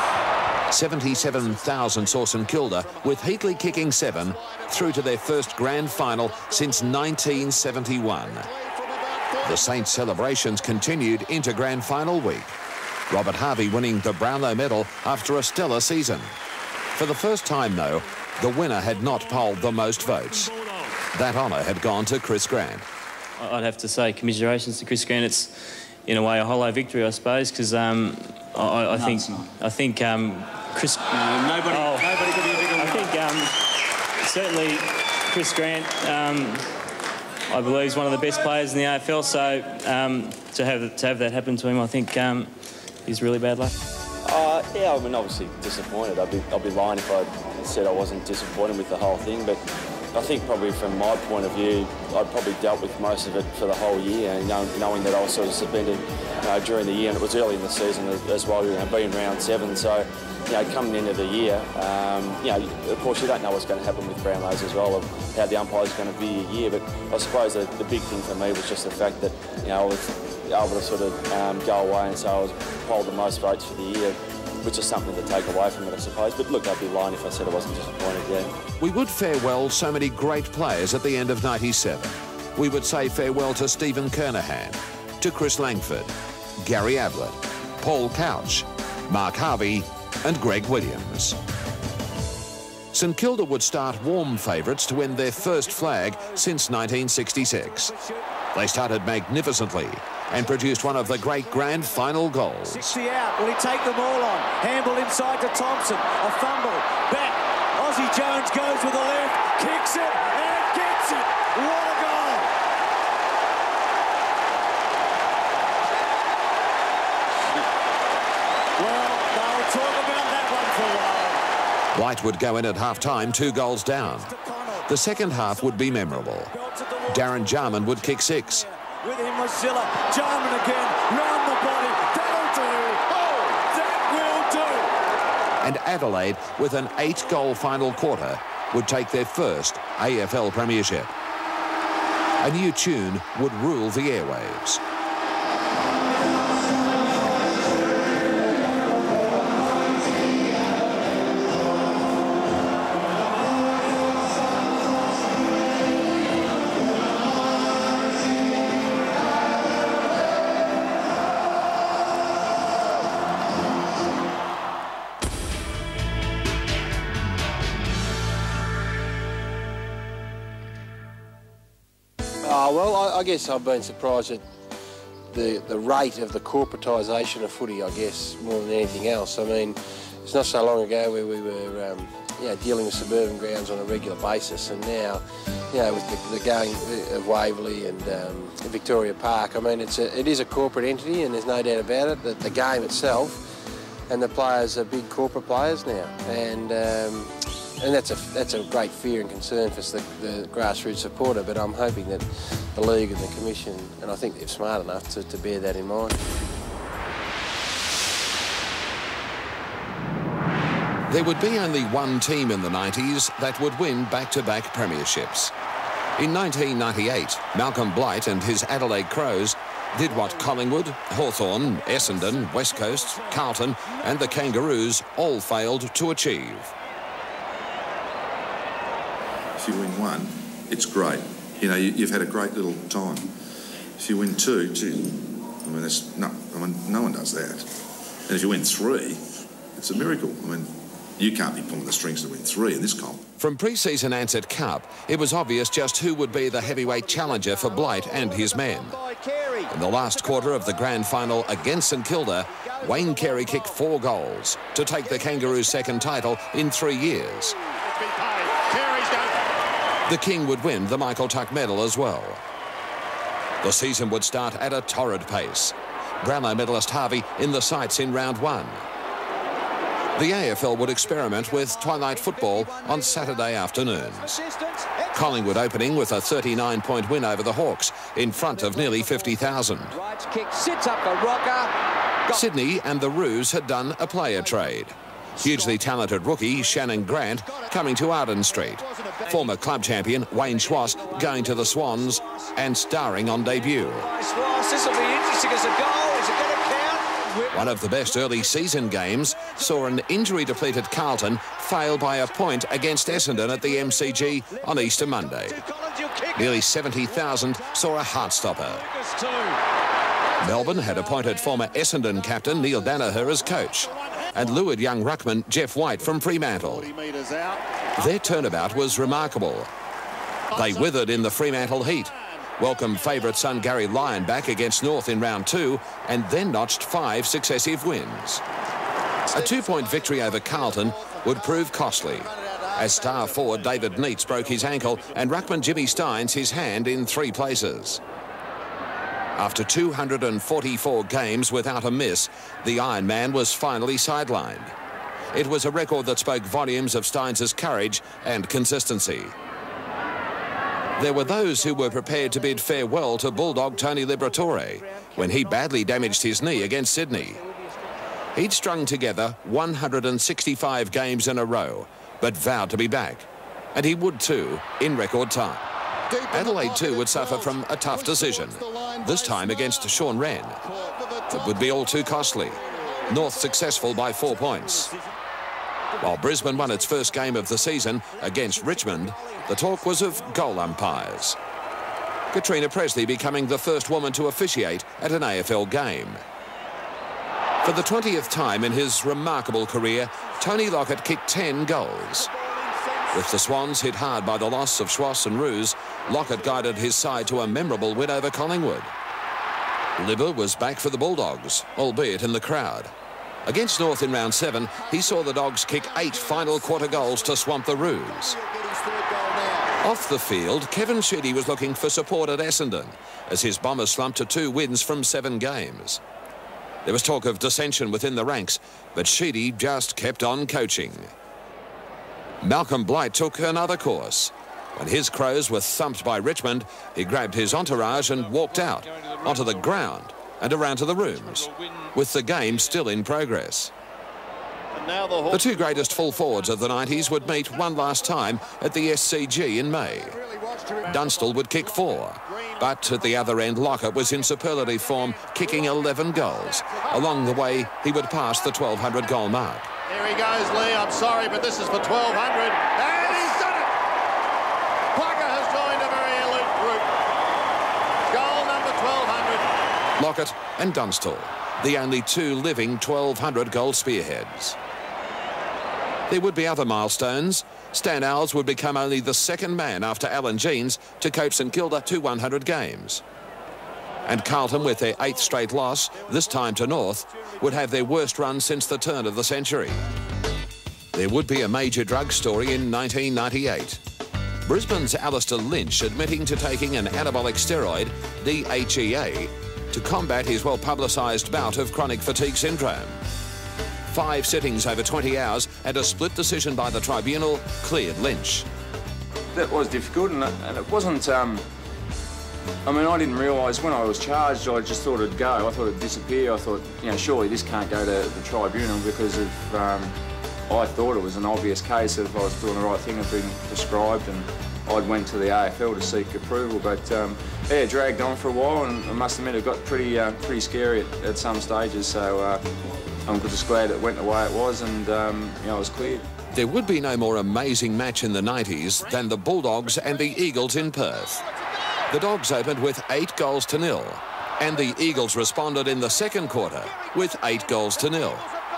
H: 77,000 saw St Kilda, with Heatley kicking 7, through to their first grand final since 1971. The Saints' celebrations continued into grand final week. Robert Harvey winning the Brownlow medal after a stellar season. For the first time, though, the winner had not polled the most votes. That honour had gone to Chris Grant.
W: I'd have to say commiserations to Chris Grant. It's, in a way, a hollow victory, I suppose, because I think Chris...
I: No, nobody could be a bigger winner.
W: I think certainly Chris Grant, I believe, is one of the best players in the AFL, so to have that happen to him, I think is really bad luck.
X: Yeah, I mean, obviously disappointed. I'd be lying if I said I wasn't disappointed with the whole thing, but I think probably from my point of view, I'd probably dealt with most of it for the whole year, knowing that I was sort of suspended during the year, and it was early in the season as well, being round 7. So, coming into the year, of course you don't know what's going to happen with Brownlows as well, of how the umpire's going to be a year. But I suppose the big thing for me was just the fact that I was able to sort of go away and say I was polled the most votes for the year, which is something to take away from it, I suppose. But look, I'd be lying if I said I wasn't disappointed, yeah.
H: We would farewell so many great players at the end of 97. We would say farewell to Stephen Kernahan, to Chris Langford, Gary Ablett, Paul Couch, Mark Harvey and Greg Williams. St Kilda would start warm favourites to win their first flag since 1966. They started magnificently and produced one of the great grand final goals.
B: 60 out. Will he take them all on? Handball inside to Thompson. A fumble. Back. Aussie Jones goes with the left. Kicks it and gets it. What a goal. Well, they'll talk about that one for a while.
H: Blight Ablett would go in at half-time 2 goals down. The second half would be memorable. Darren Jarman would kick 6.
B: With him was Zilla. Jarman again, round the body. That'll do. Oh, that will do.
H: And Adelaide, with an 8-goal final quarter, would take their first AFL premiership. A new tune would rule the airwaves.
O: Well, I guess I've been surprised at the rate of the corporatisation of footy, I guess, more than anything else. I mean, it's not so long ago where we were dealing with suburban grounds on a regular basis, and now, with the going of Waverley and Victoria Park, I mean, it is a corporate entity, and there's no doubt about it that the game itself and the players are big corporate players now, and that's a great fear and concern for the grassroots supporter, but I'm hoping that the League and the Commission, and I think they're smart enough to bear that in mind.
H: There would be only one team in the 90s that would win back-to-back premierships. In 1998, Malcolm Blight and his Adelaide Crows did what Collingwood, Hawthorn, Essendon, West Coast, Carlton and the Kangaroos all failed to achieve.
Q: If you win one, it's great. You know, you've had a great little time. If you win 2, gee, I mean, no one does that. And if you win 3, it's a miracle. I mean, you can't be pulling the strings to win 3 in this comp.
H: From pre-season Ansett Cup, it was obvious just who would be the heavyweight challenger for Blight and his men. In the last quarter of the grand final against St Kilda, Wayne Carey kicked 4 goals to take the Kangaroos' second title in 3 years. The King would win the Michael Tuck medal as well. The season would start at a torrid pace. Brownlow medalist Harvey in the sights in round 1. The AFL would experiment with twilight football on Saturday afternoons. Collingwood opening with a 39-point win over the Hawks in front of nearly 50,000. Sydney and the Roos had done a player trade. Hugely talented rookie Shannon Grant coming to Arden Street. Former club champion Wayne Schwass going to the Swans and starring on debut.
B: This will be interesting as a goal. Is it going to count?
H: One of the best early season games saw an injury-depleted Carlton fail by a point against Essendon at the MCG on Easter Monday. Nearly 70,000 saw a heart-stopper. Melbourne had appointed former Essendon captain Neil Danaher as coach, and lured young ruckman Jeff White from Fremantle. Their turnabout was remarkable. They withered in the Fremantle heat, welcomed favourite son Gary Lyon back against North in round 2, and then notched 5 successive wins. A 2-point victory over Carlton would prove costly, as star forward David Neitz broke his ankle and ruckman Jimmy Steins his hand in 3 places. After 244 games without a miss, the Iron Man was finally sidelined. It was a record that spoke volumes of Steins' courage and consistency. There were those who were prepared to bid farewell to Bulldog Tony Liberatore when he badly damaged his knee against Sydney. He'd strung together 165 games in a row, but vowed to be back. And he would too, in record time. Adelaide too would suffer from a tough decision, this time against Sean Wren. It would be all too costly. North successful by 4 points. While Brisbane won its first game of the season against Richmond, the talk was of goal umpires. Katrina Presley becoming the first woman to officiate at an AFL game. For the 20th time in his remarkable career, Tony Lockett kicked 10 goals. With the Swans hit hard by the loss of Schwass and Roos, Lockett guided his side to a memorable win over Collingwood. Libber was back for the Bulldogs, albeit in the crowd. Against North in round 7, he saw the Dogs kick 8 final quarter goals to swamp the Roos. Off the field, Kevin Sheedy was looking for support at Essendon, as his Bombers slumped to 2 wins from 7 games. There was talk of dissension within the ranks, but Sheedy just kept on coaching. Malcolm Blight took another course. When his Crows were thumped by Richmond, he grabbed his entourage and walked out, onto the ground and around to the rooms, with the game still in progress. The two greatest full forwards of the 90s would meet one last time at the SCG in May. Dunstall would kick 4, but at the other end Lockett was in superlative form, kicking 11 goals. Along the way, he would pass the 1,200 goal mark.
C: Here he goes, Lee. I'm sorry, but this is for 1,200. And he's done it! Parker has joined a very elite group. Goal number 1,200.
H: Lockett and Dunstall, the only two living 1,200 goal spearheads. There would be other milestones. Stan Alves would become only the second man after Alan Jeans to coach St Kilda to 100 games. And Carlton, with their 8th straight loss, this time to North, would have their worst run since the turn of the century. There would be a major drug story in 1998. Brisbane's Alistair Lynch admitting to taking an anabolic steroid, DHEA, to combat his well-publicised bout of chronic fatigue syndrome. 5 sittings over 20 hours and a split decision by the tribunal cleared Lynch.
X: That was difficult, and it wasn't... I mean, I didn't realise when I was charged, I just thought it'd go. I thought it'd disappear. I thought, you know, surely this can't go to the tribunal because of... I thought it was an obvious case of I was doing the right thing, had been prescribed, and I'd went to the AFL to seek approval. But yeah, it dragged on for a while, and I must admit it got pretty scary at some stages. So I'm just glad it went the way it was, and you know, I was cleared.
H: There would be no more amazing match in the 90s than the Bulldogs and the Eagles in Perth. The Dogs opened with 8 goals to 0, and the Eagles responded in the second quarter with 8 goals to 0.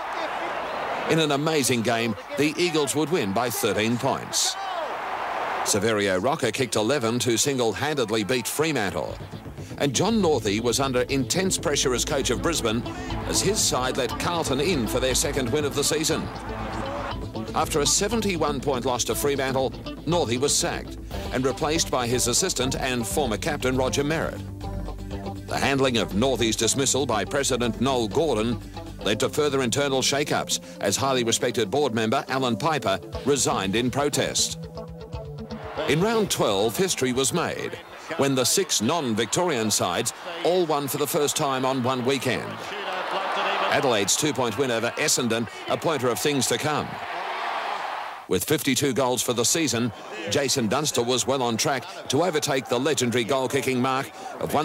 H: In an amazing game, the Eagles would win by 13 points. Saverio Rocker kicked 11 to single-handedly beat Fremantle. And John Northey was under intense pressure as coach of Brisbane as his side let Carlton in for their second win of the season. After a 71-point loss to Fremantle, Northey was sacked and replaced by his assistant and former captain Roger Merritt. The handling of Northey's dismissal by President Noel Gordon led to further internal shake-ups as highly respected board member Alan Piper resigned in protest. In round 12, history was made when the 6 non-Victorian sides all won for the first time on one weekend. Adelaide's 2-point win over Essendon, a pointer of things to come. With 52 goals for the season, Jason Dunstall was well on track to overtake the legendary goal-kicking mark of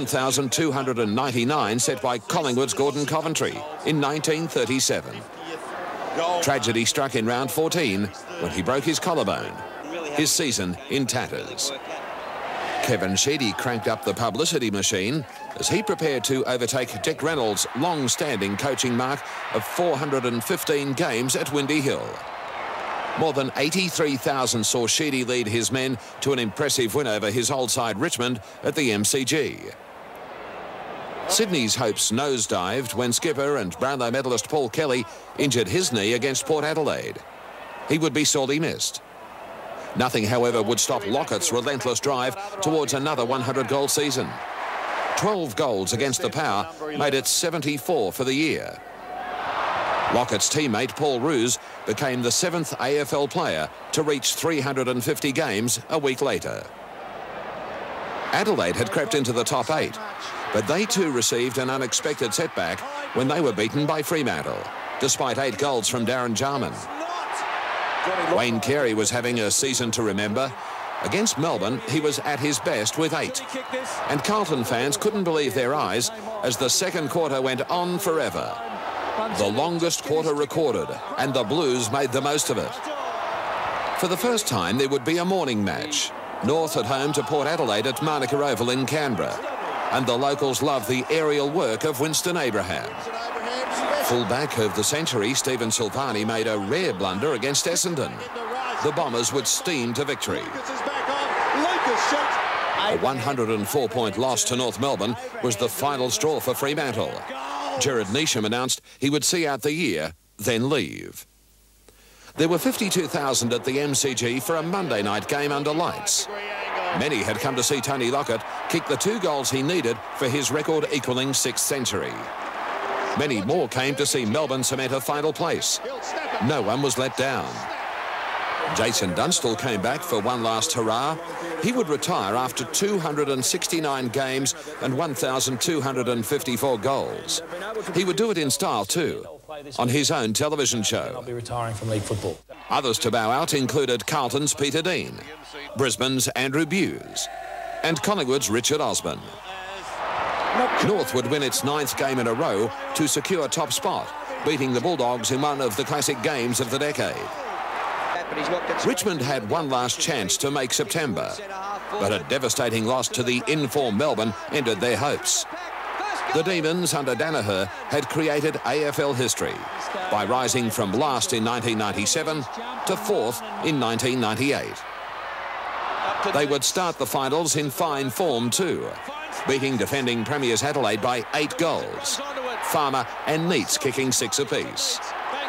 H: 1,299 set by Collingwood's Gordon Coventry in 1937. Tragedy struck in round 14 when he broke his collarbone, his season in tatters. Kevin Sheedy cranked up the publicity machine as he prepared to overtake Dick Reynolds' long-standing coaching mark of 415 games at Windy Hill. More than 83,000 saw Sheedy lead his men to an impressive win over his old side Richmond at the MCG. Sydney's hopes nosedived when skipper and Brownlow medalist Paul Kelly injured his knee against Port Adelaide. He would be sorely missed. Nothing, however, would stop Lockett's relentless drive towards another 100-goal season. 12 goals against the Power made it 74 for the year. Lockett's teammate Paul Roos became the 7th AFL player to reach 350 games a week later. Adelaide had crept into the top 8, but they too received an unexpected setback when they were beaten by Fremantle, despite 8 goals from Darren Jarman. Wayne Carey was having a season to remember. Against Melbourne, he was at his best with 8. And Carlton fans couldn't believe their eyes as the second quarter went on forever. The longest quarter recorded, and the Blues made the most of it. For the first time, there would be a morning match. North at home to Port Adelaide at Manuka Oval in Canberra. And the locals loved the aerial work of Winston Abraham. Fullback of the century, Stephen Silvani made a rare blunder against Essendon. The Bombers would steam to victory. A 104-point loss to North Melbourne was the final straw for Fremantle. Gerard Neesham announced he would see out the year, then leave. There were 52,000 at the MCG for a Monday night game under lights. Many had come to see Tony Lockett kick the 2 goals he needed for his record equalling 6th century. Many more came to see Melbourne cement a final place. No one was let down. Jason Dunstall came back for one last hurrah. He would retire after 269 games and 1,254 goals. He would do it in style too, on his own television show.
I: I'll be retiring from league football.
H: Others to bow out included Carlton's Peter Dean, Brisbane's Andrew Bewes, and Collingwood's Richard Osman. North would win its 9th game in a row to secure top spot, beating the Bulldogs in one of the classic games of the decade. Richmond had one last chance to make September, but a devastating loss to the in-form Melbourne ended their hopes. The Demons under Danaher had created AFL history by rising from last in 1997 to 4th in 1998. They would start the finals in fine form too, beating defending premiers Adelaide by 8 goals. Farmer and Neitz kicking 6 apiece.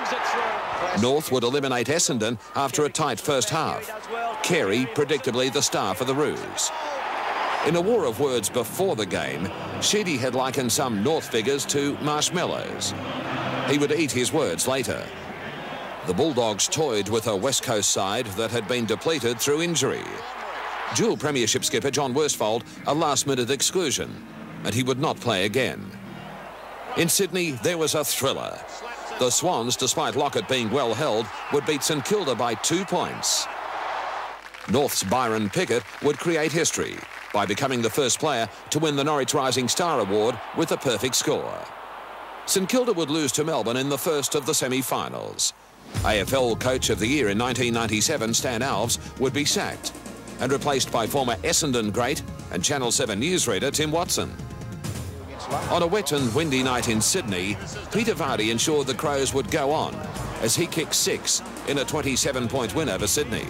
H: North would eliminate Essendon after a tight first half. Carey predictably the star for the Roos. In a war of words before the game, Sheedy had likened some North figures to marshmallows. He would eat his words later. The Bulldogs toyed with a West Coast side that had been depleted through injury. Dual premiership skipper John Worsfold a last-minute exclusion, and he would not play again. In Sydney, there was a thriller. The Swans, despite Lockett being well held, would beat St Kilda by 2 points. North's Byron Pickett would create history by becoming the first player to win the Norwich Rising Star Award with a perfect score. St Kilda would lose to Melbourne in the first of the semi-finals. AFL Coach of the Year in 1997, Stan Alves, would be sacked and replaced by former Essendon great and Channel 7 newsreader Tim Watson. On a wet and windy night in Sydney, Peter Vardy ensured the Crows would go on as he kicked 6 in a 27-point win over Sydney.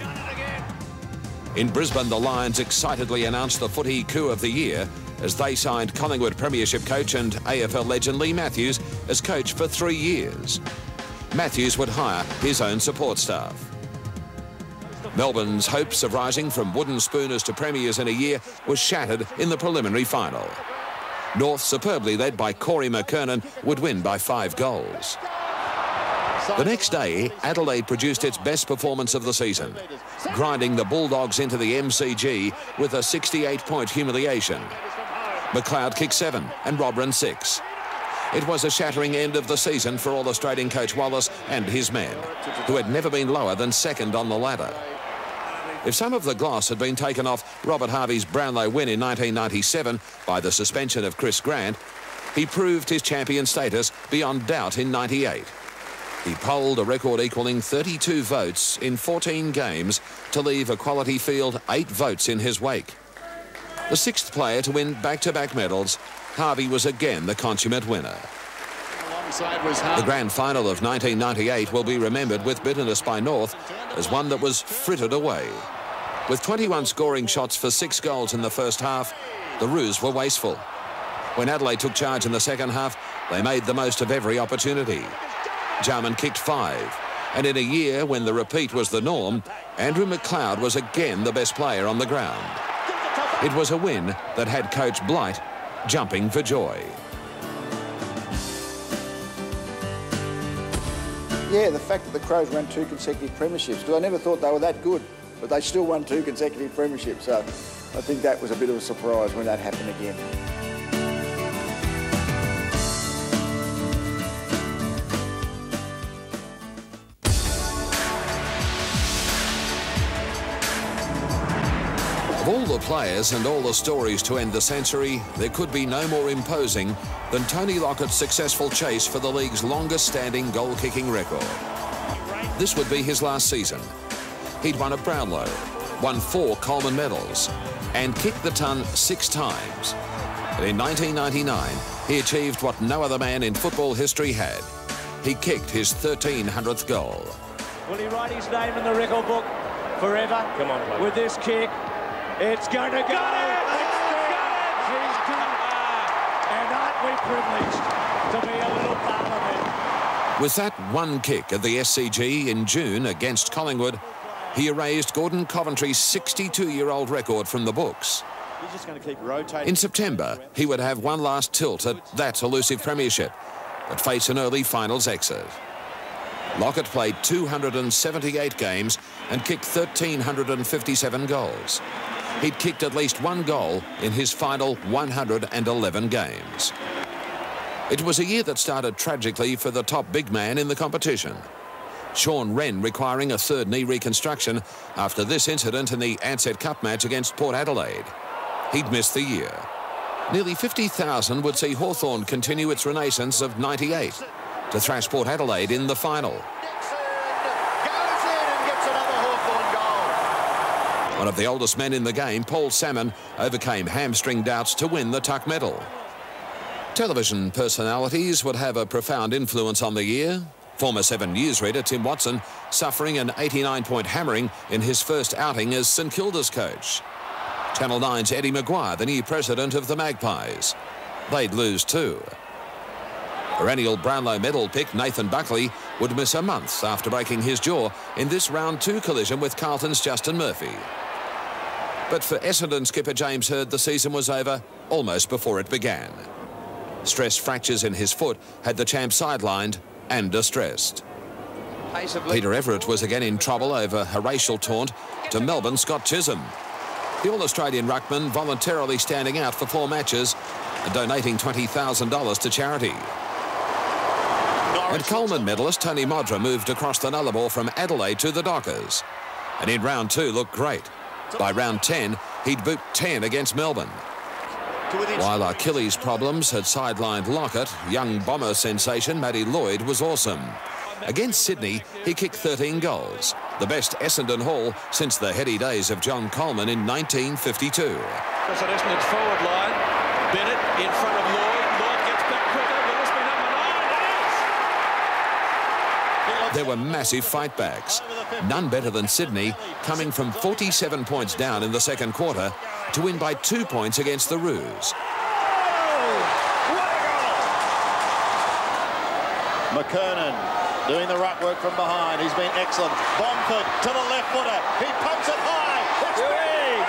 H: In Brisbane, the Lions excitedly announced the footy coup of the year as they signed Collingwood Premiership coach and AFL legend Lee Matthews as coach for 3 years. Matthews would hire his own support staff. Melbourne's hopes of rising from wooden spooners to premiers in a year was shattered in the preliminary final. North, superbly led by Corey McKernan, would win by 5 goals. The next day, Adelaide produced its best performance of the season, grinding the Bulldogs into the MCG with a 68-point humiliation. McLeod kicked 7 and Robran 6. It was a shattering end of the season for All-Australian coach Wallace and his men, who had never been lower than second on the ladder. If some of the gloss had been taken off Robert Harvey's Brownlow win in 1997 by the suspension of Chris Grant, he proved his champion status beyond doubt in '98. He polled a record equalling 32 votes in 14 games to leave a quality field 8 votes in his wake. The 6th player to win back-to-back medals, Harvey was again the consummate winner. The grand final of 1998 will be remembered with bitterness by North as one that was frittered away. With 21 scoring shots for 6 goals in the first half, the Roos were wasteful. When Adelaide took charge in the second half, they made the most of every opportunity. Jarman kicked 5, and in a year when the repeat was the norm, Andrew McLeod was again the best player on the ground. It was a win that had coach Blight jumping for joy.
M: Yeah, the fact that the Crows won 2 consecutive premierships, because I never thought they were that good, but they still won 2 consecutive premierships, so I think that was a bit of a surprise when that happened again.
H: Of all the players and all the stories to end the century, there could be no more imposing than Tony Lockett's successful chase for the league's longest-standing goal-kicking record. This would be his last season. He'd won a Brownlow, won 4 Coleman medals, and kicked the ton 6 times. But in 1999, he achieved what no other man in football history had. He kicked his 1300th goal.
B: Will he write his name in the record book forever? Come on, bloke. With this kick? It's going to go. He's done it. And aren't we privileged to be a little part of it?
H: With that one kick at the SCG in June against Collingwood, he erased Gordon Coventry's 62-year-old record from the books.
C: He's just going to keep rotating.
H: In September, he would have one last tilt at that elusive premiership, but face an early finals exit. Lockett played 278 games and kicked 1,357 goals. He'd kicked at least one goal in his final 111 games. It was a year that started tragically for the top big man in the competition. Sean Wren requiring a third knee reconstruction after this incident in the Ansett Cup match against Port Adelaide. He'd missed the year. Nearly 50,000 would see Hawthorn continue its renaissance of '98 to thrash Port Adelaide in the final. One of the oldest men in the game, Paul Salmon, overcame hamstring doubts to win the Tuck medal. Television personalities would have a profound influence on the year. Former 7 newsreader Tim Watson suffering an 89-point hammering in his first outing as St Kilda's coach. Channel 9's Eddie Maguire, the new president of the Magpies. They'd lose too. Perennial Brownlow medal pick Nathan Buckley would miss a month after breaking his jaw in this round 2 collision with Carlton's Justin Murphy. But for Essendon skipper James Hird, the season was over almost before it began. Stress fractures in his foot had the champ sidelined and distressed. Peter Everett was again in trouble over a racial taunt to Melbourne Scott Chisholm. The All-Australian ruckman voluntarily standing out for 4 matches and donating $20,000 to charity. And Coleman medalist Tony Modra moved across the Nullarbor from Adelaide to the Dockers. And in round 2 looked great. By round 10, he'd boot 10 against Melbourne. While Achilles problems had sidelined Lockett, young Bomber sensation Matty Lloyd was awesome. Against Sydney, he kicked 13 goals, the best Essendon haul since the heady days of John Coleman in 1952.
B: That's an Essendon's forward line. Bennett in front of Lloyd. Lloyd gets back quicker. Will this be number 9? It is!
H: There were massive fightbacks. None better than Sydney, coming from 47 points down in the second quarter to win by 2 points against the Roos.
C: McKernan doing the ruck work from behind. He's been excellent. Bomford to the left footer. He pumps it high. It's big.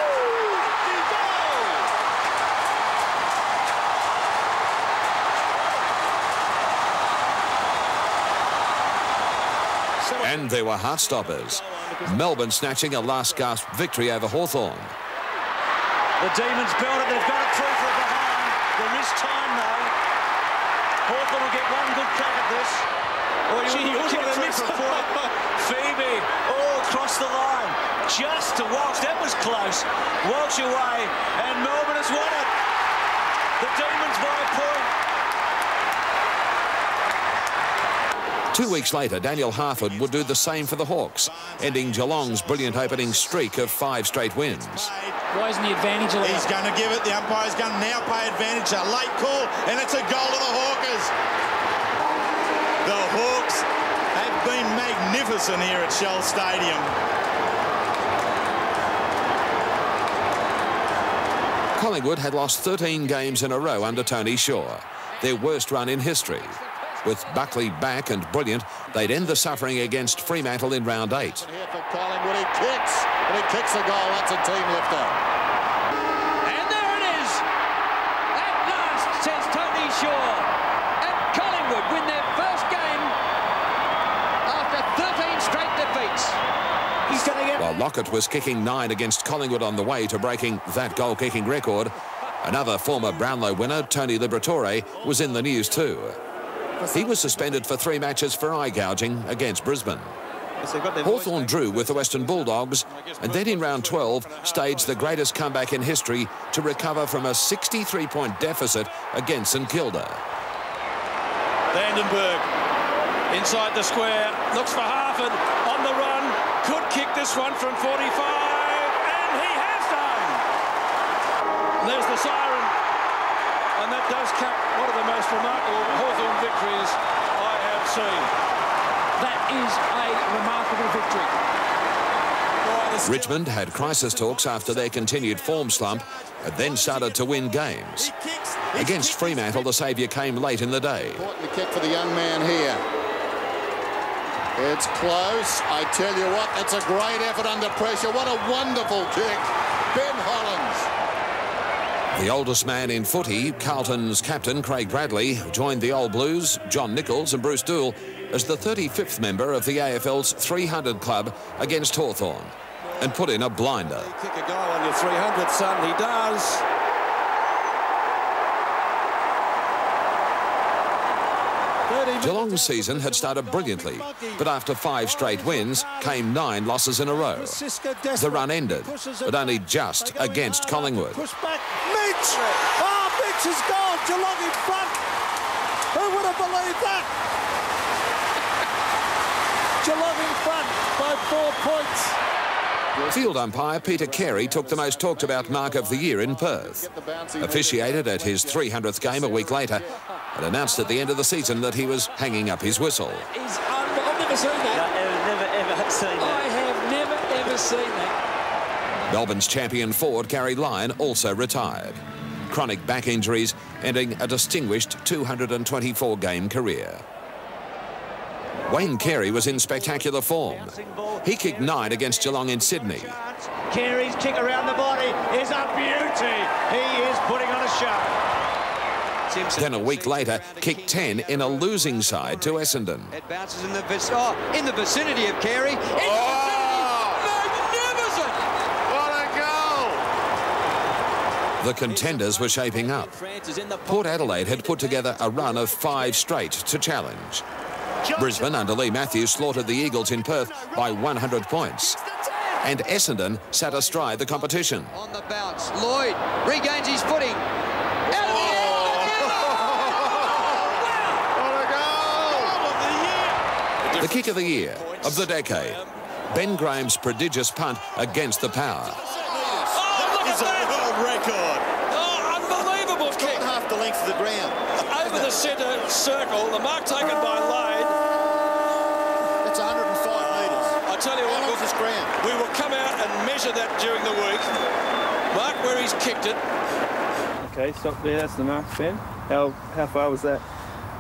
H: And there were heart-stoppers. Melbourne snatching a last-gasp victory over Hawthorn.
A: The Demons build it. They've got it through from behind. There is time, though. Hawthorn will get one good crack at this. Oh, you look at it from Phoebe, across the line. Just to Walsh. That was close. Walsh away, and Melbourne has won it. The Demons by a point.
H: 2 weeks later, Daniel Harford would do the same for the Hawks, ending Geelong's brilliant opening streak of 5 straight wins.
R: Why isn't the advantage allowed?
L: He's going to give it. The umpire's going to now pay advantage. A late call, and it's a goal to the Hawkers. The Hawks have been magnificent here at Shell Stadium.
H: Collingwood had lost 13 games in a row under Tony Shaw, their worst run in history. With Buckley back and brilliant, they'd end the suffering against Fremantle in round 8.
C: Here for Collingwood, he kicks, and he kicks a goal. That's a team lifter.
N: And there it is. At last, says Tony Shaw. And Collingwood win their first game after 13 straight defeats.
A: He's going to get...
H: While Lockett was kicking 9 against Collingwood on the way to breaking that goal-kicking record, another former Brownlow winner, Tony Liberatore, was in the news too. He was suspended for 3 matches for eye gouging against Brisbane. Hawthorn drew with the Western Bulldogs and then in round 12 staged the greatest comeback in history to recover from a 63-point deficit against St Kilda.
B: Vandenberg inside the square, looks for Harford on the run, could kick this one from 45, and he has done! There's the siren, and that does cap one of the most remarkable Hawthorn victories I have seen.
R: That is a remarkable victory.
H: Richmond had crisis talks after their continued form slump and then started to win games. Against Fremantle, the saviour came late in the day.
C: Important kick for the young man here. It's close. I tell you what, it's a great effort under pressure. What a wonderful kick. Ben Hollands.
H: The oldest man in footy, Carlton's captain Craig Bradley, joined the Old Blues, John Nichols and Bruce Dool, as the 35th member of the AFL's 300 club against Hawthorn, and put in a blinder.
B: Kick a goal on your 300th, son. He does.
H: Geelong's season had started brilliantly, but after 5 straight wins came 9 losses in a row. The run ended, but only just against Collingwood.
C: Push back, Mitch! Oh, Mitch is gone! Geelong in front! Who would have believed that? Geelong in front by 4 points.
H: Field umpire Peter Carey took the most talked about mark of the year in Perth. Officiated at his 300th game a week later and announced at the end of the season that he was hanging up his whistle.
R: I've never seen that. Never seen that. I have never, ever seen that.
H: Melbourne's champion forward Gary Lyon also retired. Chronic back injuries ending a distinguished 224-game career. Wayne Carey was in spectacular form. He kicked 9 against Geelong in Sydney.
J: Carey's kick around the body is a beauty. He is putting on a show.
H: Then a week later, kicked 10 in a losing side to Essendon.
N: It bounces in the vicinity of Carey. Magnificent!
C: What a goal!
H: The contenders were shaping up. Port Adelaide had put together a run of 5 straight to challenge. Brisbane under Lee Matthews slaughtered the Eagles in Perth by 100 points. And Essendon sat astride the competition.
N: On the bounce, Lloyd regains his footing. Out of the air!
H: The kick of the year, of the decade. Ben Graham's prodigious punt against the power.
L: That is a world record.
B: Oh, unbelievable kick.
L: Half the length of the ground.
B: Over the centre circle, the mark taken by Lane.
L: That's 105 metres.
B: I tell you what,
L: this ground.
B: We will come out and measure that during the week. Mark where he's kicked it.
F: Okay, stop there. That's the mark, Ben. How far was that?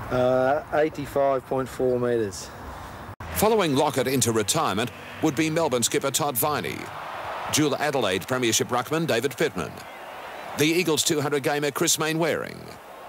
F: 85.4 metres.
H: Following Lockett into retirement would be Melbourne skipper Todd Viney, dual Adelaide premiership ruckman David Pittman, the Eagles 200-gamer Chris Mainwaring.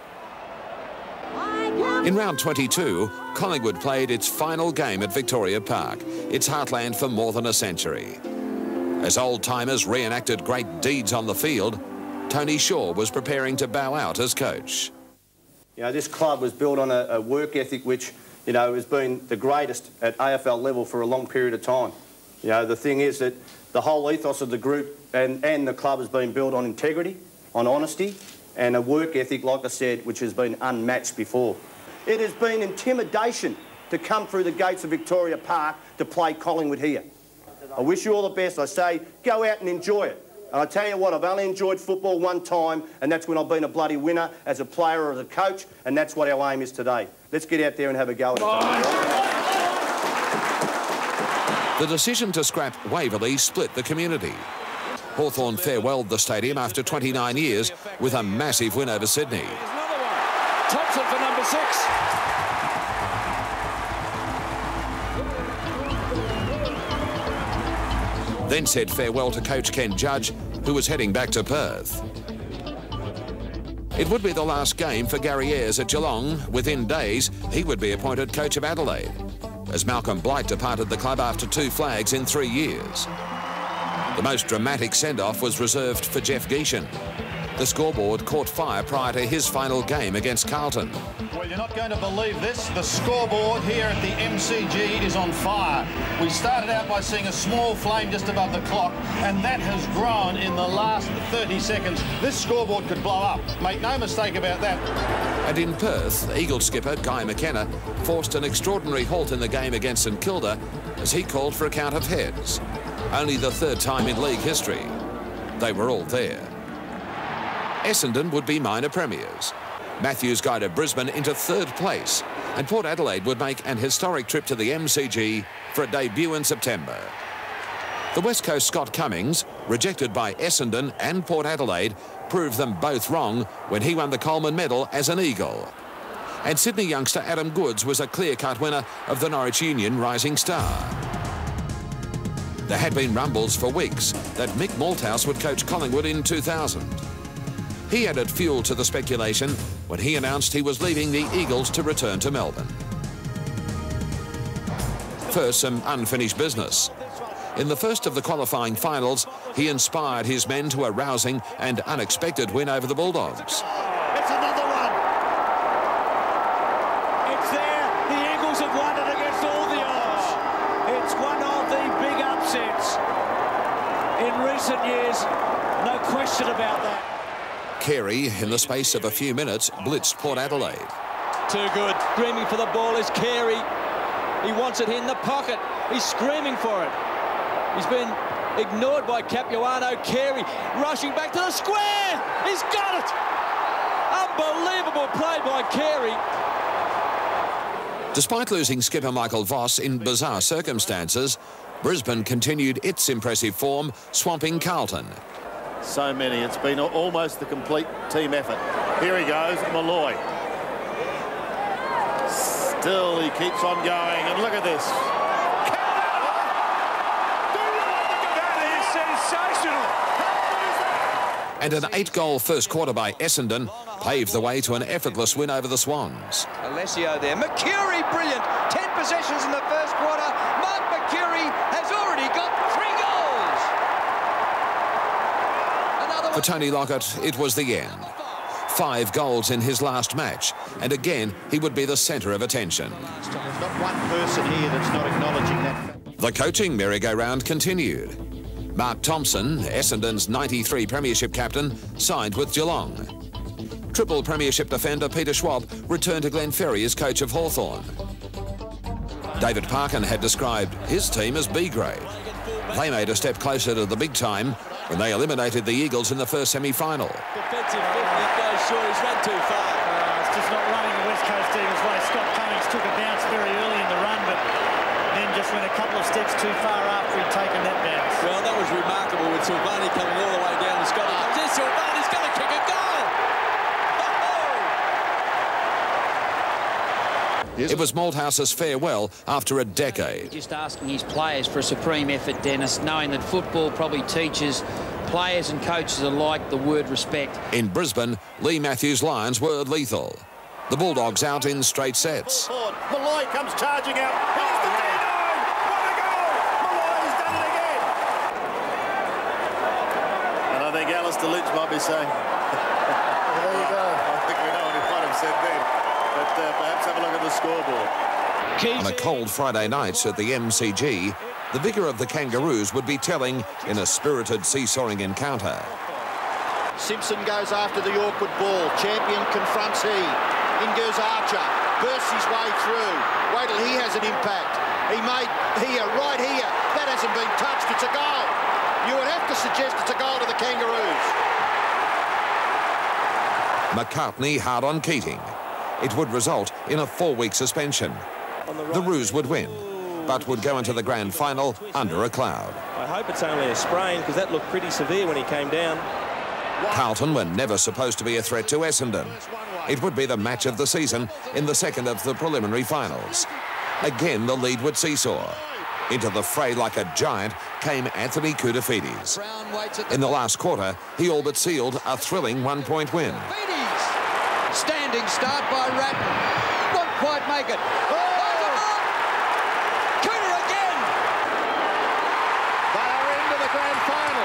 H: In round 22, Collingwood played its final game at Victoria Park, its heartland for more than a century. As old-timers reenacted great deeds on the field, Tony Shaw was preparing to bow out as coach.
S: You know, this club was built on a work ethic which, you know, has been the greatest at AFL level for a long period of time. You know, the thing is that the whole ethos of the group and the club has been built on integrity, on honesty, and a work ethic, like I said, which has been unmatched before. It has been intimidation to come through the gates of Victoria Park to play Collingwood here. I wish you all the best. I say, go out and enjoy it. And I tell you what, I've only enjoyed football one time, and that's when I've been a bloody winner as a player or as a coach, and that's what our aim is today. Let's get out there and have a go at it.
H: The decision to scrap Waverley split the community. Hawthorn farewelled the stadium after 29 years with a massive win over Sydney.
B: Thompson for number 6.
H: Then said farewell to coach Ken Judge, who was heading back to Perth. It would be the last game for Gary Ayres at Geelong. Within days, he would be appointed coach of Adelaide, as Malcolm Blight departed the club after 2 flags in 3 years. The most dramatic send-off was reserved for Jeff Geeshan. The scoreboard caught fire prior to his final game against Carlton.
U: Well, you're not going to believe this. The scoreboard here at the MCG is on fire. We started out by seeing a small flame just above the clock, and that has grown in the last 30 seconds. This scoreboard could blow up. Make no mistake about that.
H: And in Perth, Eagles skipper Guy McKenna forced an extraordinary halt in the game against St Kilda as he called for a count of heads. Only the 3rd time in league history. They were all there. Essendon would be minor premiers. Matthews guided Brisbane into 3rd place, and Port Adelaide would make an historic trip to the MCG for a debut in September. The West Coast Scott Cummings, rejected by Essendon and Port Adelaide, proved them both wrong when he won the Coleman Medal as an Eagle. And Sydney youngster Adam Goods was a clear-cut winner of the Norwich Union Rising Star. There had been rumbles for weeks that Mick Malthouse would coach Collingwood in 2000. He added fuel to the speculation when he announced he was leaving the Eagles to return to Melbourne. First, some unfinished business. In the first of the qualifying finals, he inspired his men to a rousing and unexpected win over the Bulldogs.
J: It's another one. It's there. The Eagles have won it against all the odds. It's one of the big upsets in recent years. No question about that.
H: Carey, in the space of a few minutes, blitzed Port Adelaide.
B: Too good. Screaming for the ball is Carey. He wants it in the pocket. He's screaming for it. He's been ignored by Capuano. Carey rushing back to the square. He's got it. Unbelievable play by Carey.
H: Despite losing skipper Michael Voss in bizarre circumstances, Brisbane continued its impressive form, swamping Carlton.
C: So many. It's been almost the complete team effort. Here he goes, Malloy. Still, he keeps on going, and look at this.
H: And an 8-goal first quarter by Essendon paved the way to an effortless win over the Swans.
N: Alessio there. Mercury, brilliant. 10 possessions in the first quarter. Mark Mercury has already got 3 goals.
H: For Tony Lockett, it was the end. 5 goals in his last match, and again, he would be the centre of attention.
C: There's not one person here that's not acknowledging that.
H: The coaching merry-go-round continued. Mark Thompson, Essendon's '93 premiership captain, signed with Geelong. Triple premiership defender Peter Schwab returned to Glenferrie as coach of Hawthorn. David Parkin had described his team as B-grade. They made a step closer to the big time when they eliminated the Eagles in the first semi-final.
B: Defensive 50 goes short. He's run too far.
J: It's just not running the West Coast Eagles way. Scott Cummings took a bounce very early in the run, but then just went a couple of steps too far after he'd taken that bounce.
B: Well, that was remarkable with Silvani coming all the way down to Scotty. Comes in, Silvani's going to kick a goal!
H: It was Malthouse's farewell after a decade.
D: Just asking his players for a supreme effort, Dennis, knowing that football probably teaches players and coaches alike the word respect.
H: In Brisbane, Lee Matthews' Lions were lethal. The Bulldogs out in straight sets.
C: Malloy comes charging out. Here's the D9! What a goal! Malloy's done it again! And I think Alistair Lynch might be saying... There you go. I think we know what he might have said then. But perhaps have a look at the scoreboard.
H: On a cold Friday night at the MCG, the vigour of the Kangaroos would be telling in a spirited seesawing encounter.
C: Simpson goes after the awkward ball. Champion confronts he. In goes Archer. Bursts his way through. Wait till he has an impact. He made here, right here. That hasn't been touched. It's a goal. You would have to suggest it's a goal to the Kangaroos.
H: McCartney hard on Keating. It would result in a 4-week suspension. The Roos would win, but would go into the grand final under a cloud.
F: I hope it's only a sprain, because that looked pretty severe when he came down.
H: Carlton were never supposed to be a threat to Essendon. It would be the match of the season in the second of the preliminary finals. Again, the lead would seesaw. Into the fray like a giant came Anthony Koutoufides. In the last quarter, he all but sealed a thrilling 1-point win.
N: Standing start by Ratton. Won't quite make it. Cooter again.
C: They are into the grand final.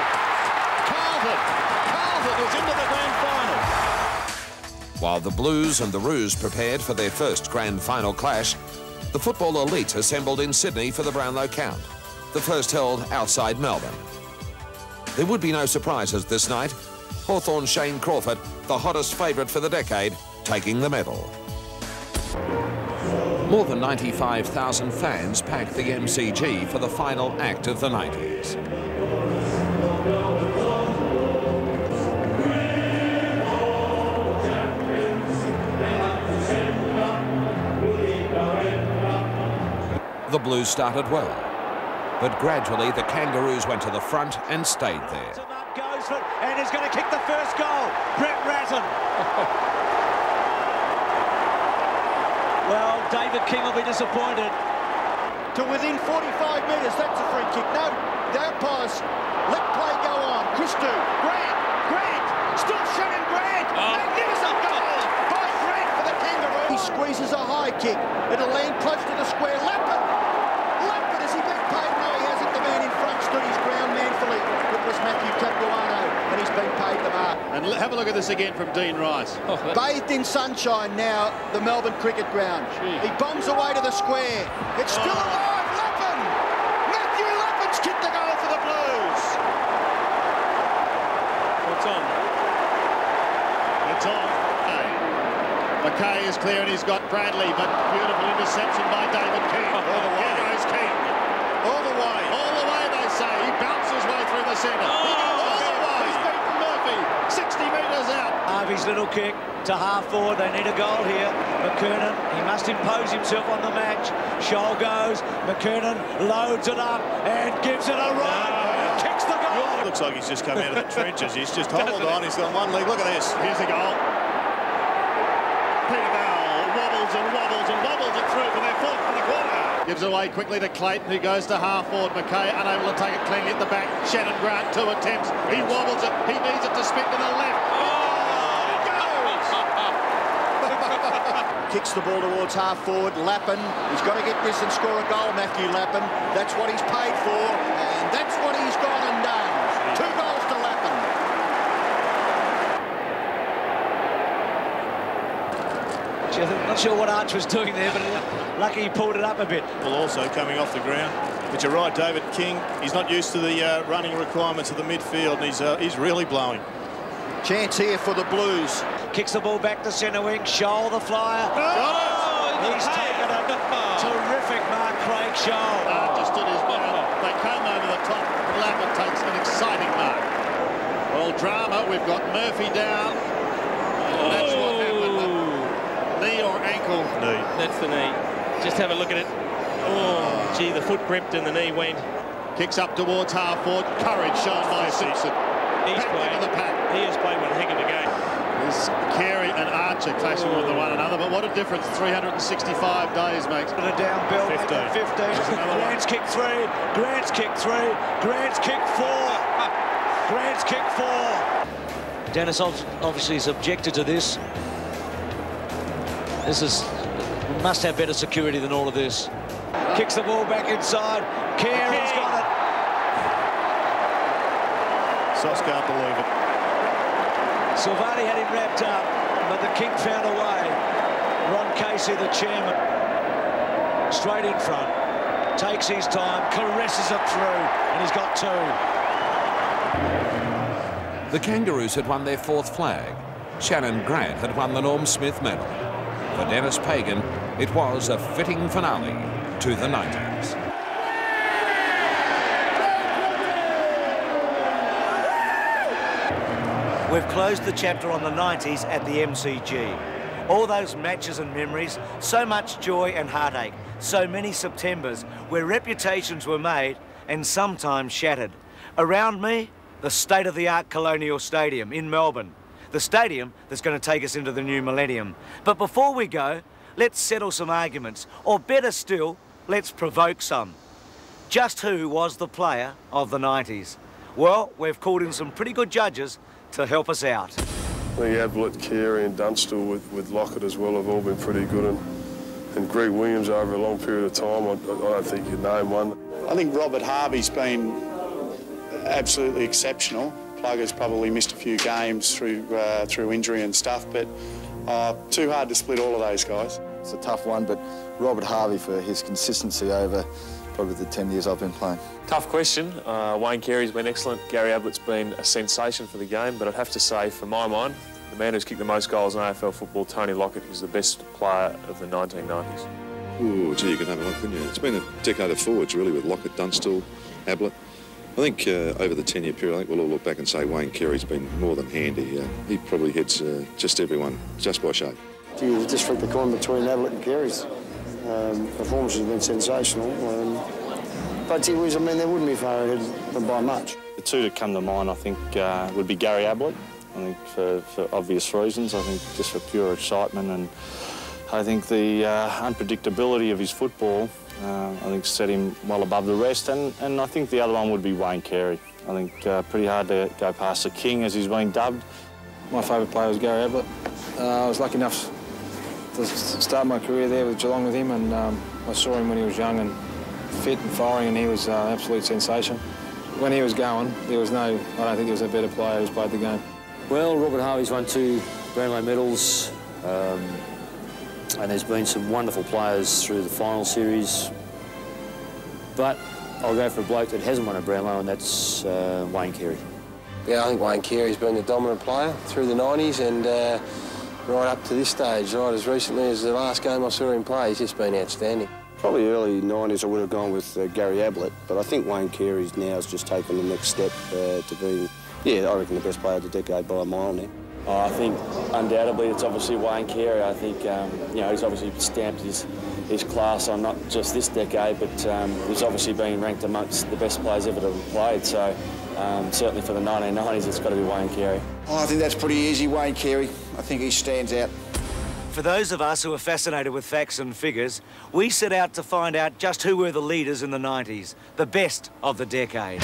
C: Carlton is into the grand final.
H: While the Blues and the Roos prepared for their first grand final clash, the football elite assembled in Sydney for the Brownlow Count, the first held outside Melbourne. There would be no surprises this night. Hawthorn's Shane Crawford, the hottest favourite for the decade, taking the medal. More than 95,000 fans packed the MCG for the final act of the 90s. The Blues started well, but gradually the Kangaroos went to the front and stayed there.
J: Goes for it, and he's going to kick the first goal. Brett Ratton. Well, David King will be disappointed.
C: To within 45 metres, that's a free kick. No, that pass. Let play go on. Christou, Grant, still shooting Grant. kick. It'll land close to the square. Lappin! Lappin, has he been paid? No, he hasn't. The man in front stood his ground manfully. It was Matthew Capuano, and he's been paid the mark.
U: And have a look at this again from Dean Rice.
C: Bathed in sunshine now, the Melbourne cricket ground. He bombs away to the square. It's still alive, Lappin! Matthew Lappin's kicked the goal for the Blues.
U: It's on. It's on. McKay is clear and he's got Bradley, but beautiful interception by David King. All the way. Here goes King. All the way. All the way, they say. He bounces way through the centre. He goes all the way. He's beaten Murphy. 60 metres out.
J: Harvey's little kick to half forward. They need a goal here. McKernan, he must impose himself on the match. Scholl goes. McKernan loads it up and gives it a run. Kicks the goal.
U: Looks like he's just come out of the trenches. He's just hobbled on. He's got one leg. Look at this. Here's the goal. Peter Bell wobbles and wobbles and wobbles it through for their fourth for the corner. Gives away quickly to Clayton, who goes to half forward. McKay unable to take it cleanly at the back. Shannon Grant, 2 attempts. He wobbles it. He needs it to spin to the left. It goes!
C: Kicks the ball towards half forward. Lappin, he's got to get this and score a goal, Matthew Lappin. That's what he's paid for, and that's what he's gone and done. 2 goals to Lappin.
J: Not sure what Arch was doing there, but lucky he pulled it up a bit.
U: Well, also coming off the ground. But you're right, David King, he's not used to the running requirements of the midfield, and he's really blowing.
C: Chance here for the Blues.
J: Kicks the ball back to centre wing. Scholl, the flyer.
U: Got it!
J: He's taken a terrific mark, Craig Scholl.
U: Just stood his man. They came over the top. Lappin takes an exciting mark. Well, drama. We've got Murphy down. And that's what happened. Knee or ankle? Knee.
E: That's the knee. Just have a look at it. Oh, gee, the foot gripped and the knee went.
U: Kicks up towards half forward. Courage shown by Simpson.
E: He's playing. He has played one heck of a game.
U: There's Carey and Archer clashing with one another, but what a difference 365 days makes.
J: And a down bell.
U: 15.
J: 15. Grant's kicked 3. Grant's kicked 3. Grant's kicked 4. Grant's kicked 4. Dennis obviously is objected to this. This is must have better security than all of this. Kicks the ball back inside. Carey's got it.
U: Sauce can't believe it.
J: Silvani had him wrapped up, but the King found a way. Ron Casey, the chairman, straight in front, takes his time, caresses it through, and he's got 2.
H: The Kangaroos had won their 4th flag. Shannon Grant had won the Norm Smith medal. For Dennis Pagan, it was a fitting finale to the 90s.
A: We've closed the chapter on the 90s at the MCG. All those matches and memories, so much joy and heartache, so many Septembers where reputations were made and sometimes shattered. Around me, the state-of-the-art Colonial Stadium in Melbourne. The stadium that's going to take us into the new millennium. But before we go, let's settle some arguments, or better still, let's provoke some. Just who was the player of the 90s? Well, we've called in some pretty good judges to help us out.
G: I think Ablett, Carey and Dunstall with Lockett as well have all been pretty good, and Greg Williams over a long period of time, I don't think you'd name one.
K: I think Robert Harvey's been absolutely exceptional. Plugger's probably missed a few games through injury and stuff, but too hard to split all of those guys.
V: It's a tough one, but Robert Harvey for his consistency over probably the 10 years I've been playing.
Y: Tough question. Wayne Carey's been excellent. Gary Ablett's been a sensation for the game, but I'd have to say, for my mind, the man who's kicked the most goals in AFL football, Tony Lockett, is the best player of the 1990s.
Q: Oh, gee, you could have a look, couldn't you? It's been a decade of forwards, really, with Lockett, Dunstall, Ablett. I think over the 10-year period, I think we'll all look back and say Wayne Carey's been more than handy. He probably hits just everyone, just by shape.
V: You just flip the coin between Ablett and Carey's. Performance has been sensational. But it was, I mean, they wouldn't be far ahead by much.
Z: The 2 that come to mind, I think, would be Gary Ablett. I think for obvious reasons. I think just for pure excitement, and I think the unpredictability of his football, I think, set him well above the rest. And I think the other one would be Wayne Carey. I think pretty hard to go past the King, as he's been dubbed.
P: My favourite player was Gary Ablett. I was lucky enough to start my career there with Geelong with him, and I saw him when he was young and fit and firing, and he was an absolute sensation. When he was going, I don't think there was a better player who's played the game.
I: Well, Robert Harvey's won 2 Brownlow medals, and there's been some wonderful players through the final series, but I'll go for a bloke that hasn't won a Brownlow, and that's Wayne Carey.
V: Yeah, I think Wayne Carey's been the dominant player through the 90s and right up to this stage, right as recently as the last game I saw him play. He's just been outstanding. Probably early 90s I would have gone with Gary Ablett, but I think Wayne Carey's now has just taken the next step to being, I reckon the best player of the decade by a mile now.
I: I think undoubtedly it's obviously Wayne Carey. I think he's obviously stamped his class on not just this decade, but he's obviously been ranked amongst the best players ever to have played. So certainly for the 1990s, it's got to be Wayne Carey.
M: Oh, I think that's pretty easy, Wayne Carey. I think he stands out.
A: For those of us who are fascinated with facts and figures, we set out to find out just who were the leaders in the 90s, the best of the decade.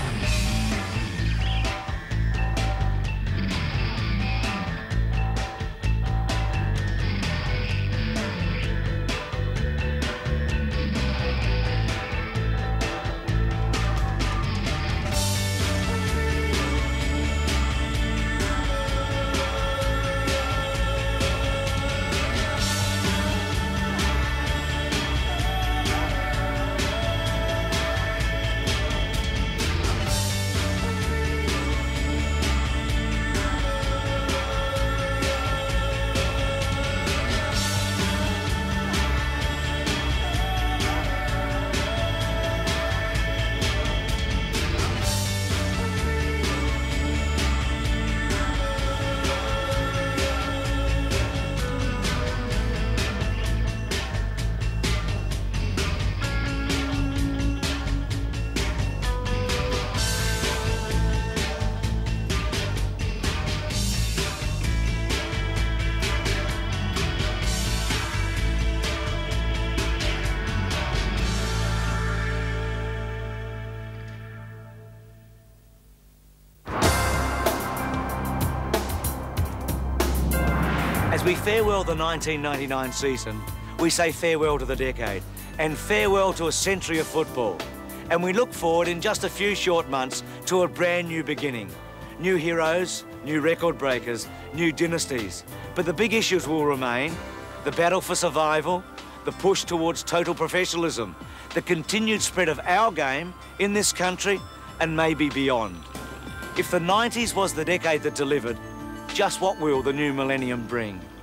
A: As we farewell the 1999 season, we say farewell to the decade and farewell to a century of football. And we look forward in just a few short months to a brand new beginning. New heroes, new record breakers, new dynasties. But the big issues will remain: the battle for survival, the push towards total professionalism, the continued spread of our game in this country and maybe beyond. If the 90s was the decade that delivered, just what will the new millennium bring?